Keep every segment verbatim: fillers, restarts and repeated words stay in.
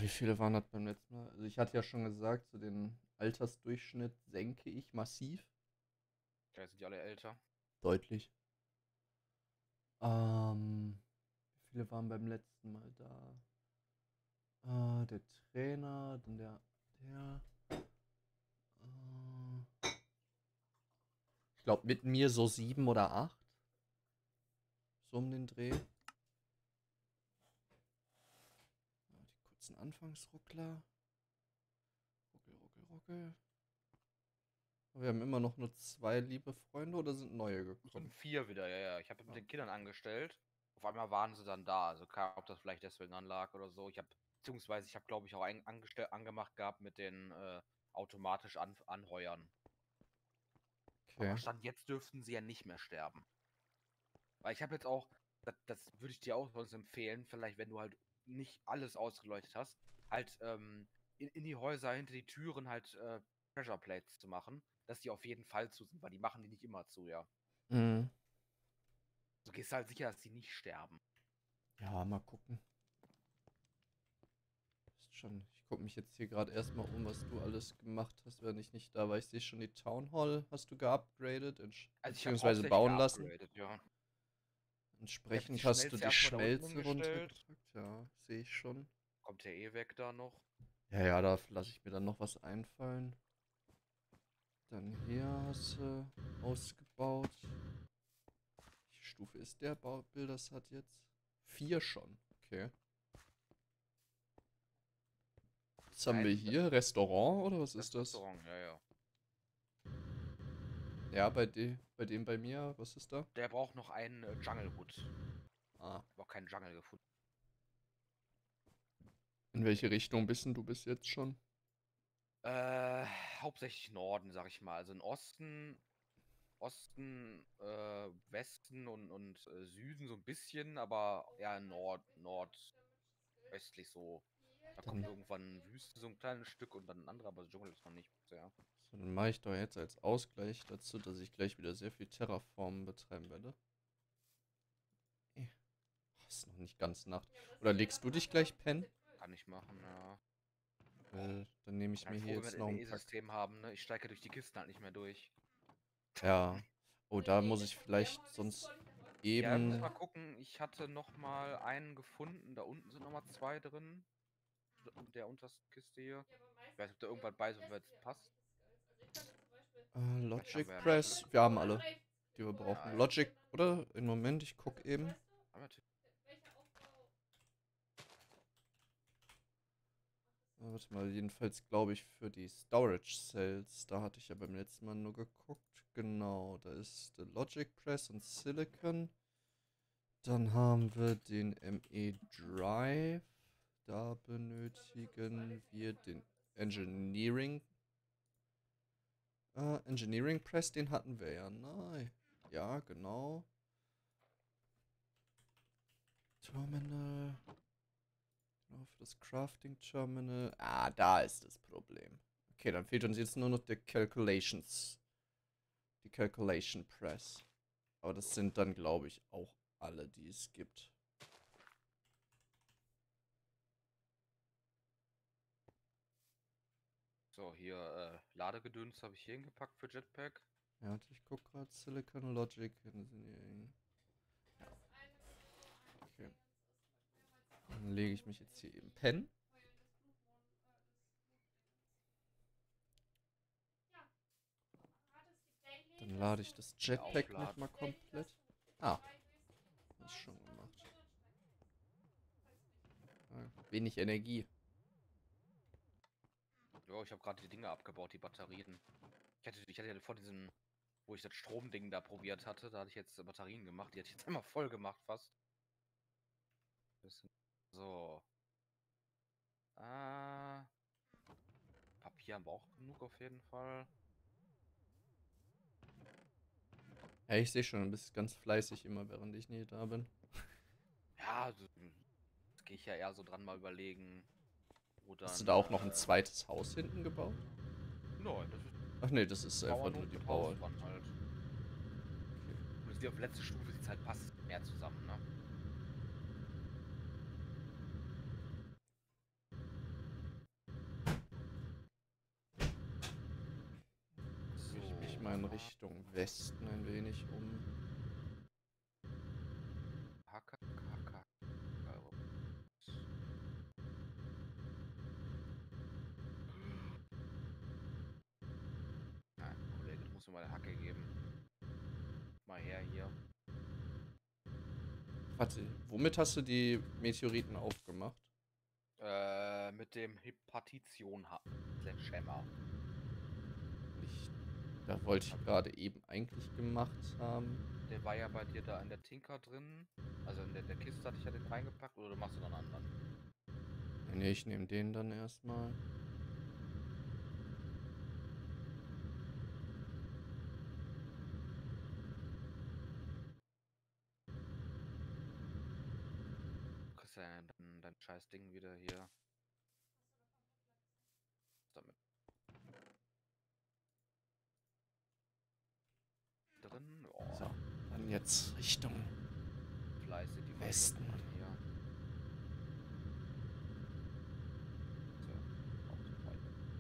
wie viele waren das beim letzten Mal? Also ich hatte ja schon gesagt, so den Altersdurchschnitt senke ich massiv. Ja, sind die alle älter. Deutlich. Ähm, wie viele waren beim letzten Mal da? Äh, der Trainer, dann der, der, äh, ich glaube mit mir so sieben oder acht. So um den Dreh. Ja, die kurzen Anfangsruckler. Ruckel, ruckel, ruckel. Wir haben immer noch nur zwei liebe Freunde oder sind neue Es sind gekommen? vier wieder, ja, ja. Ich habe mit Ah, den Kindern angestellt. Auf einmal waren sie dann da. Also keine Ahnung, ob das vielleicht deswegen anlag oder so. Ich habe, beziehungsweise ich habe, glaube ich, auch ein, angestell, angemacht gehabt mit den äh, automatisch an, anheuern. Aber okay. Stand jetzt dürften sie ja nicht mehr sterben. Weil ich habe jetzt auch, das, das würde ich dir auch sonst empfehlen, vielleicht wenn du halt nicht alles ausgeleuchtet hast, halt ähm, in, in die Häuser, hinter die Türen halt äh, Pressure Plates zu machen, dass die auf jeden Fall zu sind, weil die machen die nicht immer zu, ja. Mhm. Du gehst halt sicher, dass die nicht sterben. Ja, mal gucken. Ist schon. Ich gucke mich jetzt hier gerade erstmal um, was du alles gemacht hast, während ich nicht da war. Ich sehe schon, die Town Hall hast du geupgradet, Also ich habe beziehungsweise hauptsächlich bauen lassen. geupgradet, ja. Ich habe jetzt die Entsprechend hast du Schmelze die erstmal da unten Schmelze hingestellt. runtergepackt. Ja, sehe ich schon. Kommt der eh weg da noch. Ja, ja, da lasse ich mir dann noch was einfallen. Dann hier hast du ausgebaut. Welche Stufe ist der Baubild? Das hat jetzt vier schon. Okay. Was haben wir Nein, das hier? Restaurant oder was ist das das? Restaurant, ja, ja. Ja, bei, de bei dem bei mir. Was ist da? Der braucht noch einen äh, Junglewood. Ah. Aber auch keinen Jungle gefunden. In welche Richtung bist denn du bis jetzt schon? Äh, hauptsächlich Norden, sag ich mal. Also in Osten, Osten, äh, Westen und, und äh, Süden so ein bisschen, aber eher Nord, nordwestlich so. Da kommt Dann, irgendwann Wüste so ein kleines Stück und dann ein anderer, aber Dschungel ist noch nicht bisher. so, dann mache ich doch jetzt als Ausgleich dazu, dass ich gleich wieder sehr viel Terraformen betreiben werde. Eh, ist noch nicht ganz Nacht. Oder legst du dich gleich pennen? Kann ich machen, ja. Weil dann nehme Bin ich halt mir hier froh, wenn wir jetzt das noch ein paar. M E-System haben, ne? Ich steige durch die Kisten halt nicht mehr durch. Ja. Oh, da muss ich vielleicht sonst Ja, wir müssen eben. mal gucken. Ich hatte noch mal einen gefunden. Da unten sind noch mal zwei drin. Der untersten Kiste hier. Ich weiß nicht, ob da irgendwas bei ist, ob jetzt passt. Äh, Vielleicht Logic haben wir ja noch Press. Glück. Wir haben alle, die wir Ja, brauchen. ja. Logic, oder? Im Moment, ich gucke eben. Aber natürlich. Äh, warte mal, jedenfalls glaube ich für die Storage Cells. Da hatte ich ja beim letzten Mal nur geguckt. Genau, da ist der Logic Press und Silicon. Dann haben wir den M E Drive. Da benötigen wir den Engineering. Äh, Engineering Press, den hatten wir ja, ne? Ja, genau. Terminal. Genau, für das Crafting Terminal. Ah, da ist das Problem. Okay, dann fehlt uns jetzt nur noch der Calculations. Die Calculation Press. Aber das sind dann, glaube ich, auch alle, die es gibt. So, hier äh, Ladegedöns habe ich hier hingepackt für Jetpack. Ja, warte, ich gucke gerade Silicon Logic Engineering. Ja, okay. Dann lege ich mich jetzt hier eben pennen. Dann lade ich das Hier Jetpack aufladen. nochmal komplett. Ah, das ist schon gemacht. Ah, wenig Energie. Ja, ich habe gerade die Dinge abgebaut, die Batterien. Ich hatte, ich hatte ja vor diesem, wo ich das Stromding da probiert hatte, da hatte ich jetzt Batterien gemacht. Die hatte ich jetzt einmal voll gemacht fast. Bisschen. So. Ah, Papier haben wir auch genug auf jeden Fall. Ja, ich sehe schon, du bist ganz fleißig immer, während ich nie da bin. Ja, also, jetzt gehe ich ja eher so dran mal überlegen, wo Hast du dann, da auch noch ein äh, zweites Haus hinten gebaut? nein, das ist Ach nee, das ist einfach nur Bauernhof die mit Haus Bauer. dran halt. Okay. Und es ist auf letzte Stufe sieht halt passt mehr zusammen, ne? mal in Richtung Westen ein wenig um. Hacker, Hacker. Ja, Kollege, du musst mir mal eine Hacke geben. Mal her hier. Warte, womit hast du die Meteoriten aufgemacht? Äh, mit dem Hepatition-Hammer. Ich, da wollte ich gerade eben eigentlich gemacht haben. Der war ja bei dir da in der Tinker drin. Also in der, der Kiste hatte ich ja den reingepackt, oder du machst du noch einen anderen? Ne, ich nehme den dann erstmal. Du kriegst ja dein, dein scheiß Ding wieder hier. Damit drin. Oh, So, dann jetzt Richtung fleißig die Westen. An hier. So, auch so weit.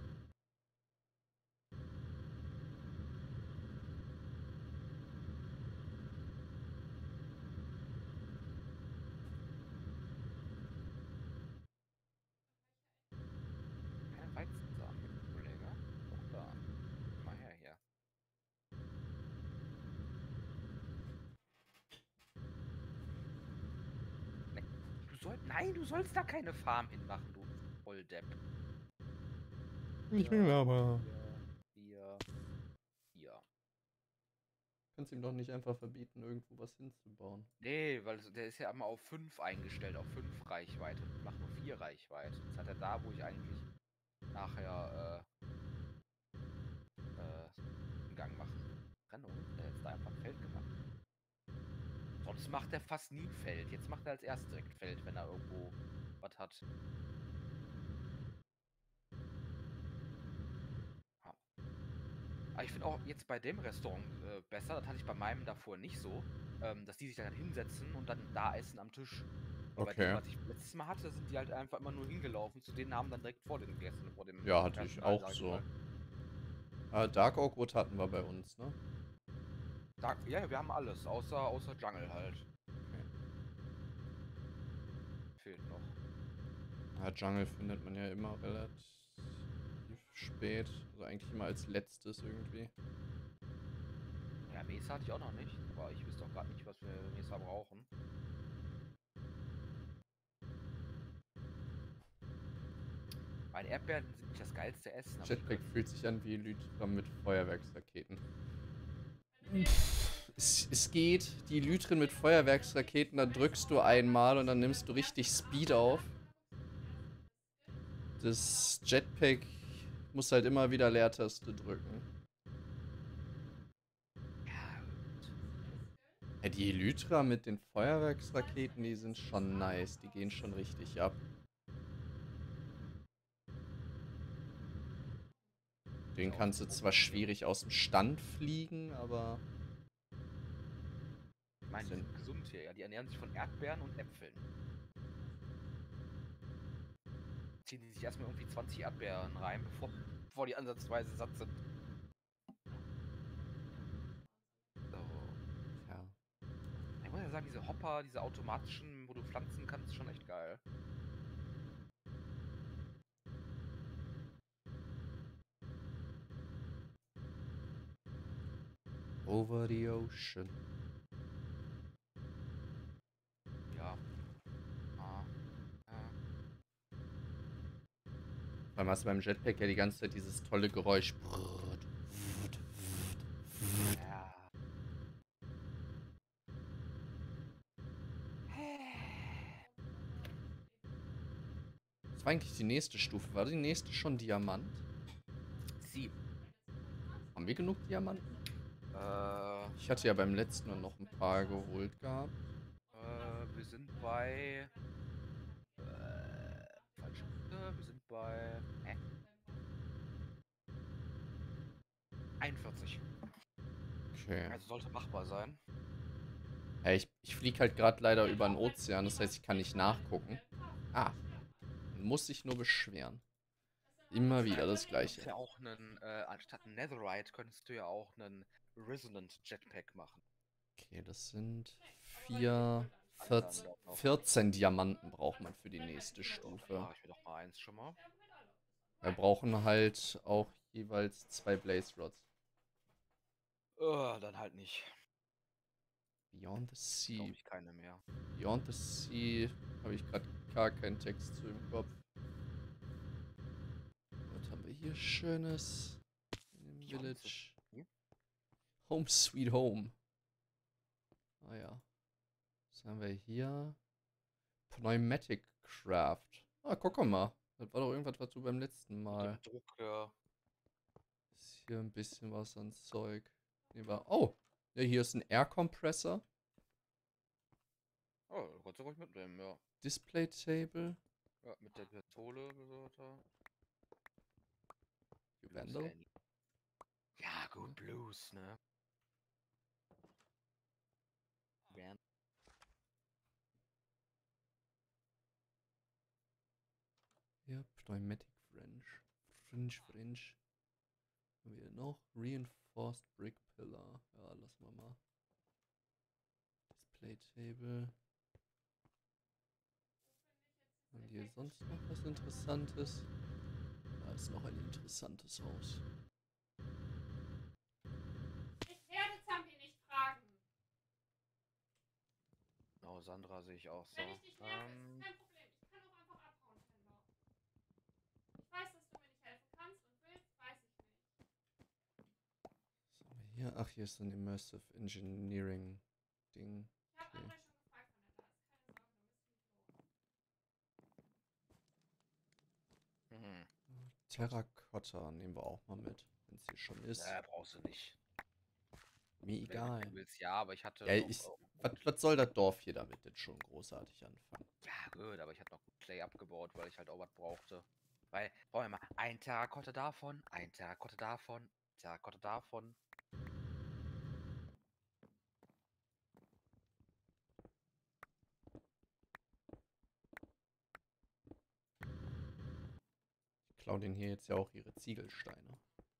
Keine Weizensamen, Kollege. Doch da. Mal her hier. Nee. Du sollst. Nein, du sollst da keine Farm hinmachen, du Volldepp. Ich will aber. Hier. Hier. Kannst ihm doch nicht einfach verbieten, irgendwo was hinzubauen. Nee, weil der ist ja immer auf fünf eingestellt, auf fünf Reichweite. Ich mach nur vier Reichweite. Jetzt hat er da, wo ich eigentlich nachher äh, äh, einen Gang machen. Trennung. Der hat jetzt da einfach ein Feld gemacht. Sonst macht er fast nie ein Feld. Jetzt macht er als erstes direkt Feld, wenn er irgendwo was hat. Ja. Aber ich finde auch jetzt bei dem Restaurant äh, besser, das hatte ich bei meinem davor nicht so, ähm, dass die sich dann hinsetzen und dann da essen am Tisch. Weil bei dem, Okay. was ich letztes Mal hatte, sind die halt einfach immer nur hingelaufen. Zu denen haben dann direkt vor den gegessen, vor dem Ja, hatte ich Personal, auch sag ich so. mal. Äh, Dark Oakwood hatten wir bei uns, ne? Da, ja, ja, wir haben alles, außer, außer Jungle halt. Okay. Fehlt noch. Ja, Jungle findet man ja immer relativ spät. Also eigentlich immer als letztes irgendwie. Ja, Mesa hatte ich auch noch nicht, aber ich wüsste auch gerade nicht, was wir Mesa brauchen. Weil Erdbeeren sind nicht das geilste Essen, aber die Jetpack können. fühlt sich an wie Elytra mit Feuerwerksraketen. Es, es geht, die Elytren mit Feuerwerksraketen, da drückst du einmal und dann nimmst du richtig Speed auf. Das Jetpack muss halt immer wieder Leertaste drücken. Ja, gut. Ja, die Elytra mit den Feuerwerksraketen, die sind schon nice. Die gehen schon richtig ab. Den Ja, kannst du zwar schwierig aus dem Stand fliegen, aber... Ich meine, die sind gesund hier, ja. Die ernähren sich von Erdbeeren und Äpfeln. Ziehen die sich erstmal irgendwie zwanzig Erdbeeren rein, bevor, bevor die ansatzweise satt sind. So. Ja. Ich muss ja sagen, diese Hopper, diese automatischen, wo du pflanzen kannst, ist schon echt geil. Over the ocean. Ja. Ah. Ja. Weil man hast beim Jetpack ja die ganze Zeit dieses tolle Geräusch. Ja. Das war eigentlich die nächste Stufe. War die nächste schon Diamant? Sie. Haben wir genug Diamanten? Äh, Ich hatte ja beim letzten Mal noch ein paar geholt gehabt. äh, wir sind bei. Äh, falsch. Äh, wir sind bei. Hä? einundvierzig. Okay. Also sollte machbar sein. Ja, ich ich fliege halt gerade leider über den Ozean, das heißt, ich kann nicht nachgucken. Ah, muss sich nur beschweren. Immer wieder das Du Gleiche. könntest ja auch einen, äh, anstatt einen Netherite könntest du ja auch einen Resonant Jetpack machen. Okay, das sind vier, Wandern vierzehn, dann noch. vierzehn Diamanten braucht man für die nächste Stufe. Mache ich mir doch mal eins schon mal. Wir brauchen halt auch jeweils zwei Blaze Rods. Oh, dann halt nicht. Beyond the Sea. Glaube ich keine mehr. Beyond the Sea habe ich gerade gar keinen Text zu im Kopf. Was haben wir hier Schönes? In dem Beyond the Village. Sea? Home Sweet Home. Ah ja. Was haben wir hier? Pneumatic Craft. Ah, guck mal. Das war doch irgendwas, was du beim letzten Mal. Mit dem Druck, ja. Ist hier ein bisschen was an Zeug. Nee, war. Oh! Ja, hier ist ein Air Compressor. Oh, du kannst du ruhig mitnehmen, ja. Display Table. Ja, mit der Pistole besorgter. Vandal. Ja, gut, Blues, ne? Ran Ja, Pneumatic French. Fringe, Fringe. Haben wir noch? Reinforced Brick Pillar. Ja, lassen wir mal. Display Table. Haben wir hier sonst noch was Interessantes? Da ist noch ein interessantes Haus. Ich werde Zampi nicht fragen. Genau, Sandra sehe ich auch so. Wenn ich dich nerve, Ähm, ist kein Problem. Ich kann auch einfach abhauen, Fender. Ich weiß, dass du mir nicht helfen kannst und willst, weiß ich nicht. Was haben wir hier? Ach, hier ist ein Immersive Engineering Ding. Ich habe Okay. André schon gefragt, wann er da ist. Keine Sorge, da müsst ihr nicht los. hm. Terrakotta nehmen wir auch mal mit, wenn es hier schon ist. Äh, brauchst du nicht. Mir Wenn du egal. mitnehmen willst, ja, aber ich hatte Ja, noch. ich, äh, was, was soll das Dorf hier damit jetzt schon großartig anfangen? Ja, gut, aber ich hatte noch Clay abgebaut, weil ich halt auch was brauchte. Weil, brauchen wir mal ein Terrakotta davon, ein Terrakotta davon, Terrakotta davon. Ich klaue denen hier jetzt ja auch ihre Ziegelsteine.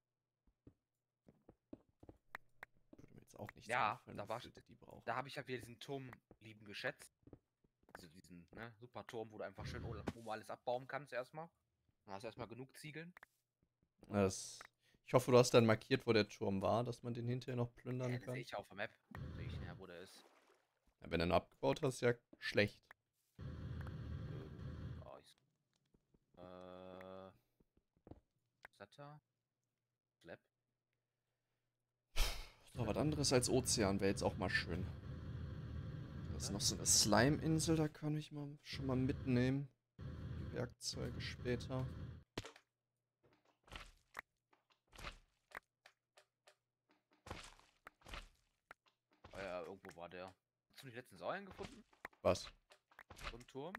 Würde mir jetzt auch nichts Ja, einfallen, da war wofür sie die brauchen. Da habe ich ja wieder diesen Turm lieben geschätzt. Also diesen, ne, super Turm, wo du einfach schön oben alles abbauen kannst erstmal. Dann hast du erstmal genug Ziegeln. Das, ich hoffe, du hast dann markiert, wo der Turm war, dass man den hinterher noch plündern Ja, das sehe kann. ich auf der Map. Sehe ich ja, wo der ist. Ja, wenn du ihn abgebaut hast, ja schlecht. Oh, ich, äh, Setter? Slap? So, was anderes als Ozean wäre jetzt auch mal schön. Da ist noch so eine Slime-Insel, da kann ich mal schon mal mitnehmen. Die Werkzeuge später. Oh ja, irgendwo war der. Hast du die letzten Säulen gefunden? Was? So ein Turm?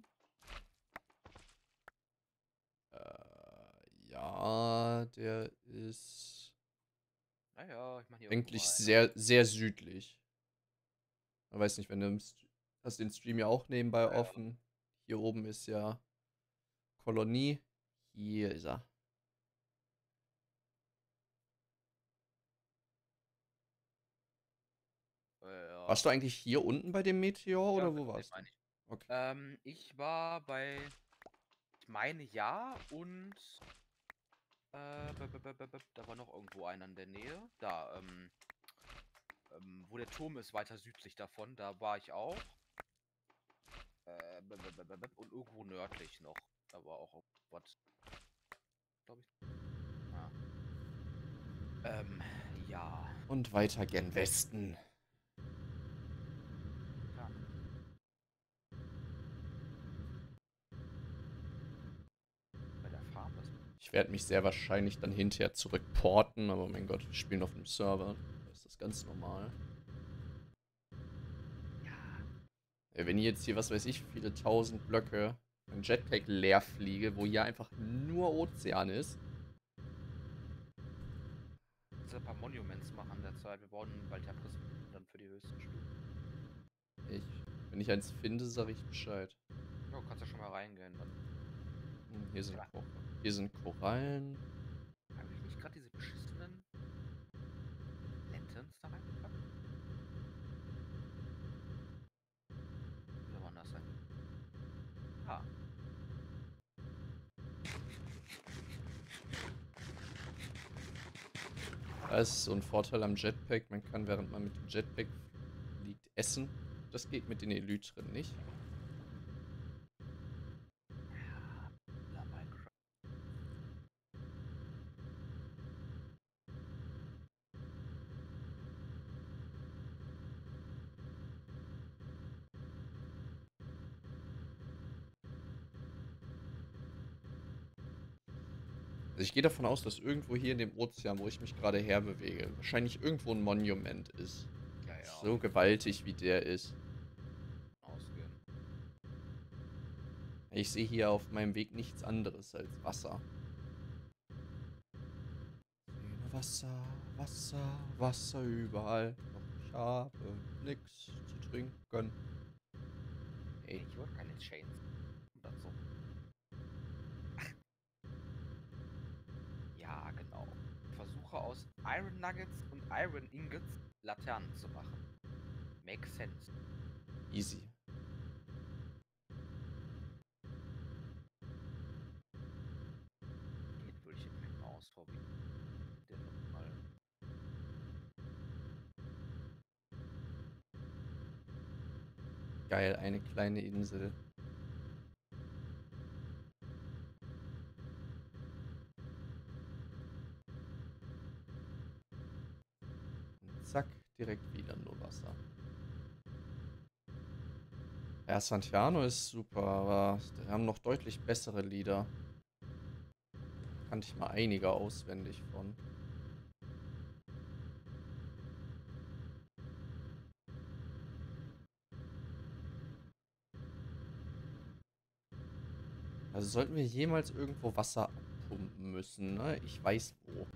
Äh, ja, der ist Naja, ich meine hier eigentlich irgendwo mal sehr, sehr südlich. Ich weiß nicht, wenn du im St- hast den Stream ja auch nebenbei Ja, ja. offen. Hier oben ist ja Kolonie. Hier ist er. Äh, ja. Warst du eigentlich hier unten bei dem Meteor Ja, oder wo genau, den warst du? meine ich. Okay. Ähm, ich war bei. Ich meine ja und. Äh, b- b- b- b- b- da war noch irgendwo einer in der Nähe. Da, ähm. ähm, Wo der Turm ist, weiter südlich davon. Da war ich auch. Äh, b- b- b- b- b- und irgendwo nördlich noch. Da war auch was. Glaube ich. Ah. Ähm, ja. Und weiter gen Westen. Ja. Bei der Farm ist. Ich werde mich sehr wahrscheinlich dann hinterher zurückporten, aber mein Gott, wir spielen auf einem Server. Da ist das ganz normal. Ja, wenn ich jetzt hier, was weiß ich, viele tausend Blöcke ein Jetpack leer fliege, wo hier einfach nur Ozean ist. Ein paar Monuments machen derzeit. Wir bauen bald Abriss dann für die höchsten Stufen. Ich, wenn ich eins finde, sage ich Bescheid. Ja, kannst ja schon mal reingehen dann. Hm, hier sind Ja. Koche. Hier sind Korallen. Habe ich nicht gerade diese beschissenen Lanterns da reingepackt? Oder woanders rein? Ah. Da ist so ein Vorteil am Jetpack. Man kann, während man mit dem Jetpack fliegt, essen. Das geht mit den Elytren nicht. Ja, Minecraft. Also ich gehe davon aus, dass irgendwo hier in dem Ozean, wo ich mich gerade herbewege, wahrscheinlich irgendwo ein Monument ist. Ja, ja. So gewaltig wie der ist. Ausgehen. Ich sehe hier auf meinem Weg nichts anderes als Wasser. Wasser, Wasser, Wasser überall. Doch ich habe nichts zu trinken. Ey, Ey, ich wollte keine Chains. Oder so. Ja, genau. Versuche aus Iron Nuggets und Iron Ingots Laternen zu machen. Makes sense. easy. Den würde ich jetzt mal ausprobieren. Den nochmal. Geil, eine kleine Insel. Und zack, direkt wieder nur Wasser. Ja, Santiano ist super, aber die haben noch deutlich bessere Lieder. Kannte ich mal einige auswendig von. Also sollten wir jemals irgendwo Wasser abpumpen müssen, ne? Ich weiß wo.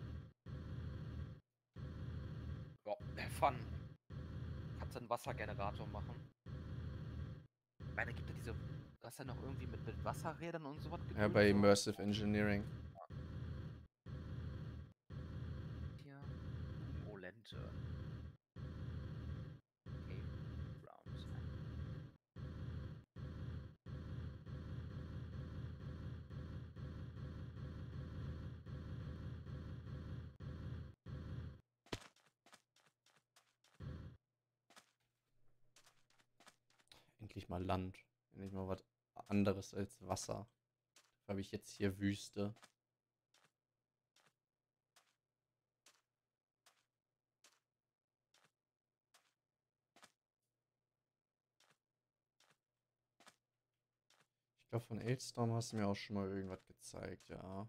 Ja, have fun. Kannst du einen Wassergenerator machen? Ich meine, gibt ja diese. Du hast ja noch irgendwie mit, mit Wasserrädern und sowas Ja, gedöns, bei so. Immersive Engineering. Hier. Oh, Lantern. Okay. Round. Endlich mal Land. Endlich mal was anderes als Wasser. Dafür habe ich jetzt hier Wüste. Ich glaube, von Elstorm hast du mir auch schon mal irgendwas gezeigt, ja.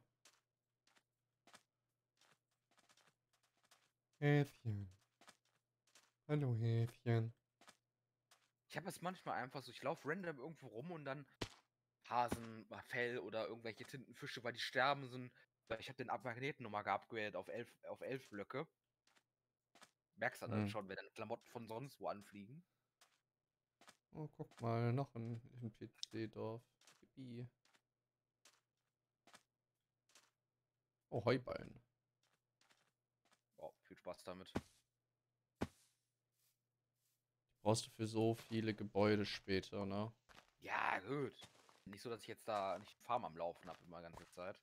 Häfchen. Hallo Häfchen. Ich habe es manchmal einfach so, ich laufe random irgendwo rum und dann Hasen, Fell oder irgendwelche Tintenfische, weil die sterben sind. Weil ich habe den Magneten nochmal geupgradet auf elf, auf elf Blöcke. Merkst du dann Hm. schon, wenn deine Klamotten von sonst wo anfliegen. Oh, guck mal, noch ein N P C-Dorf. Yippie. Oh, Heuballen. Oh, viel Spaß damit. Brauchst du für so viele Gebäude später, ne? Ja, gut. Nicht so, dass ich jetzt da nicht Farm am Laufen habe immer ganze Zeit.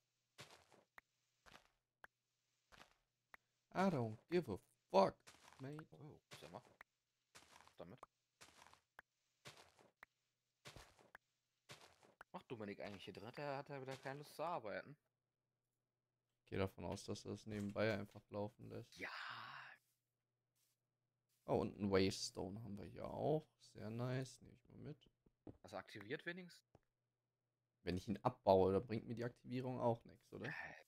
I don't give a fuck, mate. Oh, sag mal. Damit. Macht Dominik eigentlich hier drin? Hat er, hat er wieder keine Lust zu arbeiten? Ich gehe davon aus, dass er das nebenbei einfach laufen lässt. Ja. Oh, und ein Wavestone haben wir hier auch. Sehr nice. Nehme ich mal mit. Hast du aktiviert wenigstens? Wenn ich ihn abbaue, dann bringt mir die Aktivierung auch nichts, oder?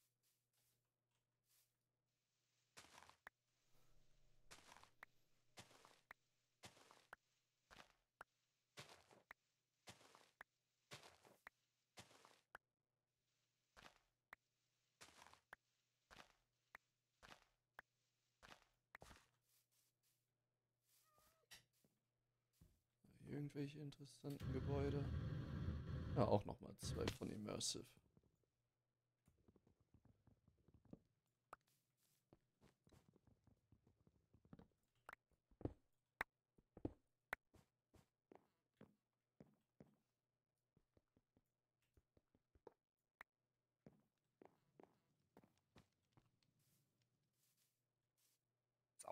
Irgendwelche interessanten Gebäude. Ja, auch nochmal zwei von Immersive.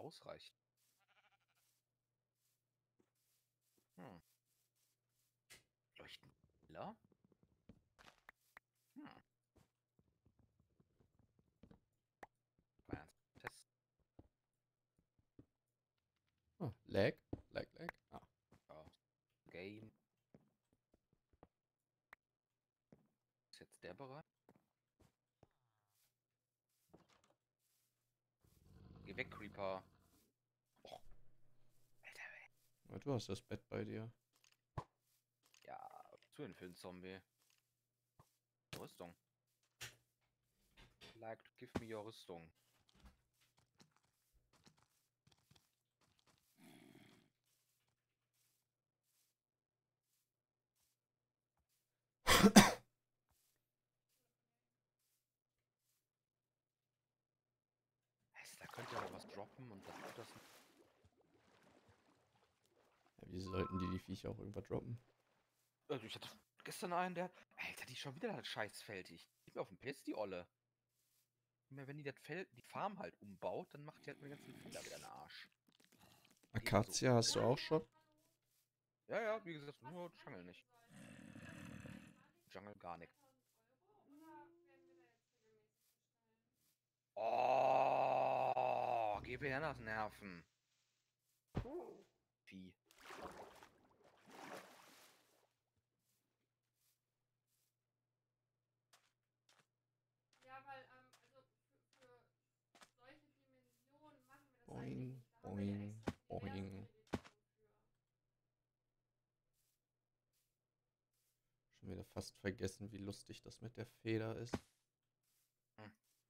ausreicht. Hm. Leuchten heller? Hm. Mal Test. Ah, Lag, Lag, Lag. Ah, Ja. Game. Ist jetzt der Bereich? Geh weg, Creeper. Och, Alter, ey. aber du hast das Bett bei dir. Ja, zu denn für einen Zombie? Rüstung. Like to give me your Rüstung. Heißt, da könnte aber was droppen und dann tut das. Ja, wie sollten die die Viecher auch irgendwann droppen? Also ich hatte gestern einen, der. Alter, die ist schon wieder das Scheißfeld. Ich gib mir auf den Piss, die Olle. Immer wenn die das Feld, die Farm halt umbaut, dann macht die halt den ganzen Fehler wieder einen Arsch. Akazie hast du auch schon? Ja, ja, wie gesagt, nur Jungle nicht. Jungle gar nicht. Oh, geh mir her das Nerven. Vieh. Ja, weil, ähm, also für, für solche Dimensionen machen wir das Boing, eigentlich nicht. Da haben wir ja boing, extra die boing. Diversen-Edition für. Schon wieder fast vergessen, wie lustig das mit der Feder ist. Hm.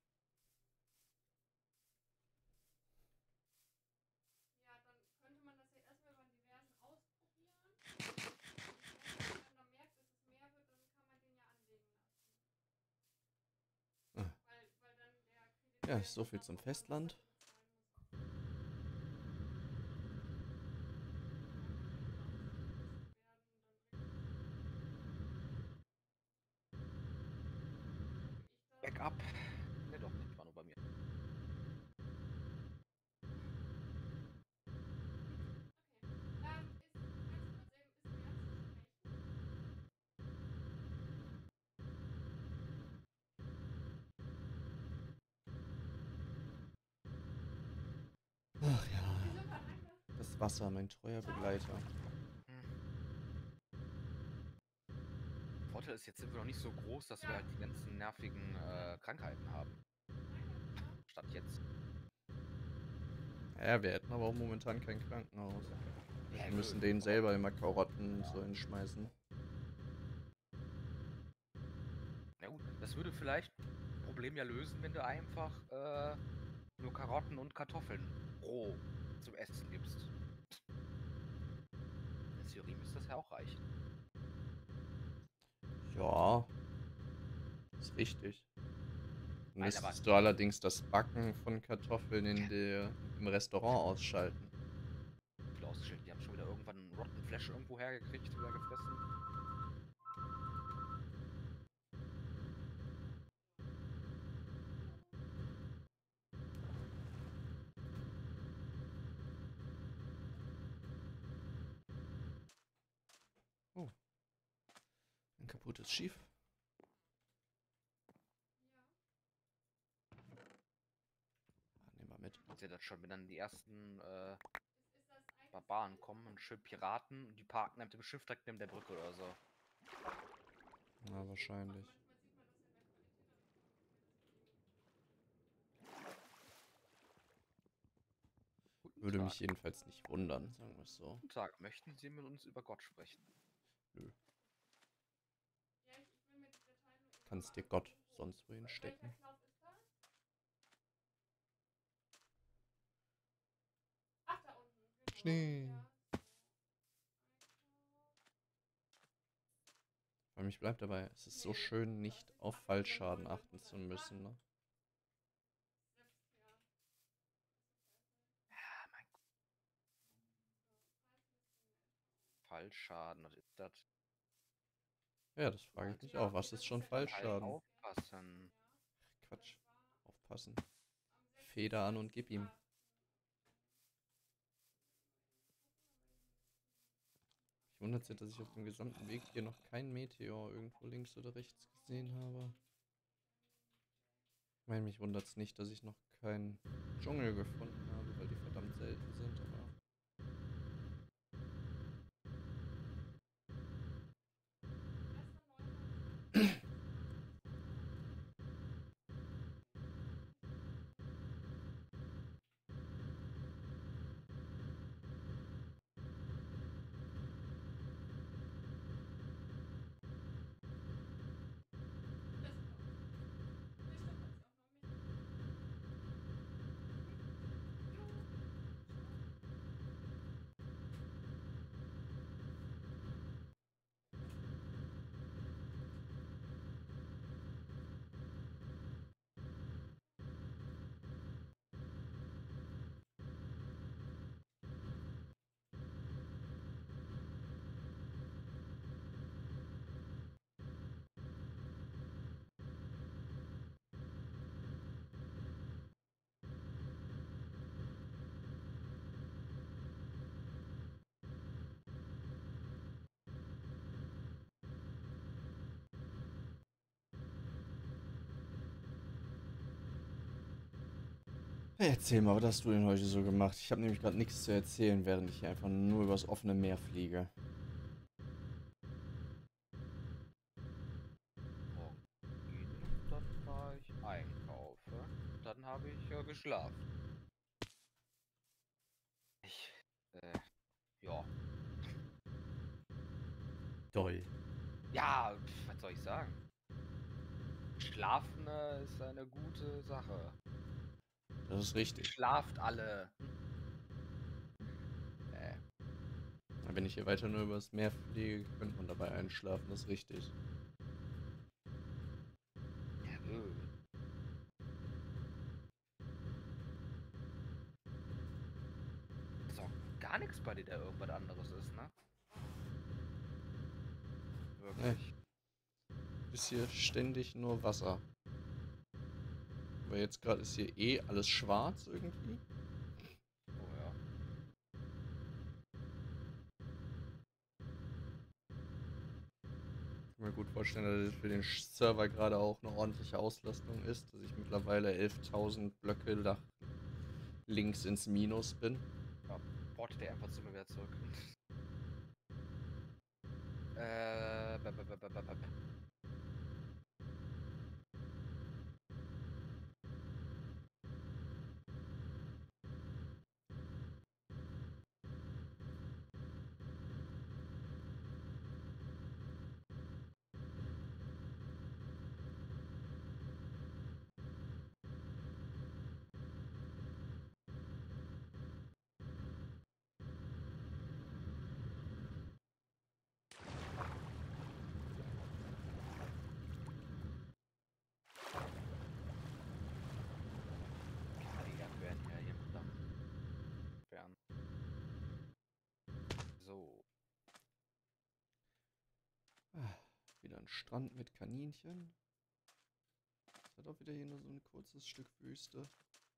Ja, dann könnte man das ja erstmal über diversen ausprobieren. Und wenn man dann merkt, dass es mehr wird, dann kann man den ja anlegen lassen. Ah. Weil, weil dann der Ja, Kreditor so viel zum Festland. Backup. Ne, doch nicht, war nur bei mir. Ach ja, das Wasser, mein treuer Begleiter. Hm. Vorteil ist, jetzt sind wir noch nicht so groß, dass wir halt die ganzen nervigen äh, Krankheiten haben. Statt jetzt. Ja, wir hätten aber auch momentan kein Krankenhaus. Ja, Wir müssen nö, denen aber- selber immer Karotten und so hinschmeißen. Na gut, das würde vielleicht das Problem ja lösen, wenn du einfach äh, nur Karotten und Kartoffeln roh zum Essen gibst. In der Theorie müsste das ja auch reichen. Ja, ist richtig. Dann Nein, aber- müsstest du allerdings das Backen von Kartoffeln in der, im Restaurant ausschalten. Viel ausgestellt. Die haben schon wieder irgendwann einen Rotten Flash irgendwo hergekriegt oder gefressen. Oh. Ein kaputtes Schiff. Ah, nehmen wir mit. Ich sehe das schon, wenn dann die ersten äh, Barbaren kommen und schön Piraten und die parken dann mit dem Schiff direkt neben der Brücke oder so. Na, wahrscheinlich. Guten Würde Tag. mich jedenfalls nicht wundern, sagen wir es so. Guten Tag, möchten Sie mit uns über Gott sprechen? Nö. Kannst dir Gott sonst wohin stecken. Ach, da unten. Genau. Schnee. Ja. Weil mich bleibt dabei, es ist so schön, nicht auf Fallschaden achten zu müssen. Ne? Ja, mein Gott. Fallschaden, was ist das? Ja, das frage ich mich auch. Was ist schon Halt Fallschaden? aufpassen. Quatsch. Aufpassen. Feder an und gib ihm. wundert sich, dass ich auf dem gesamten Weg hier noch keinen Meteor irgendwo links oder rechts gesehen habe. Ich meine, mich wundert es nicht, dass ich noch keinen Dschungel gefunden habe, weil die verdammt selten sind, aber... Hey, erzähl mal, was hast du denn heute so gemacht? Ich habe nämlich gerade nichts zu erzählen, während ich hier einfach nur übers offene Meer fliege. Morgen, dann war ich einkaufen. Dann habe ich äh, geschlafen. Ich, äh, ja. Toll. Ja, pf, was soll ich sagen? Schlafen äh, ist eine gute Sache. Das ist richtig. Schlaft alle. Äh, Wenn ich hier weiter nur übers Meer fliege, könnte man dabei einschlafen, das ist richtig. jawohl. Ist auch gar nichts bei dir, der irgendwas anderes ist, ne? Wirklich. Ist hier ständig nur Wasser. Aber jetzt gerade ist hier eh alles schwarz irgendwie. Oh ja. Ich kann mir gut vorstellen, dass es für den Server gerade auch eine ordentliche Auslastung ist, dass ich mittlerweile elftausend Blöcke nach links ins Minus bin. Ja, portet der einfach zu mir wieder zurück. äh, bap, bap, bap, bap, bap. Ja, die Jagd werden ja hier dann fern. So. Ah, wieder ein Strand mit Kaninchen. Das hat auch wieder hier nur so ein kurzes Stück Wüste.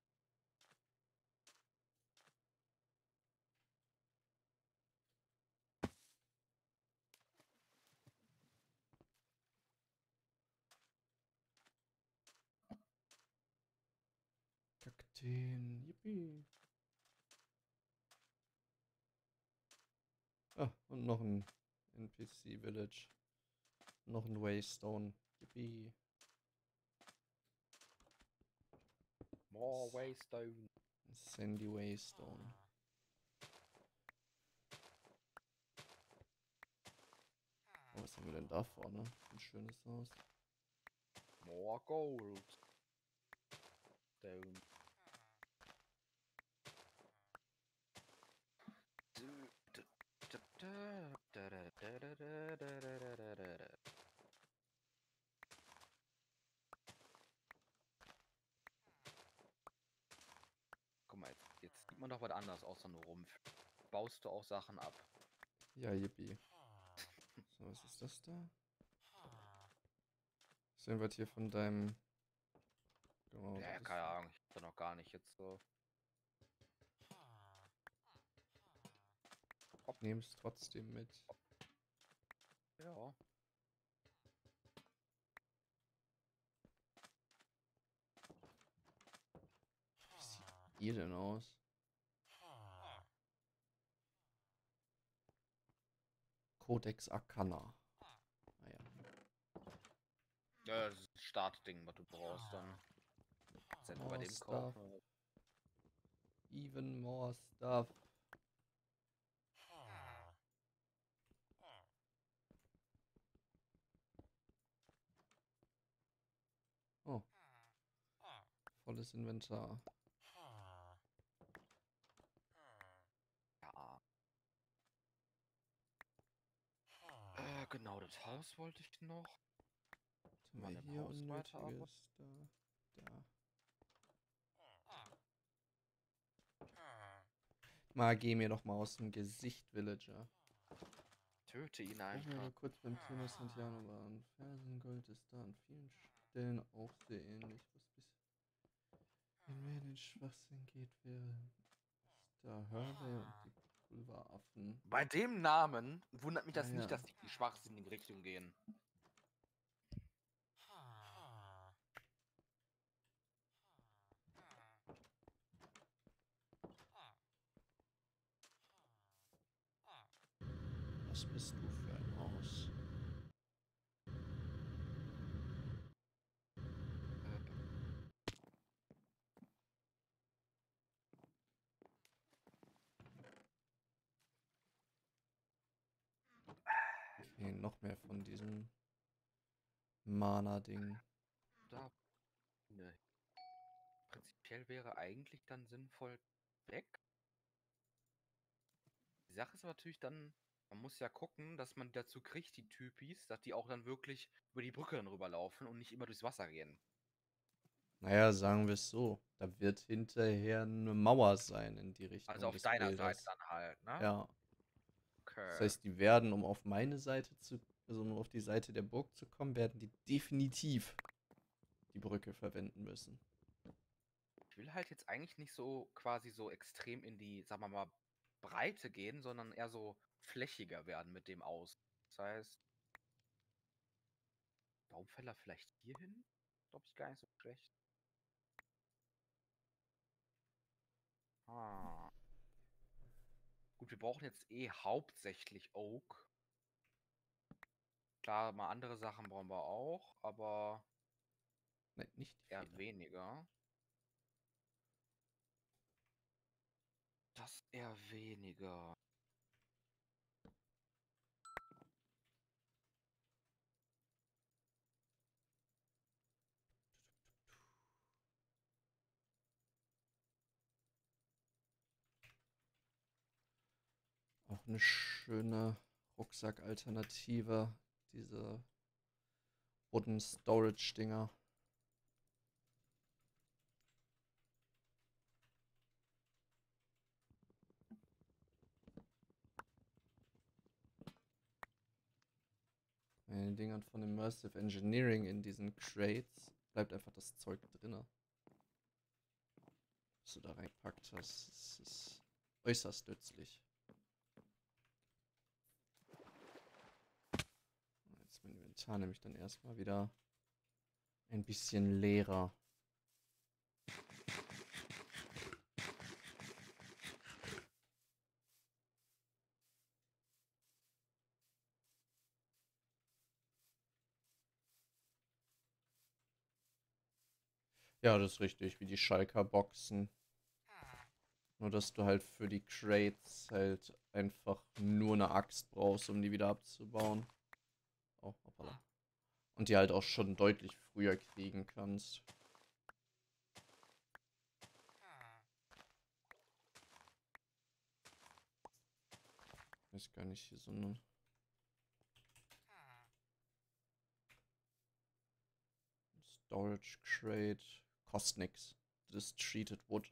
Kakteen, yippie. Ah, und noch ein N P C-Village. Noch ein Waystone. Yippie. More Waystone. Sandy Waystone. Oh, was haben wir denn da vorne? Ein schönes Haus. More Gold. Stone. Guck mal, jetzt, jetzt sieht man doch was anderes außer nur Rumpf. Baust du auch Sachen ab? Ja, yippie. So, was ist das da? Ist irgendwas hier von deinem... Genau, Ja, das keine ist... Ahnung, ich hab da noch gar nicht jetzt so. Nehm's trotzdem mit. Ja. Wie sieht ihr denn aus? Codex Arcana. Naja. Ja, das ist das Startding, was du brauchst dann. Jetzt bei More dem stuff. kaufen. Even more stuff. Oh. Volles Inventar. Ja. Äh, genau, das Haus wollte ich noch. Was Mal haben wir im hier Haus weiterarbeiten. Unnötiges? Da. Da. Mal, geh mir doch mal aus dem Gesicht, Villager. Töte ihn Wo wir einfach. aber kurz beim Thema Santiano waren. Fersengold ist da an vielen Stellen auch sehr ähnlich. Was bis in mehr den Schwachsinn geht, wäre ist da Hurley und die Pulveraffen. Bei dem Namen wundert mich das Ah, nicht, ja. dass die in die schwachsinnige Richtung gehen. Was bist du für ein Haus? Okay, noch mehr von diesem Mana-Ding. Da. Ne. Prinzipiell wäre eigentlich dann sinnvoll weg. Die Sache ist aber natürlich dann, man muss ja gucken, dass man dazu kriegt, die Typis, dass die auch dann wirklich über die Brücke dann rüberlaufen und nicht immer durchs Wasser gehen. Naja, sagen wir es so. Da wird hinterher eine Mauer sein in die Richtung Also auf des deiner Seite Bildes. dann halt, ne? Ja. Das Okay. heißt, die werden, um auf meine Seite zu, also um auf die Seite der Burg zu kommen, werden die definitiv die Brücke verwenden müssen. Ich will halt jetzt eigentlich nicht so quasi so extrem in die, sagen wir mal, Breite gehen, sondern eher so flächiger werden mit dem Aus. Das heißt, Baumfäller vielleicht hier hin? Glaube ich gar nicht so schlecht. Ah. Gut, wir brauchen jetzt eh hauptsächlich Oak. Klar, mal andere Sachen brauchen wir auch, aber Nein, nicht die eher Feder. weniger. Das eher weniger. Auch eine schöne Rucksack-Alternative. Diese Wooden Storage-Dinger. Bei den Dingern von Immersive Engineering in diesen Crates bleibt einfach das Zeug drinne. Was du da reingepackt hast. Das ist äußerst nützlich. Jetzt mein Inventar nämlich dann erstmal wieder ein bisschen leerer. Ja, das ist richtig, wie die Schalker Boxen. Nur, dass du halt für die Crates halt einfach nur eine Axt brauchst, um die wieder abzubauen. Oh, hoppala. Und die halt auch schon deutlich früher kriegen kannst. Ich weiß gar nicht, hier so eine... Storage Crate. Kostet nix. Das ist Treated Wood.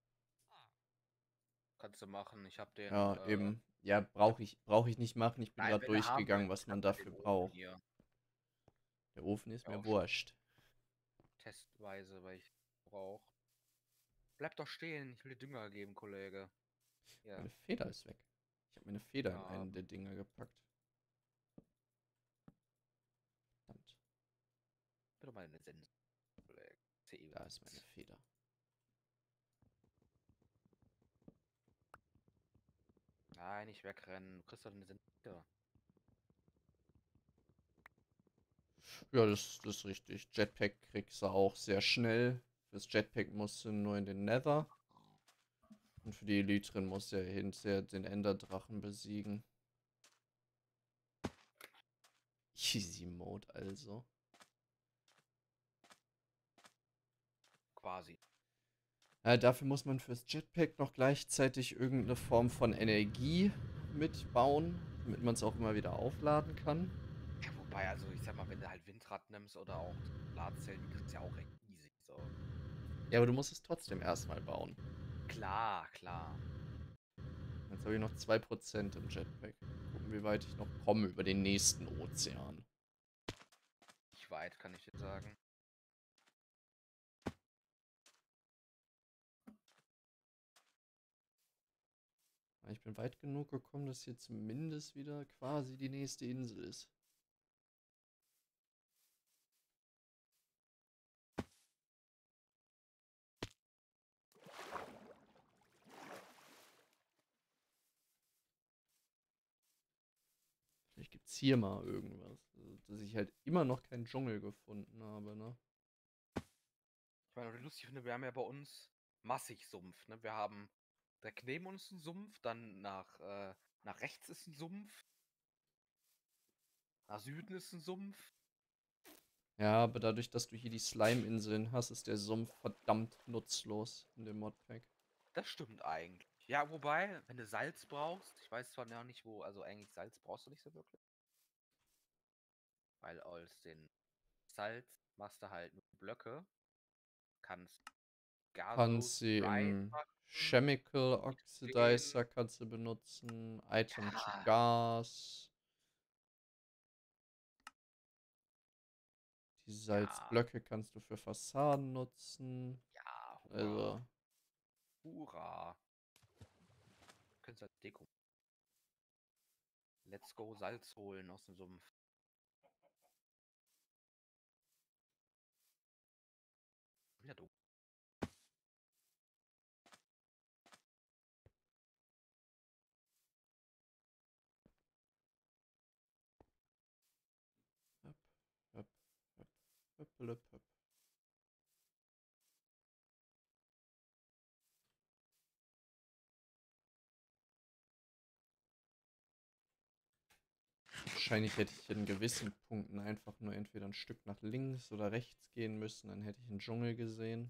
Kannst du machen. Ich habe den. Ja, äh, eben. Ja, brauche ich, brauch ich nicht machen. Ich bin Nein, gerade wenn du haben durchgegangen, willst. was Ich man habe halt den dafür Ofen braucht. hier. Der Ofen ist Ja, mir auch wurscht. testweise, weil ich brauche. Bleib doch stehen. Ich will dir Dünger geben, Kollege. Ja. Meine Feder ist weg. Ich habe meine Feder in Ja. einen der Dinger gepackt. mir doch mal eine Sense. Da ist meine Feder. Nein, nicht wegrennen. Du kriegst doch eine Sense. Ja, das, das ist richtig. Jetpack kriegst du auch sehr schnell. Fürs Jetpack musst du nur in den Nether. Und für die Elytren musst du ja hinterher den Enderdrachen besiegen. Easy Mode also. Quasi. Ja, dafür muss man fürs Jetpack noch gleichzeitig irgendeine Form von Energie mitbauen, damit man es auch immer wieder aufladen kann. Ja, wobei, also ich sag mal, wenn du halt Windrad nimmst oder auch Ladezellen, die kriegst du ja auch recht easy. So. Ja, aber du musst es trotzdem erstmal bauen. Klar, klar. Jetzt habe ich noch zwei Prozent im Jetpack. Gucken, wie weit ich noch komme über den nächsten Ozean. Nicht weit, kann ich dir sagen. Ich bin weit genug gekommen, dass hier zumindest wieder quasi die nächste Insel ist. Vielleicht gibt es hier mal irgendwas. Also, dass ich halt immer noch keinen Dschungel gefunden habe, ne? Ich meine, was ich lustig finde, wir haben ja bei uns massig Sumpf. Ne? Wir haben direkt neben uns einen Sumpf, dann nach, äh, nach rechts ist ein Sumpf, nach Süden ist ein Sumpf. Ja, aber dadurch, dass du hier die Slime-Inseln hast, ist der Sumpf verdammt nutzlos in dem Modpack. Das stimmt eigentlich. Ja, wobei, wenn du Salz brauchst, ich weiß zwar noch nicht wo, also eigentlich Salz brauchst du nicht so wirklich. Weil aus den Salz machst du halt nur Blöcke, kannst Gaso Kannst sie Dry im machen, Chemical Hydrogen. Oxidizer kannst du benutzen, Item to Ja, Gas. Die ja, Salzblöcke kannst du für Fassaden nutzen. ja, hurra. Also, Hurra. Könntest als Deko. Let's go Salz holen aus dem Sumpf. Wieder dumm. höp, höp, höp, höppele, höp. Wahrscheinlich hätte ich in gewissen Punkten einfach nur entweder ein Stück nach links oder rechts gehen müssen, dann hätte ich einen Dschungel gesehen.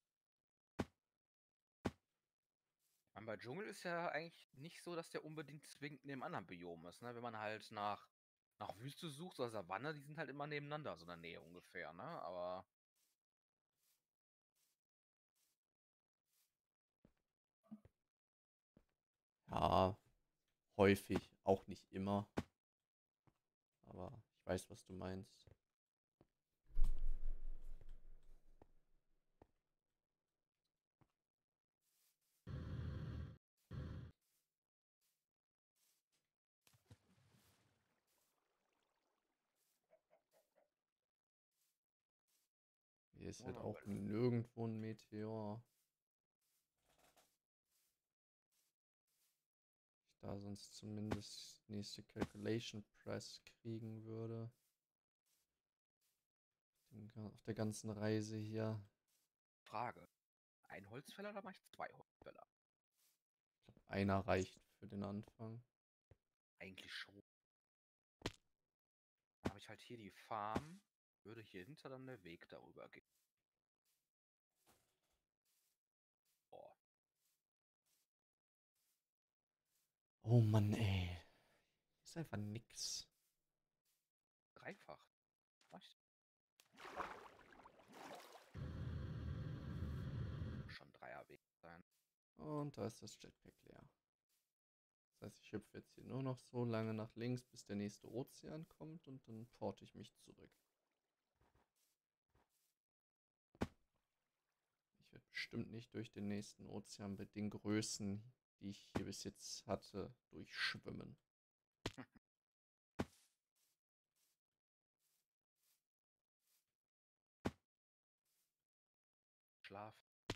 Und bei Dschungel ist ja eigentlich nicht so, dass der unbedingt zwingend neben anderen Biom ist. Ne? Wenn man halt nach, nach Wüste sucht oder Savanne, die sind halt immer nebeneinander, so in der Nähe ungefähr. Ne? Aber Ja, häufig, auch nicht immer. Aber ich weiß, was du meinst. Hier ist halt auch nirgendwo ein Meteor. Ich da sonst zumindest nächste Calculation Press kriegen würde. Auf der ganzen Reise hier. Frage. Ein Holzfäller oder mache ich zwei Holzfäller? Ich glaube, einer reicht für den Anfang. Eigentlich schon. Dann habe ich halt hier die Farm. Würde hier hinter dann der Weg darüber gehen. Boah. Oh Mann, ey. Ist einfach nix. Dreifach. Was? Schon Dreierweg sein. Und da ist das Jetpack leer. Das heißt, ich hüpfe jetzt hier nur noch so lange nach links, bis der nächste Ozean kommt und dann porte ich mich zurück. Ich werde bestimmt nicht durch den nächsten Ozean mit den Größen, die ich hier bis jetzt hatte, durchschwimmen. Schlaf.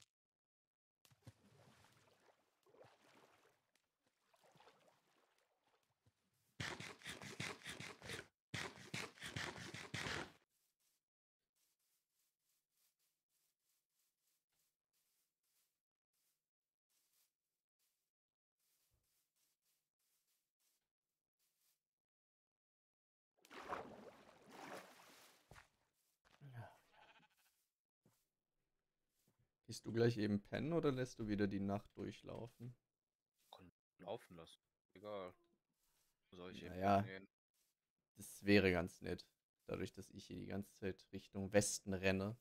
Gehst du gleich eben pennen oder lässt du wieder die Nacht durchlaufen? Kann laufen lassen. Egal. Wo soll ich eben Naja, gehen? das wäre ganz nett. Dadurch, dass ich hier die ganze Zeit Richtung Westen renne.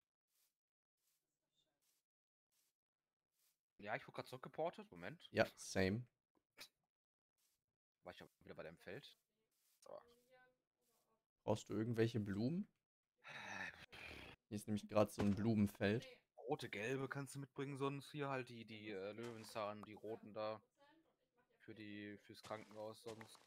Ja, ich wurde gerade zurückgeportet. Moment. Ja, same. War ich auch wieder bei deinem Feld? So. Brauchst du irgendwelche Blumen? Hier ist nämlich gerade so ein Blumenfeld. Rote, gelbe kannst du mitbringen, sonst hier halt die, die äh, Löwenzahn, die roten da. Für die, fürs Krankenhaus sonst.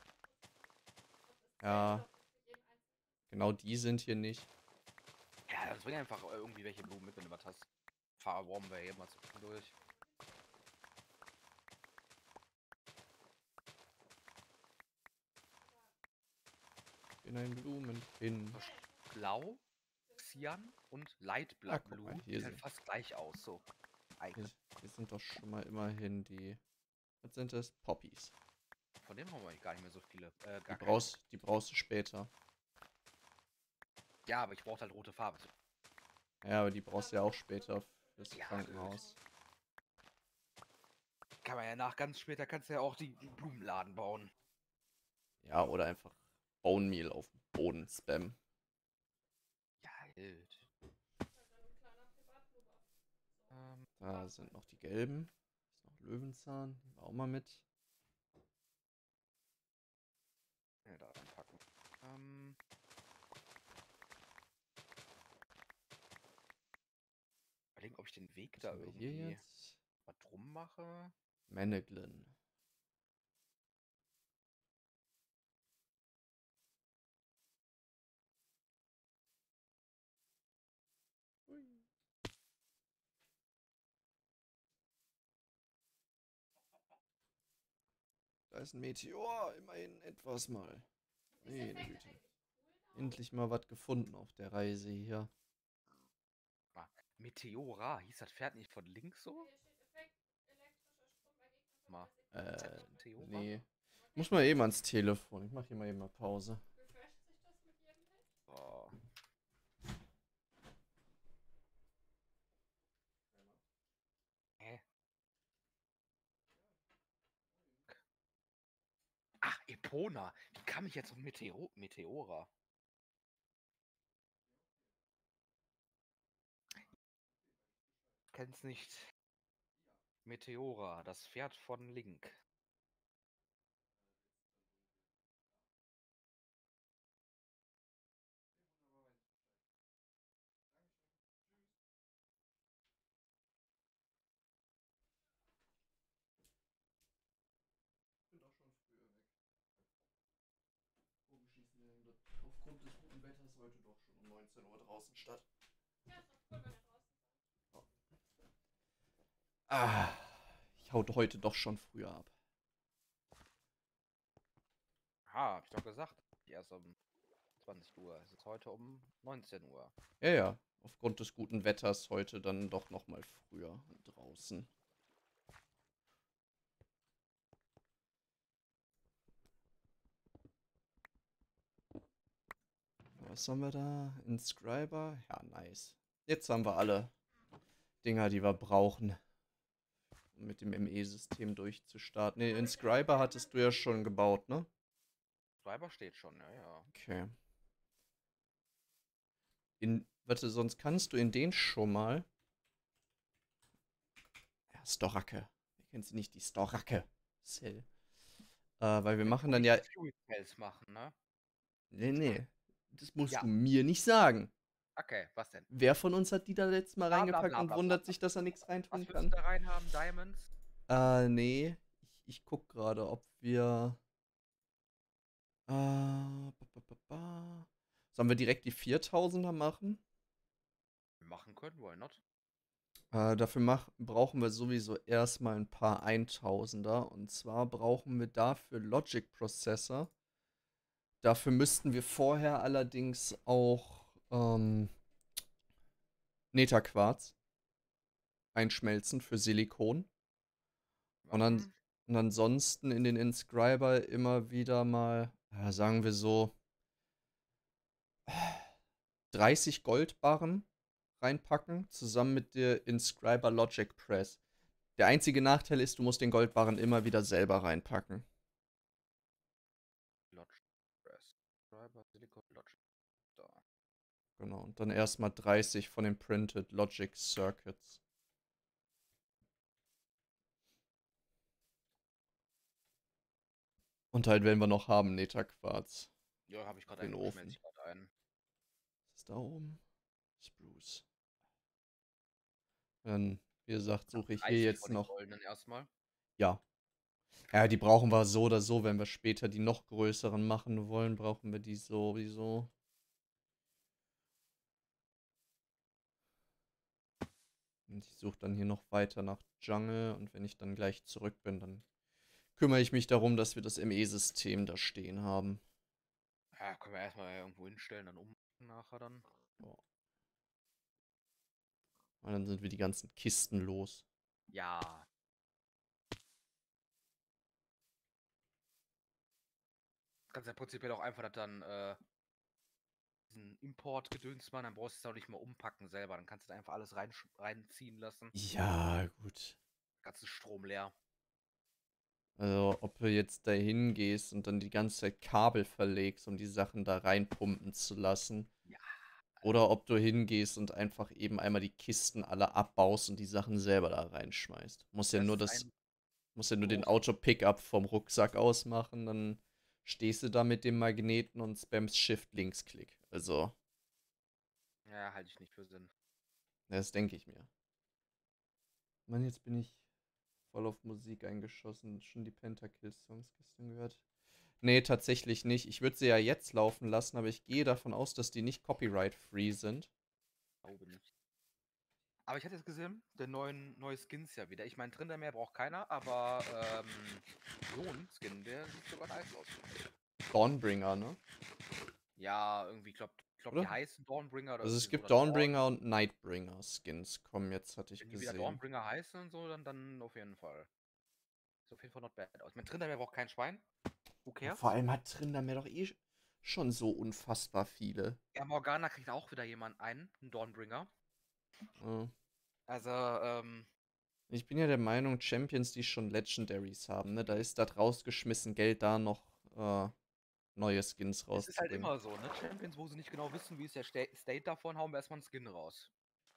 Ja, genau die sind hier nicht. Ja, dann bring einfach irgendwie welche Blumen mit, wenn du was hast. Fahr Warmway immer zwischendurch. In ein Blumenpin. Blau, Cyan und Light Ah, Blood guck Blue mal, sieht hier halt sind, fast gleich aus, so. hier, Icon. hier sind doch schon mal immerhin die. Was sind das? Poppies. Von denen haben wir gar nicht mehr so viele. Äh, Die gar keine. brauchst, die brauchst du später. Ja, aber ich brauche halt rote Farbe. Ja, aber die brauchst du ja auch später fürs Ja, Krankenhaus. Kann man ja nach ganz später kannst du ja auch die Blumenladen bauen. Ja, oder einfach Bone Meal auf den Boden spammen. Ja, Held. Ähm, Da sind noch die gelben. Ist noch Löwenzahn. Nehmen wir auch mal mit. ja, da reinpacken. Ähm. Überlegen, ob ich den Weg Was da haben wir hier irgendwie jetzt? was drum mache. Manneglin. Da ist ein Meteor. Immerhin etwas mal. Meine Güte. Endlich mal was gefunden auf der Reise hier. Ah, Meteora, hieß das Pferd nicht von links so? Mal. Äh, Meteora? nee. Muss mal eben ans Telefon. Ich mach hier mal eben mal Pause. So. Hä? Ach, Epona. Wie kam ich jetzt auf Meteo Meteora? Kenn's nicht. Meteora, das Pferd von Link. Ich bin doch schon früher weg. Vogelschissen findet aufgrund des guten Wetters heute doch schon um neunzehn Uhr draußen statt. Ja, ist doch cool, wenn er draußen seid. Ah, ich hau heute doch schon früher ab. Ah, hab ich doch gesagt. Erst um zwanzig Uhr. Es ist heute um neunzehn Uhr. Ja, ja. Aufgrund des guten Wetters heute dann doch noch mal früher draußen. Was haben wir da? Inscriber? Ja, nice. Jetzt haben wir alle Dinger, die wir brauchen, um mit dem M E-System durchzustarten. Ne, Inscriber hattest du ja schon gebaut, ne? Schreiber steht schon, ja, ja. Okay. In, warte, sonst kannst du in den schon mal. Ja, Storacke. Wer kennt sie nicht? Die Storacke. Cell. Äh, weil wir machen dann ja. Fury Spells machen, ne? Nee, nee. Das musst Ja. du mir nicht sagen. Okay, was denn? Wer von uns hat die da letztes Mal Bla, bla, reingepackt bla, und bla, wundert bla. sich, dass er nichts Was reintun willst kann? du da rein haben? Diamonds? Äh, nee. Ich, ich guck gerade, ob wir. Äh, ba, ba, ba, ba. Sollen wir direkt die viertausender machen? Machen können, why not? Äh, dafür mach, brauchen wir sowieso erstmal ein paar Eintausender. Und zwar brauchen wir dafür Logic Processor. Dafür müssten wir vorher allerdings auch ähm, Netaquarz einschmelzen für Silikon. Und, dann, Machen. und ansonsten in den Inscriber immer wieder mal, ja, sagen wir so, dreißig Goldbarren reinpacken, zusammen mit der Inscriber Logic Press. Der einzige Nachteil ist, du musst den Goldbarren immer wieder selber reinpacken. Logic Press. Driver, Silicon Logic. Da. Genau, und dann erstmal dreißig von den Printed Logic Circuits. Und halt, wenn wir noch haben, Netaquarz. Ja, habe ich gerade Den einen. Schmelze Ofen. ich gerade ein. Was ist da oben? Spruce. Dann, wie gesagt, suche ich hier dreißig jetzt von den noch. goldenen erstmal. Ja. Ja, die brauchen wir so oder so. Wenn wir später die noch größeren machen wollen, brauchen wir die sowieso. Und ich suche dann hier noch weiter nach Jungle. Und wenn ich dann gleich zurück bin, dann kümmere ich mich darum, dass wir das M E-System da stehen haben. Ja, können wir erstmal irgendwo hinstellen, dann um nachher dann. Ja. Und dann sind wir die ganzen Kisten los. Ja. Kannst ja prinzipiell auch einfach das dann äh, diesen Import-Gedöns machen, dann brauchst du es auch nicht mehr umpacken selber. Dann kannst du da einfach alles rein, reinziehen lassen. Ja, gut. Ganzen Strom leer. Also, ob du jetzt da hingehst und dann die ganze Zeit Kabel verlegst, um die Sachen da reinpumpen zu lassen. Ja. Oder ob du hingehst und einfach eben einmal die Kisten alle abbaust und die Sachen selber da reinschmeißt. Muss ja Das nur ist das, ein muss ja nur den großer. Auto-Pickup vom Rucksack ausmachen, dann stehst du da mit dem Magneten und spammst Shift-Linksklick. Also, Ja, halte ich nicht für Sinn. das denke ich mir. Mann, jetzt bin ich voll auf Musik eingeschossen. Schon die Pentakill-Songs gestern gehört. Nee, tatsächlich nicht. Ich würde sie ja jetzt laufen lassen, aber ich gehe davon aus, dass die nicht copyright-free sind. Glaube nicht. Aber ich hatte jetzt gesehen, der neuen neue Skins ja wieder. Ich meine, Trindermeer braucht keiner, aber ähm, so ein Skin, der sieht sogar nice aus. Dawnbringer, ne? Ja, irgendwie, glaub, ich glaube, die Oder? heißen Dawnbringer oder Also es irgendwie so. gibt Oder Dawn. Dawnbringer und Nightbringer Skins. Kommen jetzt, hatte ich Wenn die wieder gesehen. Dawnbringer heißen und so, dann, dann auf jeden Fall. Sieht auf jeden Fall not bad aus. Mein Trindermeer braucht kein Schwein. Who Ja, cares? vor allem hat Trindermeer doch eh schon so unfassbar viele. Ja, Morgana kriegt auch wieder jemand einen, einen Dawnbringer. Ja. Also, ähm, Ich bin ja der Meinung, Champions, die schon Legendaries haben, ne? Da ist das rausgeschmissen Geld, da noch äh, neue Skins es ist halt rauszubringen. immer so, ne? Champions, wo sie nicht genau wissen, wie ist der Sta- State davon, hauen wir erstmal einen Skin raus.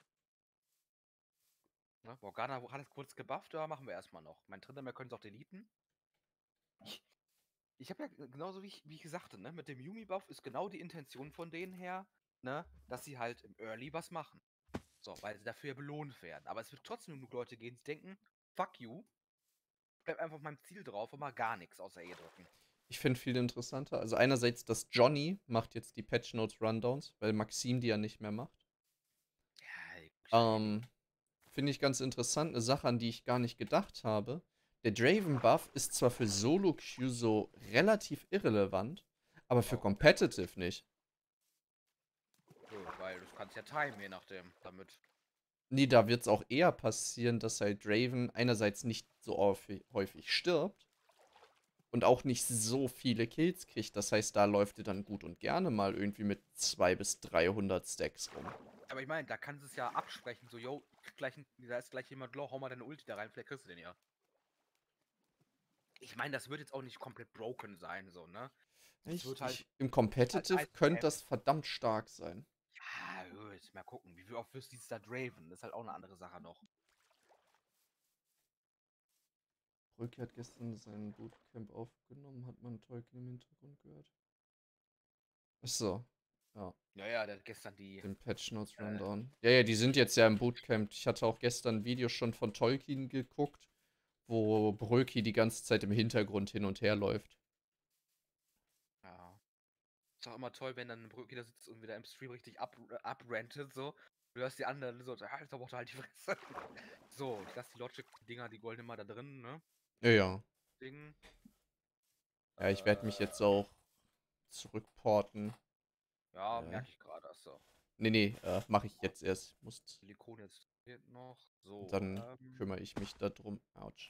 Ne? Morgana hat es kurz gebufft, da machen wir erstmal noch. Mein Trindermeer können sie auch deleten. Ich, ich habe ja g- genauso wie ich, wie ich sagte, ne? Mit dem Yumi-Buff ist genau die Intention von denen her, ne? Dass sie halt im Early was machen. So, weil sie dafür ja belohnt werden. Aber es wird trotzdem genug Leute gehen, die denken, fuck you, bleib einfach auf meinem Ziel drauf und mach gar nichts außer E drücken. Ich finde viel interessanter. Also einerseits, dass Johnny macht jetzt die Patch Notes Rundowns, weil Maxim die ja nicht mehr macht. Ja, Ähm, finde ich ganz interessant. Eine Sache, an die ich gar nicht gedacht habe. Der Draven-Buff ist zwar für Solo-Queue so relativ irrelevant, aber für Oh, Competitive nicht. nö, weil du kannst ja timen, je nachdem, damit. Nee, da wird es auch eher passieren, dass halt Draven einerseits nicht so häufig, häufig stirbt und auch nicht so viele Kills kriegt. Das heißt, da läuft er dann gut und gerne mal irgendwie mit zweihundert bis dreihundert Stacks rum. Aber ich meine, da kannst du es ja absprechen, so, yo, gleich, ein- da ist gleich jemand low, hau mal deine Ulti da rein, vielleicht kriegst du den ja. Ich meine, das wird jetzt auch nicht komplett broken sein, so, ne? Es Ich, wird halt, ich, Im halt Competitive nice to könnte have. das verdammt stark sein. Ja, gut, mal gucken. Wie viel oft wirst du da Draven? Das ist halt auch eine andere Sache noch. Brücke hat gestern sein Bootcamp aufgenommen, hat man Tolkien im Hintergrund gehört. Achso, ja, Ja, ja, der hat gestern die. den Patch Notes Äh, Rundown. Ja, ja, die sind jetzt ja im Bootcamp. Ich hatte auch gestern ein Video schon von Tolkien geguckt, wo Bröki die ganze Zeit im Hintergrund hin und her läuft. Ja. Ist auch immer toll, wenn dann ein Brücke da sitzt und wieder im Stream richtig ab, abrantet, so. Du hörst die anderen so, ja, jetzt aber halt die Fresse. So, ich lasse die Logic-Dinger, die Golden immer da drin, ne? Ja, ja. Ding. Ja, ich werde mich Äh, jetzt auch zurückporten. ja, Äh, merke ich gerade. Achso. nee, nee, äh, mache ich jetzt erst. Muss, Silikon jetzt fehlt noch. So, dann ähm, kümmere ich mich darum. Autsch.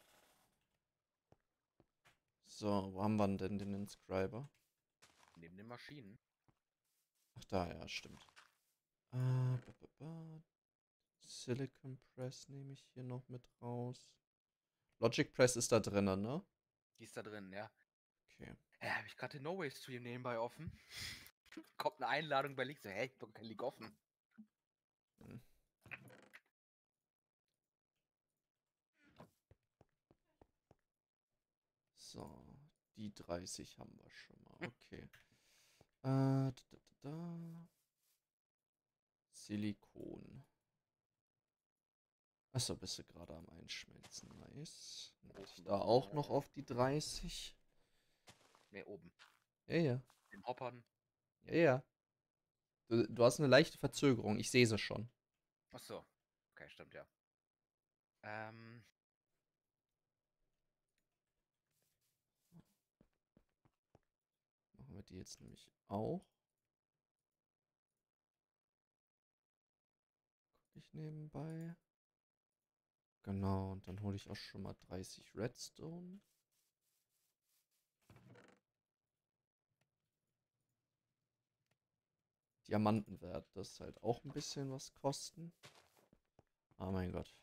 So, wo haben wir denn den Inscriber? neben den Maschinen. Ach, da, ja, stimmt. Äh, ba, ba, ba. Silicon Press nehme ich hier noch mit raus. Logic Press ist da drinnen, ne? Die ist da drin, ja. Okay. Ja, habe ich gerade den No Way Stream nebenbei offen. Kommt eine Einladung bei League. So, hey, ich hab doch kein League offen. Hm. So, die dreißig haben wir schon mal. Okay. Äh, da, da, da, da. Silikon. Achso, bist du gerade am Einschmelzen. Nice. Dann warte ich da auch noch auf die dreißig. Ne, oben. Ja, ja. Den Hoppern. Ja, ja. Du, du hast eine leichte Verzögerung. Ich sehe sie schon. Achso. Okay, stimmt, ja. Ähm, Machen wir die jetzt nämlich auch. Guck ich nebenbei. Genau, und dann hole ich auch schon mal dreißig Redstone. Diamanten wird das halt auch ein bisschen was kosten. Oh mein Gott.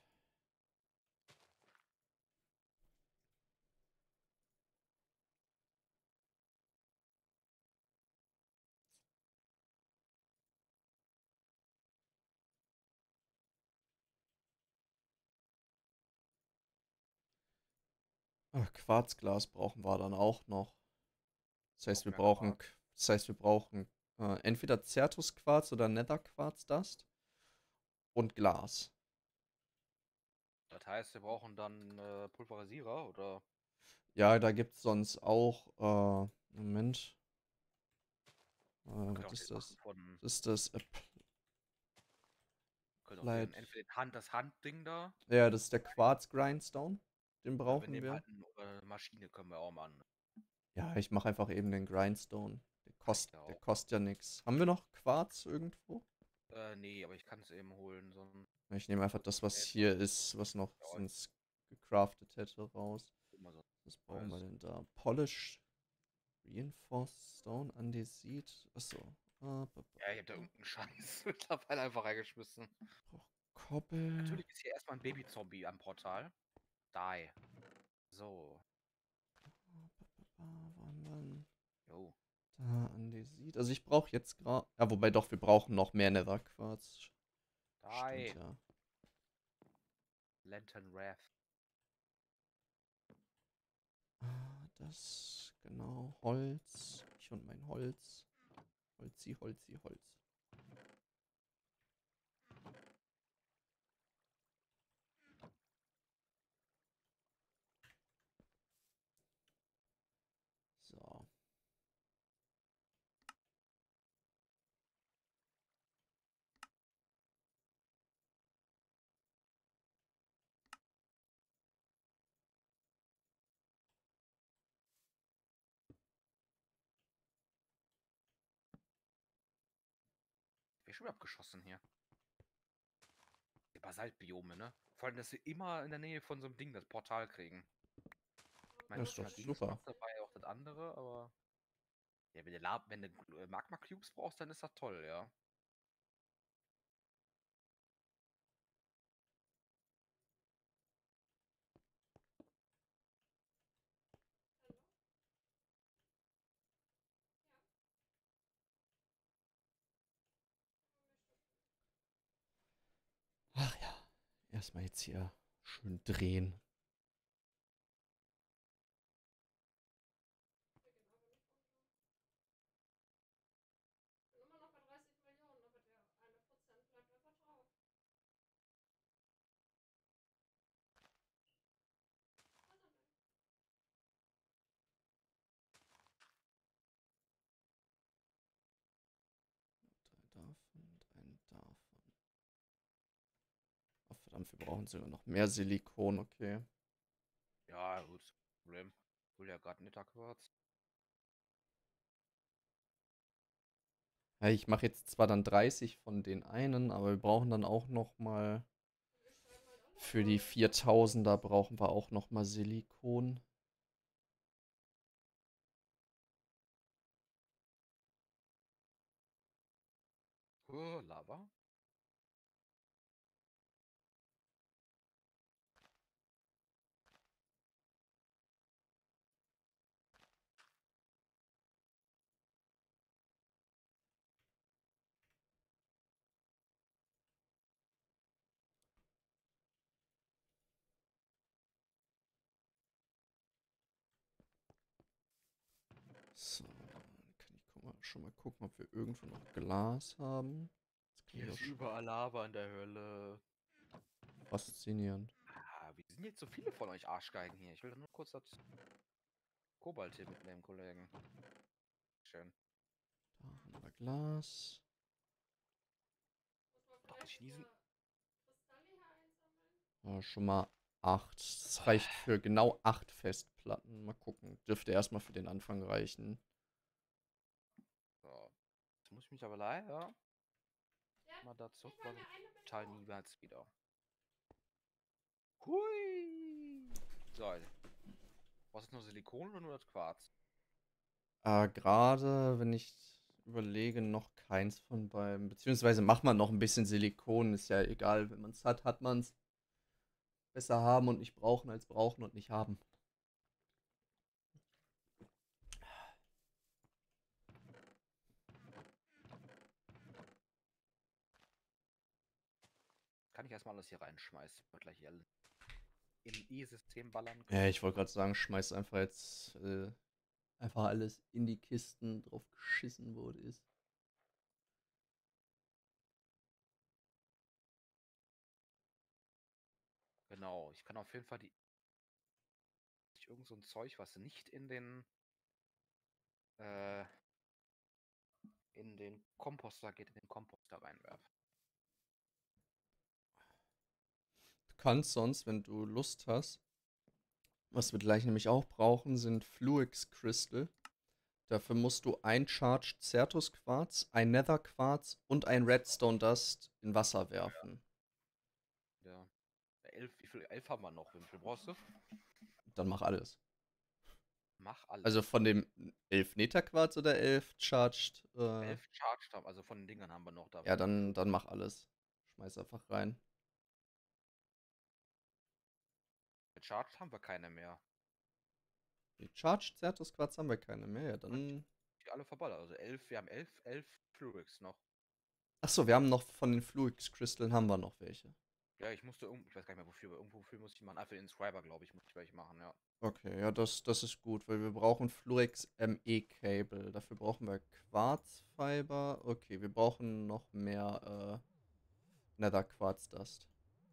Ach, Quarzglas brauchen wir dann auch noch. Das heißt, noch wir mehr brauchen, Quarz. das heißt, wir brauchen äh, entweder Certus-Quarz oder Nether-Quarz-Dust und Glas. Das heißt, wir brauchen dann äh, Pulverisierer oder Ja, da gibt es sonst auch, äh, Moment, äh, können was auch den ist machen das? von, Was ist das? können auch Applied. den, entweder den Hand, das Handding da, Ja, das ist der Quarz-Grindstone. Den oder wir brauchen nehmen wir. halt eine äh, Maschine, können wir auch machen. Ja, ich mache einfach eben den Grindstone. Der Reicht kostet, ja der auch. kostet ja nichts. Haben wir noch Quarz irgendwo? Äh, nee, aber ich kann es eben holen, so ein Ich nehme einfach das, was hier ist, was noch ja, ich sonst gecraftet hätte, raus. guck mal so. Was brauchen wir denn da? Polished Reinforced Stone Andesit. Achso. Ah, ba, ba, Ja, ich hab da ba. irgendeinen Scheiß mittlerweile einfach reingeschmissen. Brauch Koppel. Natürlich ist hier erstmal ein Baby-Zombie am Portal. Die. So. Ah, ba, ba, ba. Wo haben wir denn? Jo. Da Andesit. Also ich brauche jetzt gerade. Ja, wobei doch, wir brauchen noch mehr Netherquarz. Stimmt Die. ja. Lantern Wrath. Ah, das, genau, Holz. Ich und mein Holz. Holzi, Holzi, Holz. So. Wer schon wieder abgeschossen hier? Die Basaltbiome, ne? Vor allem, dass wir immer in der Nähe von so einem Ding das Portal kriegen. Ich meine, Das ist das doch mal Dings super. noch dabei, auch das andere, aber. Ja, wenn du, Lab wenn du äh, Magma-Cubes brauchst, dann ist das toll, ja. Ach ja. Erstmal jetzt hier schön drehen. Wir gehen aber nicht unter. Ich bin immer noch bei dreißig Millionen, aber der eine Prozent bleibt einfach drauf. Was denn? Drei davon, drei davon. Verdammt, wir brauchen sogar noch mehr Silikon, okay. Ja, gut. Problem. Ich will ja gerade Netterquarz. Ja, ich mache jetzt zwar dann dreißig von den einen, aber wir brauchen dann auch noch mal Wir schreiben halt auch noch für die mal. viertausender brauchen wir auch noch mal Silikon. Oh, Lava. So, dann kann ich guck mal, schon mal gucken, ob wir irgendwo noch Glas haben. Das kann Hier ich auch ist schon überall Lava in der Hölle. faszinierend. Ah, wie sind jetzt so viele von euch Arschgeigen hier? Ich will nur kurz das Kobalt hier mitnehmen, Kollegen. Schön. Da haben wir Glas. Muss man Doch mit vielleicht Chinesen. diese Kristalle hier einsammeln? Ja, schon mal acht. Das reicht für genau acht Festplatten. Mal gucken. Dürfte erstmal für den Anfang reichen. So. Jetzt muss ich mich aber leider Ja, mal dazu, gib mal weil mir eine total Million. niemals wieder. Hui! So. Was ist nur Silikon oder nur das Quarz? Äh, gerade, wenn ich überlege, noch keins von beiden. Beziehungsweise macht man noch ein bisschen Silikon. Ist ja egal. Wenn man es hat, hat man es. Besser haben und nicht brauchen, als brauchen und nicht haben. Kann ich erstmal alles hier reinschmeißen, damit wir gleich hier im E-System ballern Ja, können. ich wollte gerade sagen, schmeiß einfach jetzt äh, einfach alles in die Kisten, drauf geschissen wurde ist. Genau, ich kann auf jeden Fall die. Irgend so ein Zeug, was nicht in den. Äh, in den Komposter geht, in den Komposter reinwerfen. Du kannst sonst, wenn du Lust hast, was wir gleich nämlich auch brauchen, sind Fluix Crystal. Dafür musst du ein Charged Certus Quarz, ein Nether Quarz und ein Redstone Dust in Wasser werfen. Ja. Elf, wie viel? Elf haben wir noch. Wie viel brauchst du? Dann mach alles. Mach alles. Also von dem elf Nether Quarz oder elf Charged. Äh, elf Charged haben, also von den Dingern haben wir noch da. ja, dann, dann mach alles. Schmeiß einfach rein. Charged haben wir keine mehr. Die Charged Certus Quarz haben wir keine mehr. Ja, dann. Die alle verballert. Also elf, wir haben elf, elf Fluix noch. Achso, wir haben noch von den Fluix Crystallen haben wir noch welche. Ja, ich musste irgendwo, ich weiß gar nicht mehr wofür, aber irgendwofür musste ich machen. Ah, für den Inscriber, glaube ich, musste ich welche machen, ja. Okay, ja, das, das ist gut, weil wir brauchen Fluix M E Cable. Dafür brauchen wir Quarzfiber. Okay, wir brauchen noch mehr äh, Nether Quarz Dust.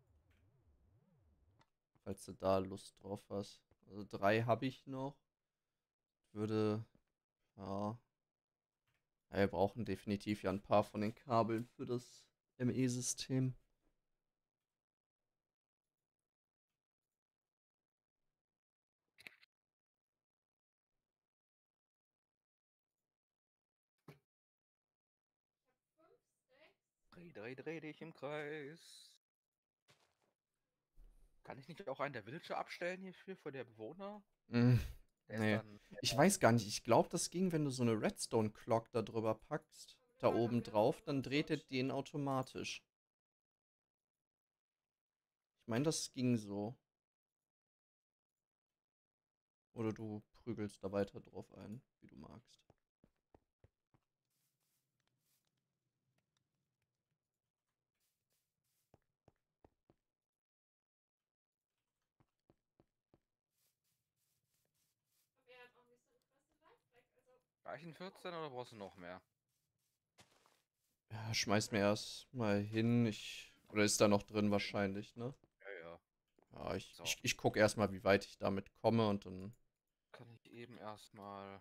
Falls du da Lust drauf hast. Also drei habe ich noch. Würde, ja. Ja, wir brauchen definitiv ja ein paar von den Kabeln für das M E-System. Fünf Stacks. Dreh, dreh, dreh dich im Kreis. Kann ich nicht auch einen der Villager abstellen hierfür, für der Bewohner? Mm, Der ist nee. dann. Ich weiß gar nicht. Ich glaube, das ging, wenn du so eine Redstone Clock da drüber packst. Da oben drauf, dann dreht er den automatisch. Ich meine, das ging so. Oder du prügelst da weiter drauf ein, wie du magst. Aber er hat auch nicht so ein krasses Lifehack. Also, Reichen vierzehn oder brauchst du noch mehr? Ja, schmeiß mir erst mal hin. Ich. Oder ist da noch drin wahrscheinlich, ne? Ja, ja. Ja, ich, So. ich, ich gucke erstmal, wie weit ich damit komme und dann. Kann ich eben erstmal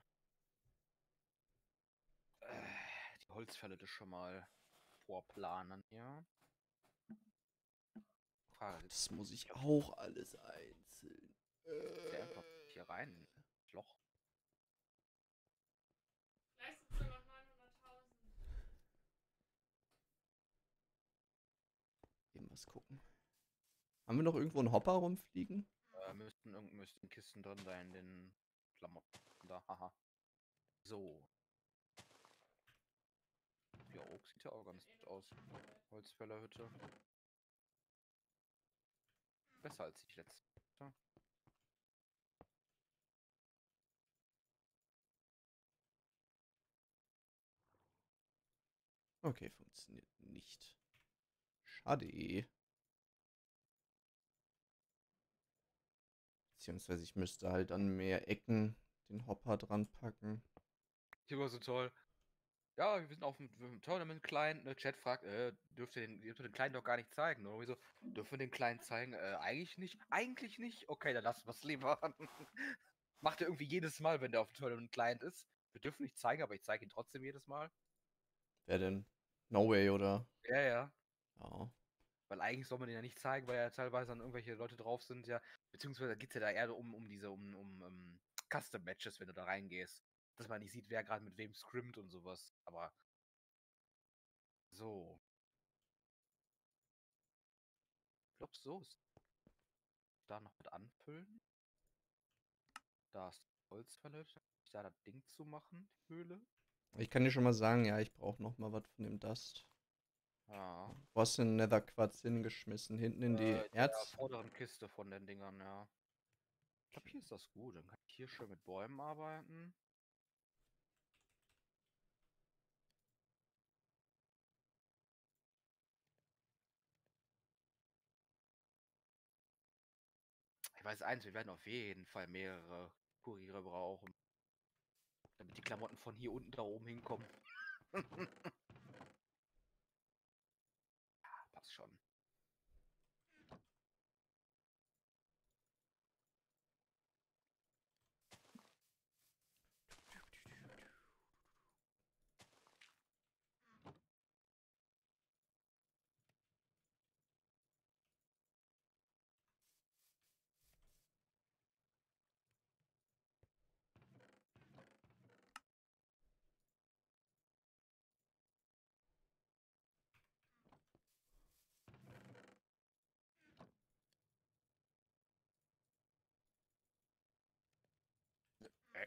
äh, die Holzfälle das schon mal vorplanen, ja? Frage. Das muss ich auch alles einzeln. Ist ja einfach Äh. hier rein. Loch. Leistung noch neunhunderttausend. Eben was gucken. Haben wir noch irgendwo einen Hopper rumfliegen? Äh, müssten, irgend- müssten Kisten drin sein, in den Klamotten. Da, haha. So. Ja, Oak sieht ja auch ganz gut aus. Holzfällerhütte. Besser als ich letzte. Okay, funktioniert nicht. Schade. Beziehungsweise ich müsste halt an mehr Ecken den Hopper dran packen. Hier war so toll. Ja, wir sind auf dem, dem Tournament-Client. Ne? Chat fragt, äh, dürft ihr den, dürft ihr den Client doch gar nicht zeigen. Oder so, dürfen wir den Client zeigen? Äh, eigentlich nicht. Eigentlich nicht? Okay, dann lassen wir es lieber. Macht er irgendwie jedes Mal, wenn der auf dem Tournament-Client ist. Wir dürfen nicht zeigen, aber ich zeige ihn trotzdem jedes Mal. Wer denn? No Way, oder? Ja, ja. Ja. Weil eigentlich soll man den ja nicht zeigen, weil ja teilweise dann irgendwelche Leute drauf sind, ja. Beziehungsweise geht es ja da eher um, um diese, um, um, um Custom-Matches, wenn du da reingehst. Dass man nicht sieht, wer gerade mit wem scrimmt und sowas. Aber. So. Ich glaube, so ist. Da noch mit anfüllen. Da ist Holzverlöscher. Da das Ding zu machen, die Höhle. Ich kann dir schon mal sagen, ja, ich brauche noch mal was von dem Dust. Ja. Wo hast du den Netherquarz hingeschmissen? Hinten in die Äh, der Erz? vorderen Kiste von den Dingern, ja. Ich glaube, hier ist das gut. Dann kann ich hier schön mit Bäumen arbeiten. Ich weiß eins, wir werden auf jeden Fall mehrere Kuriere brauchen. Damit die Klamotten von hier unten da oben hinkommen. Ja, passt schon. Äh.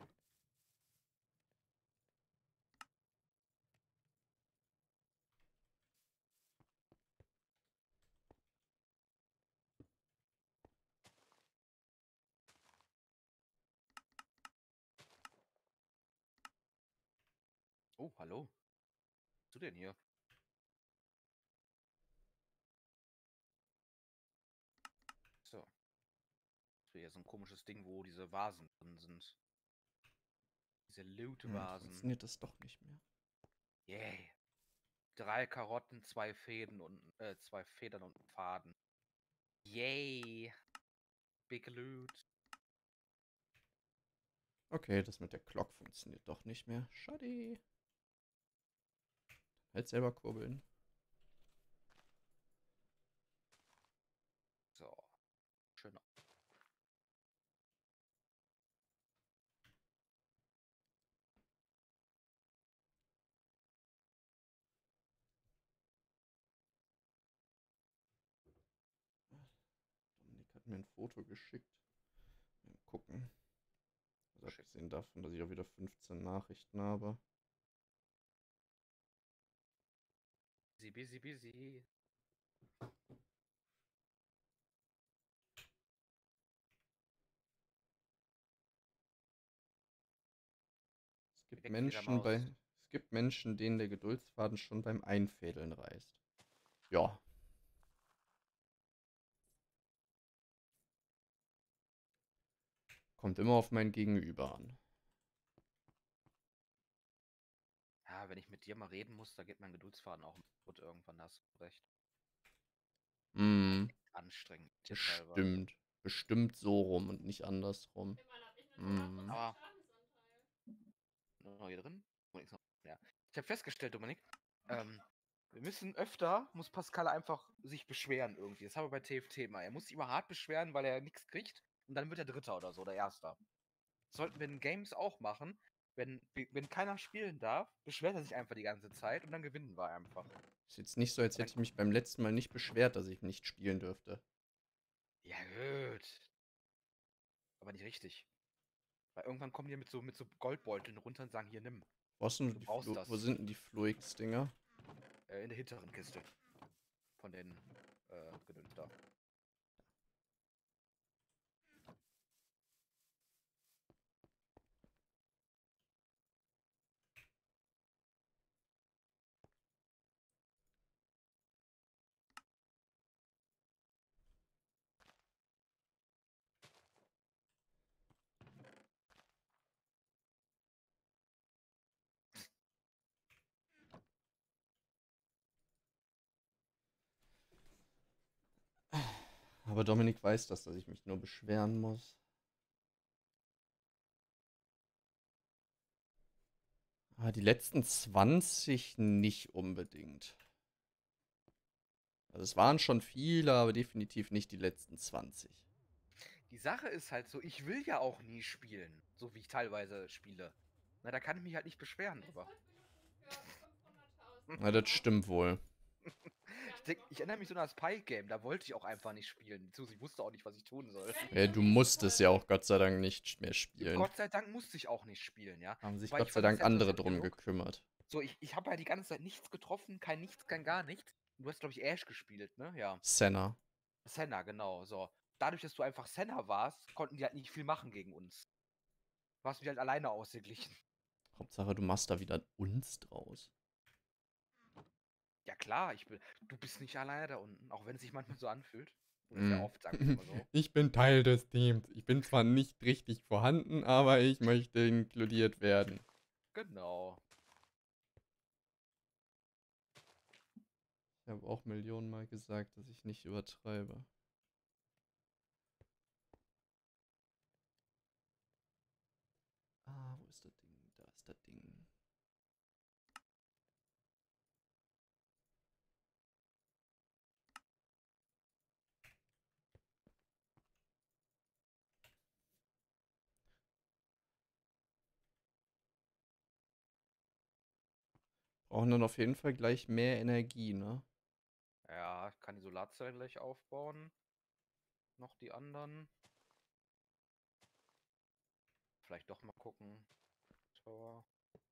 Oh, hallo. Was bist du denn hier? So. Das wäre hier so ein komisches Ding, wo diese Vasen drin sind. Diese Hm, Loot-Vasen. funktioniert das doch nicht mehr. Yay. Drei Karotten, zwei Fäden und äh, zwei Federn und einen Faden. Yay. Big Loot. Okay, das mit der Glock funktioniert doch nicht mehr. Schade. Halt selber kurbeln. So. Schön. Dominik hat mir ein Foto geschickt. Mal gucken. Also Geschickt. abgesehen davon, dass ich auch wieder fünfzehn Nachrichten habe. Busy, busy, busy. Es gibt Weg mit der Menschen bei. Maus. Es gibt Menschen, denen der Geduldsfaden schon beim Einfädeln reißt. Ja. Kommt immer auf mein Gegenüber an. Ja, wenn ich mit dir mal reden muss, da geht mein Geduldsfaden auch kaputt irgendwann, da hast du recht. Hm, Anstrengend mit dir teilweise. bestimmt. Bestimmt so rum und nicht andersrum. Immerhin habe ich einen Hm. hundert Prozent Aber Schadensanteil. noch hier drin? Dominik ist noch- Ja. Ich habe festgestellt, Dominik, ähm, Wir müssen öfter, muss Pascal einfach sich beschweren irgendwie. Das haben wir bei T F T mal. Er muss sich immer hart beschweren, weil er nichts kriegt. Und dann wird er Dritter oder so, oder Erster. Das sollten wir in Games auch machen. Wenn, wenn keiner spielen darf, beschwert er sich einfach die ganze Zeit und dann gewinnen wir einfach. Ist jetzt nicht so, als hätte ich mich beim letzten Mal nicht beschwert, dass ich nicht spielen dürfte. Ja, gut. Aber nicht richtig. Weil irgendwann kommen die mit so, mit so Goldbeuteln runter und sagen, hier, nimm. Wo, hast du Du die brauchst Flu das. Wo sind denn die Fluix-Dinger? Äh, in der hinteren Kiste. Von den äh, Gedöns da. Aber Dominik weiß das, dass ich mich nur beschweren muss. Aber die letzten zwanzig nicht unbedingt. Also es waren schon viele, aber definitiv nicht die letzten zwanzig. Die Sache ist halt so, ich will ja auch nie spielen. So wie ich teilweise spiele. Na, da kann ich mich halt nicht beschweren drüber. Na, das stimmt wohl. Ich, denk, ich erinnere mich so an das Pie-Game, da wollte ich auch einfach nicht spielen. Beziehungsweise ich wusste auch nicht, was ich tun soll. Ja, du musstest ja auch Gott sei Dank nicht mehr spielen. Gott sei Dank musste ich auch nicht spielen, ja. Haben sich Wobei Gott ich sei fand das Dank ja andere interessant drum genug. gekümmert. So, ich, ich habe ja die ganze Zeit nichts getroffen, kein Nichts, kein gar nichts. Du hast, glaube ich, Ash gespielt, ne? Ja. Senna. Senna, genau, so. Dadurch, dass du einfach Senna warst, konnten die halt nicht viel machen gegen uns. Du hast mich halt alleine ausgeglichen. Hauptsache, du machst da wieder uns draus. Ja klar, ich bin, du bist nicht alleine da unten, auch wenn es sich manchmal so anfühlt. Oder sehr Mm. oft, sagen wir mal so. Ich bin Teil des Teams. Ich bin zwar nicht richtig vorhanden, aber ich möchte inkludiert werden. Genau. Ich habe auch Millionen Mal gesagt, dass ich nicht übertreibe. Ah, wo ist das Ding? Da ist das Ding. Brauchen dann auf jeden Fall gleich mehr Energie, ne? Ja, ich kann die Solarzellen gleich aufbauen. Noch die anderen. Vielleicht doch mal gucken. Tower.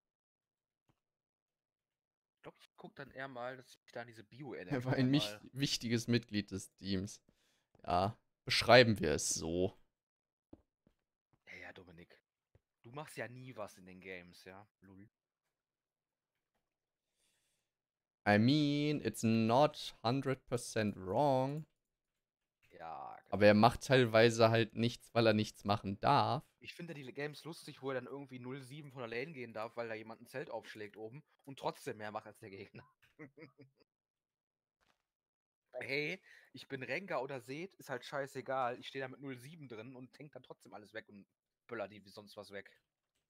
Ich glaube, ich gucke dann eher mal, dass ich da diese Bioenergie Er war ein mich mal... wichtiges Mitglied des Teams. Ja, beschreiben wir es so. Ja, ja, Dominik. Du machst ja nie was in den Games, ja? Lul. I mean, it's not one hundred percent wrong. Ja, genau. Aber er macht teilweise halt nichts, weil er nichts machen darf. Ich finde die Games lustig, wo er dann irgendwie null sieben von der Lane gehen darf, weil da jemand ein Zelt aufschlägt oben und trotzdem mehr macht als der Gegner. Hey, ich bin Rengar oder Seth, ist halt scheißegal. Ich stehe da mit null sieben drin und tank dann trotzdem alles weg und böller die wie sonst was weg.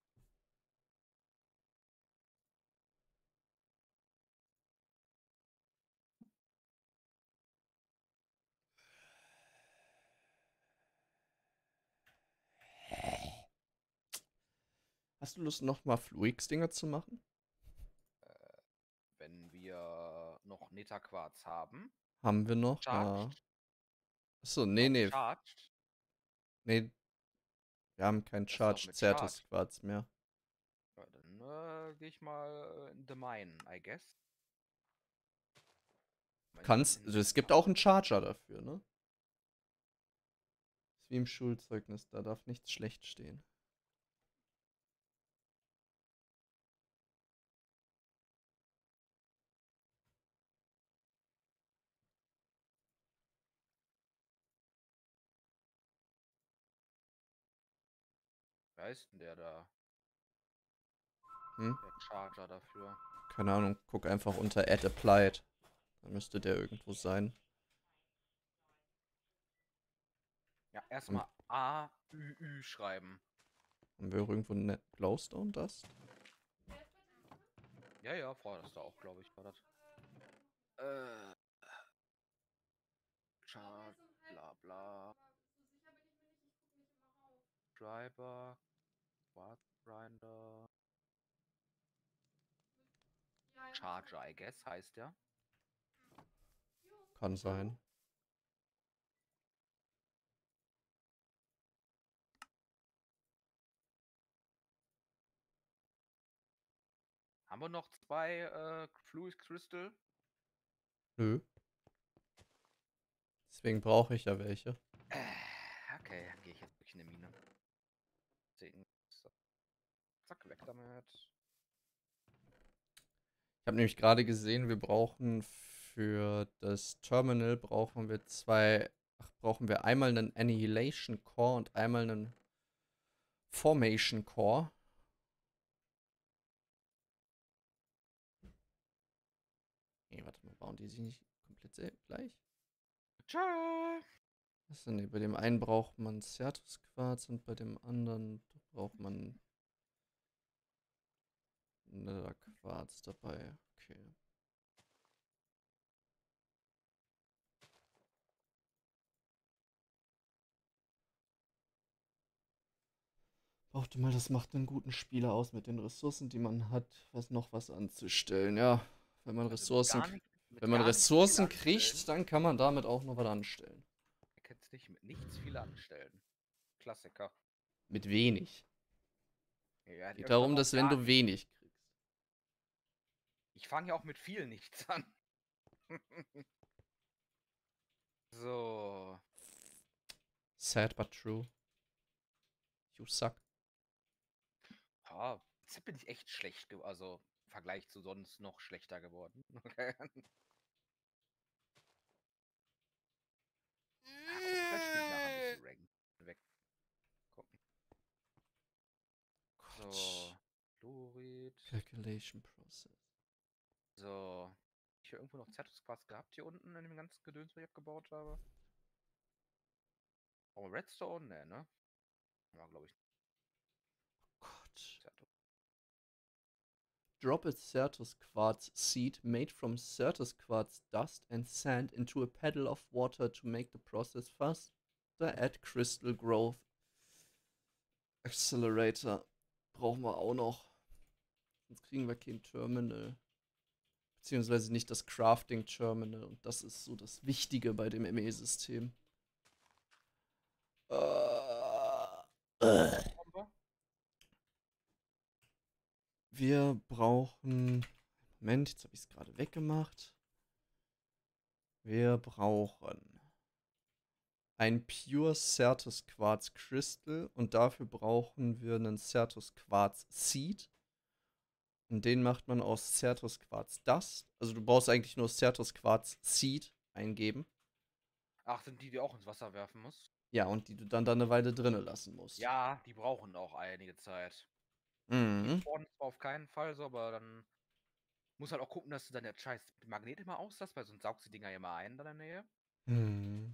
Hast du Lust, nochmal Fluix-Dinger zu machen? Äh, wenn wir noch Neta-Quarz haben. Haben wir noch? Ja. Charged. Achso, nee, Noch nee. charged. Nee. Wir haben kein Das ist auch Charged mit Certus Charged. Quarz mehr. Ja, dann äh, gehe ich mal in the Mine, I guess. Du kannst, also es gibt auch einen Charger dafür, ne? Ist wie im Schulzeugnis, da darf nichts schlecht stehen. Wer ist denn der da? Hm? Der Charger dafür. Keine Ahnung, guck einfach unter Add Applied. Da müsste der irgendwo sein. Ja, erstmal A Ü Ü schreiben. Haben wir irgendwo eine Glowstone Dust? Ja, ja, vorher das da auch, glaube ich, war das. Äh, Auch Chart, jetzt um halb, bla bla. aber so sicher bin ich mir nicht, ich gucke nicht immer rauf. Driver, Quartz Grinder, Ja, ja, Charger, so. I guess, heißt der. Jo. Kann sein. Haben wir noch zwei äh, Fluid Crystal? Nö. Deswegen brauche ich ja welche. Äh, okay, dann gehe ich jetzt wirklich in eine Mine. Deswegen, so. Zack, weg damit. Ich habe nämlich gerade gesehen, wir brauchen für das Terminal brauchen wir zwei, ach, brauchen wir einmal einen Annihilation Core und einmal einen Formation Core. Nee, warte mal, bauen die sich nicht komplett sel- gleich? Tschö. Achso, nee, bei dem einen braucht man Certus Quarz und bei dem anderen braucht man Nether Quarz dabei. Okay. Brauchte mal, das macht einen guten Spieler aus mit den Ressourcen, die man hat, was noch was anzustellen. Ja, wenn man Also mit Ressourcen, gar nicht, mit wenn man gar nicht viel Ressourcen anstellen. kriegt, dann kann man damit auch noch was anstellen. Ihr könnt nicht mit nichts viel anstellen. Klassiker. Mit wenig. Ja, Geht irgendwann darum, auch dass wenn gar du nicht. wenig kriegst. Ich fange ja auch mit viel nichts an. So. Sad but true. You suck. Ja, jetzt bin ich echt schlecht. ge- Also im Vergleich zu sonst noch schlechter geworden. Okay. Aber vielleicht spiele ich nachher ein bisschen Rank. Weg. Gucken. So. Gott. Fluorid. Calculation process. So. Ich habe irgendwo noch Zertus Quarz gehabt hier unten in dem ganzen Gedöns, was ich abgebaut habe. Oh, Redstone? Nee, ne? Ja, glaube ich. Gott. Zertus. Drop a Certus Quartz seed made from Certus Quartz dust and sand into a paddle of water to make the process faster. Add Crystal Growth Accelerator. Brauchen wir auch noch. Sonst kriegen wir kein Terminal. Beziehungsweise nicht das Crafting Terminal. Und das ist so das Wichtige bei dem M E-System. Äh. Äh. Haben wir? Wir brauchen. Moment, jetzt habe ich es gerade weggemacht. Wir brauchen ein Pure Certus Quartz Crystal und dafür brauchen wir einen Certus Quartz Seed. Und den macht man aus Certus Quartz Dust. Also du brauchst eigentlich nur Certus Quartz Seed eingeben. Ach, sind die, die auch ins Wasser werfen muss? Ja, und die du dann da eine Weile drinnen lassen musst. Ja, die brauchen auch einige Zeit. Die Mhm. spawnen zwar auf keinen Fall so, aber dann muss halt auch gucken, dass du dann der scheiß Magnet immer auslässt, weil sonst saugst du die Dinger immer ein in deiner Nähe. Mhm.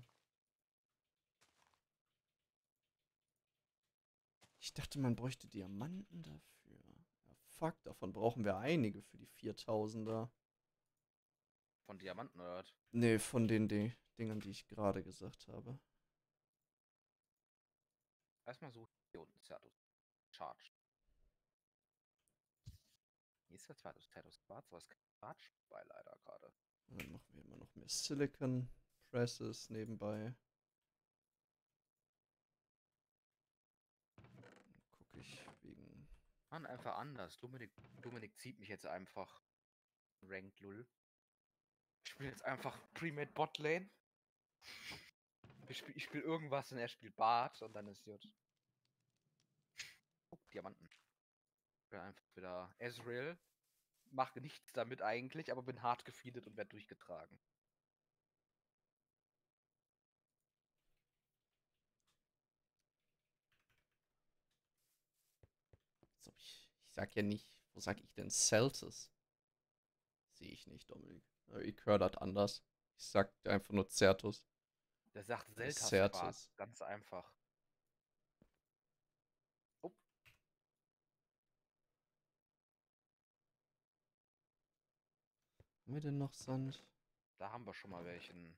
Ich dachte, man bräuchte Diamanten dafür. Ja, fuck, davon brauchen wir einige für die viertausender. Von Diamanten oder was? Nee, von den Di Dingern, die ich gerade gesagt habe. Erstmal so hier unten Certus. Charge. Hier ist der zweite Certus Quarz, aber es ist kein Charge bei leider gerade. Und dann machen wir immer noch mehr Silicon Presses nebenbei. Dann gucke ich wegen. Mann, einfach anders. Dominik, Dominik zieht mich jetzt einfach. Ranked Lull. Ich spiele jetzt einfach Pre-Made Bot Lane. Ich spiele spiel irgendwas und er spielt Bart und dann ist gut. Oh, Diamanten. Ich bin einfach wieder Ezreal. Mache nichts damit eigentlich, aber bin hart gefeedet und werde durchgetragen. So, ich, ich sag ja nicht. Wo sag ich denn Celtis? Sehe ich nicht, Dominik. Ich höre das anders. Ich sag einfach nur Certus. Der sagt Oder Seltas Quarz. Certis. Ganz einfach. Oh, Haben wir denn noch Sand? Da haben wir schon mal welchen.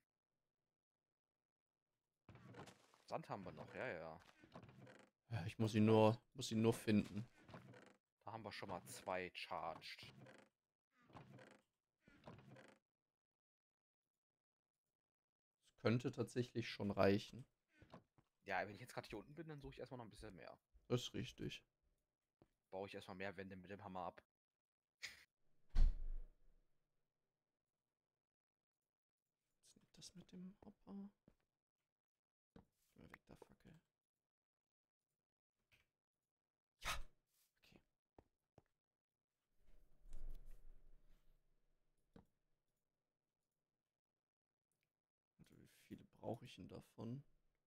Sand haben wir noch, ja, ja. Ja, ich muss ihn nur, muss ihn nur finden. Da haben wir schon mal zwei charged. Das könnte tatsächlich schon reichen. Ja, wenn ich jetzt gerade hier unten bin, dann suche ich erstmal noch ein bisschen mehr. Das ist richtig. Baue ich erstmal mehr Wände mit dem Hammer ab. Was ist das mit dem Hopper? Geh mal weg, da Fackel. Ja, okay. Warte, wie viele brauche ich denn davon?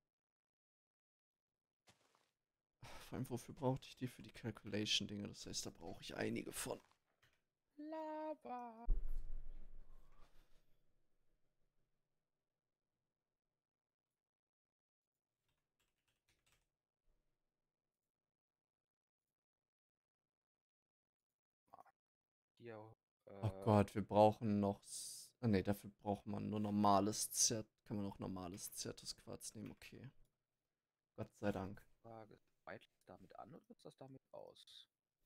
Vor allem, wofür brauchte ich die? Für die Calculation-Dinge. Das heißt, da brauche ich einige von. Lava. Hier, Oh äh, Gott, wir brauchen noch... S- Ah ne, dafür braucht man nur normales Zert. Kann man auch normales Zertusquarz nehmen, okay. Gott sei Dank. Frage, weit damit an oder ist das damit aus?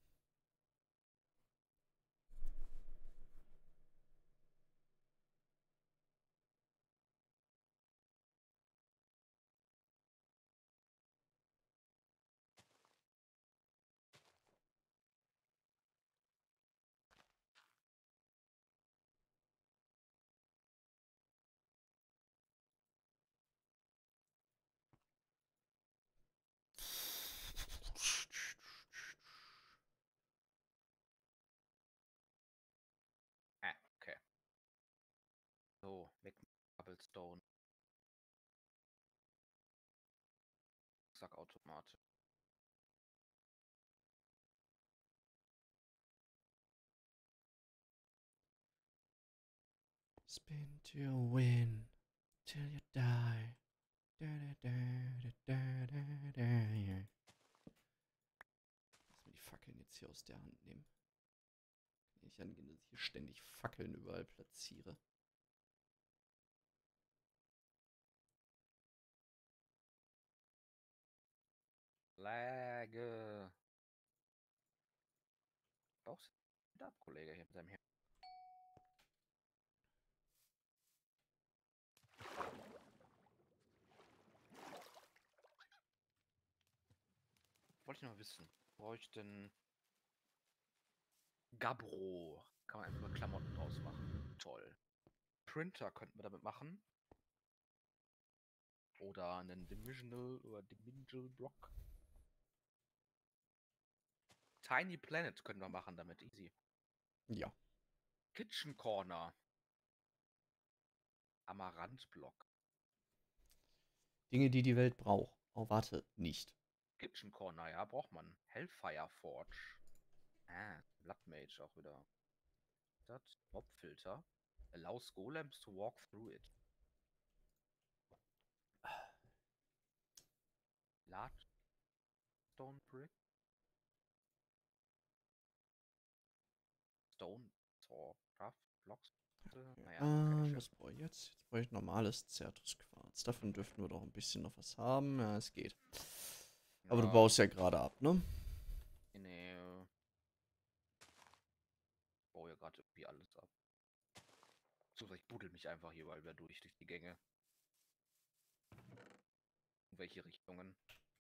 Ah, okay. So, mit Cobblestone. Sackautomat. Spin to win till you die. Da, da, da, da, da, da, da, ja. Lass mir die Fackeln jetzt hier aus der Hand nehmen. Kann ich angehen, dass ich hier ständig Fackeln überall platziere. Läge. Brauchst du ab, Kollege, hier mit seinem Hirn. Wollte ich noch wissen. Brauche ich denn Gabbro? Kann man einfach Klamotten draus machen. Toll. Printer könnten wir damit machen. Oder einen Dimensional oder Dimensional Block. Tiny Planet können wir machen damit. Easy. Ja. Kitchen Corner. Amaranthblock. Dinge, die die Welt braucht. Oh, warte, nicht. Kitchen Corner, ja, braucht man. Hellfire Forge. Ah, Blood Mage auch wieder. Das Mobfilter. Allows Golems to walk through it. Large Stone Brick. Stone Saw Craft Blocks. Naja, keine Ähm, Chef. was brauche ich jetzt? Jetzt brauche ich normales Zertusquarz. Davon dürften wir doch ein bisschen noch was haben. Ja, es geht. Aber du Ja, baust ja gerade ab, ne? nee. Ich baue ja gerade irgendwie alles ab. So, ich buddel mich einfach hier mal wieder durch, durch die Gänge. In welche Richtungen?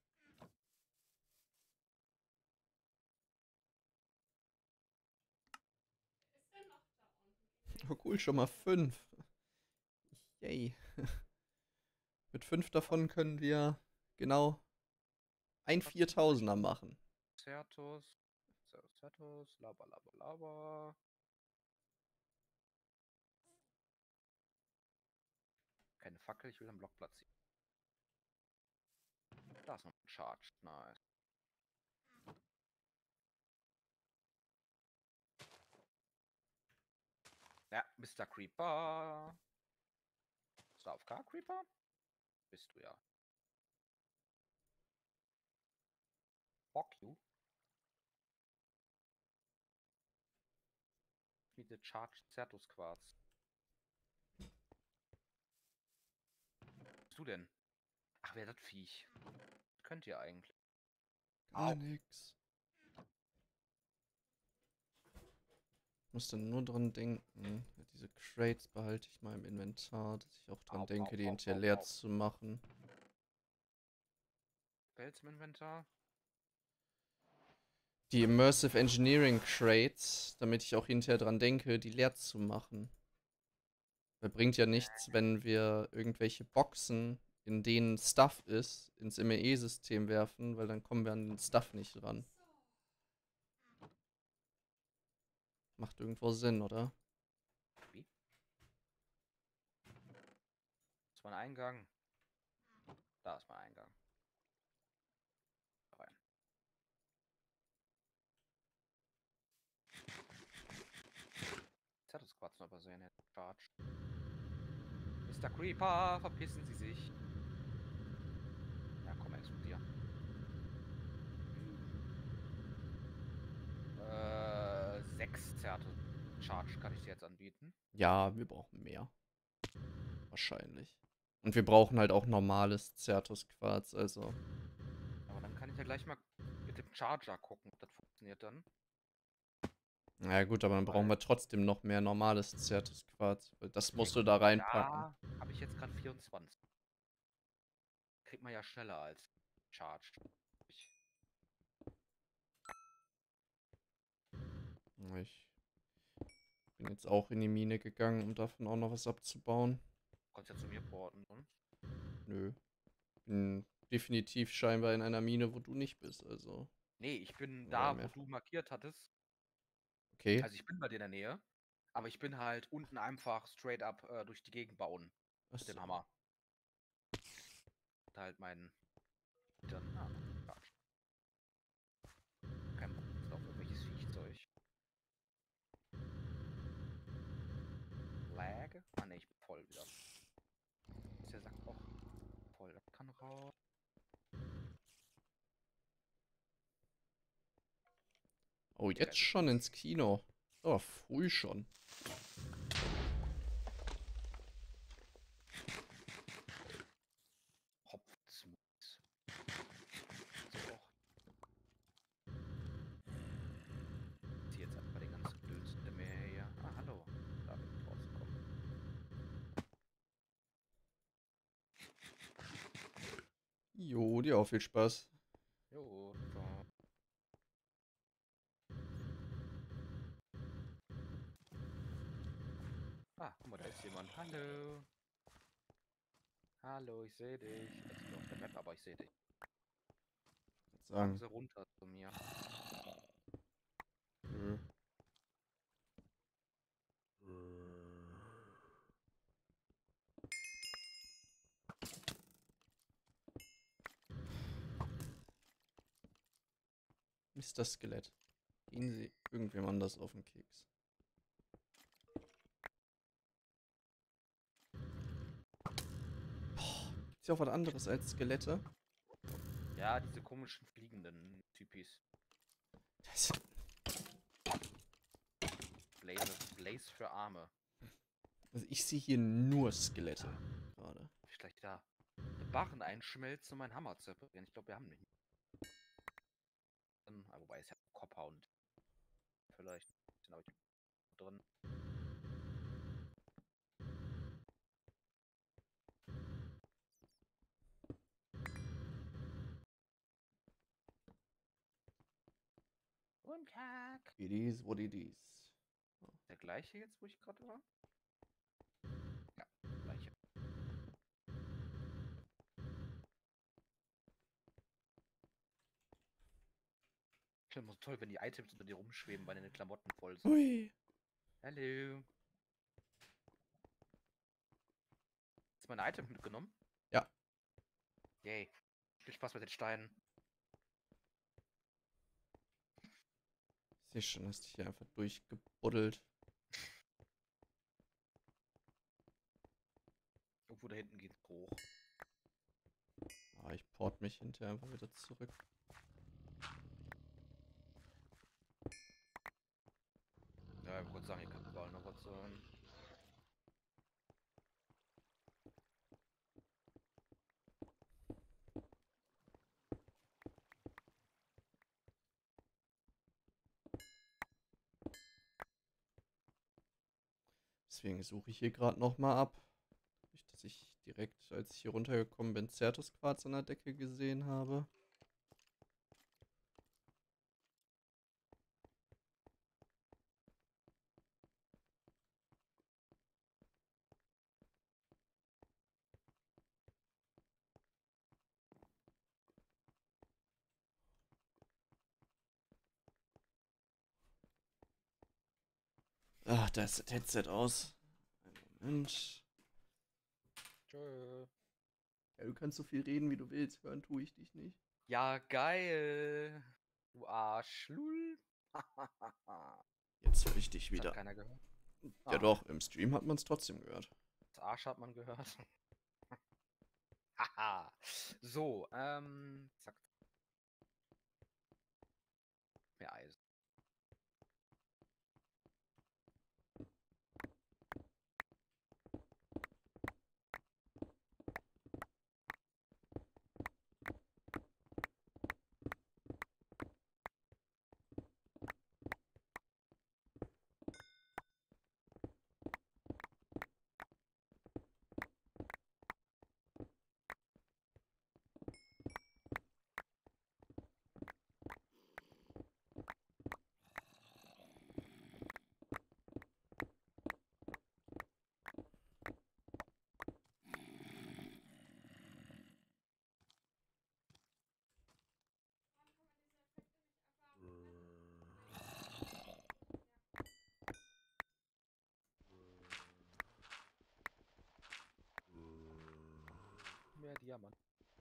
Ist denn noch da unten? Oh, cool, schon mal fünf. Yay. Mit fünf davon können wir genau ein Viertausender machen. Certus. Certus, Certus. Lava, lava, lava. Keine Fackel, ich will einen Block platzieren. Da ist noch ein Charge. Nice. Ja, Mister Creeper. Ist der A F K Creeper? Bist du ja. Fuck you. Need the charged Certus Quarz. bist du denn? Ach, wer das Viech? Könnt ihr eigentlich? Gar Au. nix. Ich musste nur dran denken. Diese Crates behalte ich mal im Inventar, dass ich auch dran Au, denke, au, die au, hinterher au, leer au. zu machen. Bells im Inventar? Die Immersive Engineering Crates, damit ich auch hinterher dran denke, die leer zu machen. Weil bringt ja nichts, wenn wir irgendwelche Boxen, in denen Stuff ist, ins M E E-System werfen, weil dann kommen wir an den Stuff nicht ran. Macht irgendwo Sinn, oder? Wie? Das war ein Eingang. Da ist mein Eingang. Rein. Jetzt hat das Quatsch noch übersehen, Herr Charge. Mister Creeper, verpissen Sie sich. Ja, komm, explodier. Äh, sechs Zerte Charge kann ich dir jetzt anbieten. Ja, wir brauchen mehr. Wahrscheinlich. Und wir brauchen halt auch normales Zertus-Quarz, also. Aber dann kann ich ja gleich mal mit dem Charger gucken, ob das funktioniert dann. Na gut, aber dann brauchen wir trotzdem noch mehr normales Zertus-Quarz. Weil das musst du da reinpacken. Da habe ich jetzt gerade vierundzwanzig. Kriegt man ja schneller als Charged. Ich Ich bin jetzt auch in die Mine gegangen, um davon auch noch was abzubauen. kannst ja zu mir porten, ne? Nö. Bin definitiv scheinbar in einer Mine, wo du nicht bist, also. Nee, ich bin Oder da, wo mehr. du markiert hattest. Okay. Also ich bin bei dir in der Nähe. Aber ich bin halt unten einfach straight up äh, durch die Gegend bauen. Ach Mit dem so. Hammer. Da halt meinen. Dann. Ah, Charged. Kein Bock jetzt auf irgendwelches Viechzeug. Lag? Ah ne, ich bin voll wieder. Ist der Sack auch voll? Das kann raus. Oh, jetzt schon ins Kino. Oh, früh schon. Hopfsmooth. So auch. Ich zieh jetzt einfach den ganzen Döns hinter mir her hier. Ah, hallo. Da bin ich rausgekommen. Jo, dir auch viel Spaß. Jo, ciao. Ah, guck mal, da ist jemand. Hallo. Hallo, ich sehe dich. Also nicht auf der Map, aber ich sehe dich. Sagen. Kommen Sie runter zu mir. Nö. Mister Skelett. Gehen Sie irgendwem anders auf den Keks. Boah, gibt's ja auch was anderes als Skelette? Ja, diese komischen fliegenden Typis. Das Blaze, Blaze für Arme. also ich sehe hier nur Skelette gerade. Vielleicht da. Der Barren einschmelzen, um meinen Hammer zu reparieren. Ich glaube, wir haben nicht. Ah, wobei ist ja Copperhound. Vielleicht. Den habe ich drin. Und Kack. It is what it is. Der gleiche jetzt, wo ich gerade war? Ja, gleiche. Ich finde es toll, wenn die Items unter dir rumschweben, weil deine Klamotten voll sind. Hui. Hallo. Hast du meine Items mitgenommen? Ja. Yay. Viel Spaß mit den Steinen. Ich sehe schon, hast dich hier einfach durchgebuddelt. Irgendwo da hinten geht's hoch. Ah, ich port mich hinterher einfach wieder zurück. Ja, ich wollte sagen, hier kann überall noch was sein. Deswegen suche ich hier gerade nochmal ab. Nicht, dass ich direkt, als ich hier runtergekommen bin, Certus-Quarz an der Decke gesehen habe. Ach, da ist das Headset aus. Einen Moment. Tschö. Ja, du kannst so viel reden, wie du willst. Hören tue ich dich nicht. Ja, geil. Du Arschlull. Jetzt höre ich dich Das hat wieder. keiner gehört. Ja Ah, doch, im Stream hat man es trotzdem gehört. das Arsch hat man gehört. Haha. So, ähm, zack. Mehr Eisen. Mehr Diamant.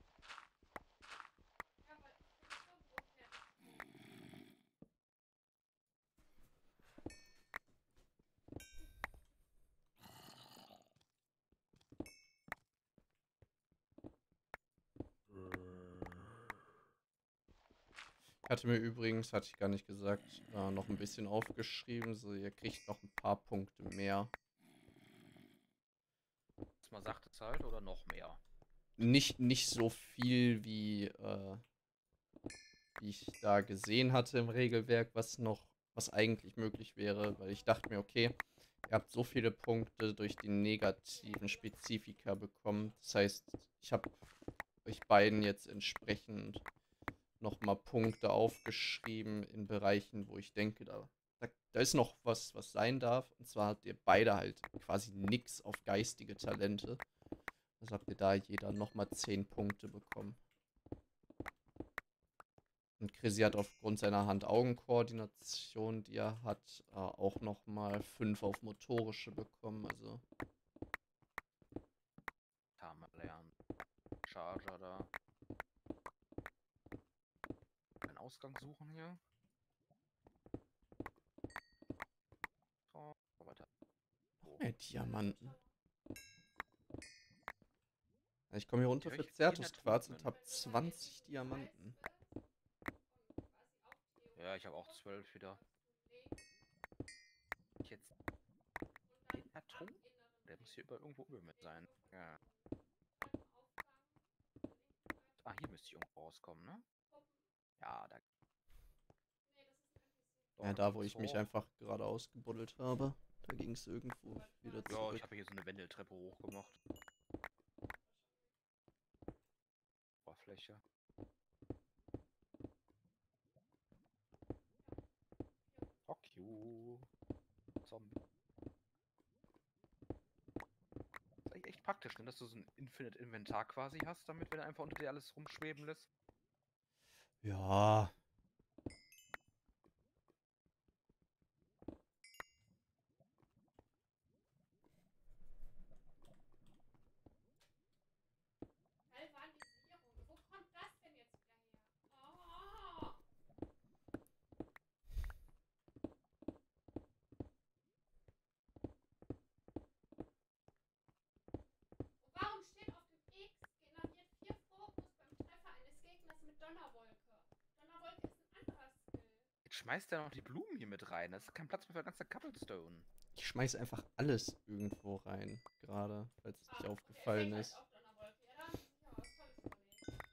Ja, weil Munition braucht mehr. Ich hatte mir übrigens, hatte ich gar nicht gesagt, äh, noch ein bisschen aufgeschrieben. So, ihr kriegt noch ein paar Punkte mehr. Was man sagt es halt, oder noch mehr? Nicht, nicht so viel, wie, äh, wie ich da gesehen hatte im Regelwerk, was noch, was eigentlich möglich wäre, weil ich dachte mir, okay, ihr habt so viele Punkte durch die negativen Spezifika bekommen. Das heißt, ich habe euch beiden jetzt entsprechend nochmal Punkte aufgeschrieben in Bereichen, wo ich denke, da, da, da ist noch was, was sein darf. Und zwar habt ihr beide halt quasi nix auf geistige Talente. Also habt ihr da jeder nochmal zehn Punkte bekommen. Und Chrissy hat aufgrund seiner Hand-Augen-Koordination, die er hat, äh, auch nochmal fünf auf motorische bekommen. Also Tama lernen. Charger da. Einen Ausgang suchen hier. Oh, weiter. noch mehr Diamanten. Also ich komme hier runter Ja, für ich bin in der Certus-Quarz und Truhen. habe zwanzig Diamanten. Ja, ich habe auch zwölf wieder. Ich jetzt in der Truhe? Der muss hier über irgendwo über mit sein. Ja. Ah, hier müsste ich irgendwo rauskommen, ne? Ja, da. Doch, Ja, da da wo ging's ich mich hoch. einfach gerade ausgebuddelt habe. Da ging es irgendwo wieder Ja, zurück. ich habe hier so eine Wendeltreppe hochgemacht. Oberfläche. Fuck you. Zombie. Ist eigentlich echt praktisch, ne? Dass du so ein Infinite Inventar quasi hast, damit, wenn du einfach unter dir alles rumschweben lässt. Ja. Galvanisierung. Wo kommt das denn jetzt wieder her? Oh. Und warum steht auf dem X, generiert vier Fokus beim Treffer eines Gegners mit Donnerwolke? Donnerwolke ist ein anderer Skill. Jetzt schmeißt er noch die Blumen hier mit rein. Das ist kein Platz mehr für ganze Cobblestone. Ich schmeiß einfach alles irgendwo rein, gerade, falls es Ah, nicht und aufgefallen der ist. Effekt heißt auch Donnerwolke. Ja, da haben sie sich ja was Tolles überlegt.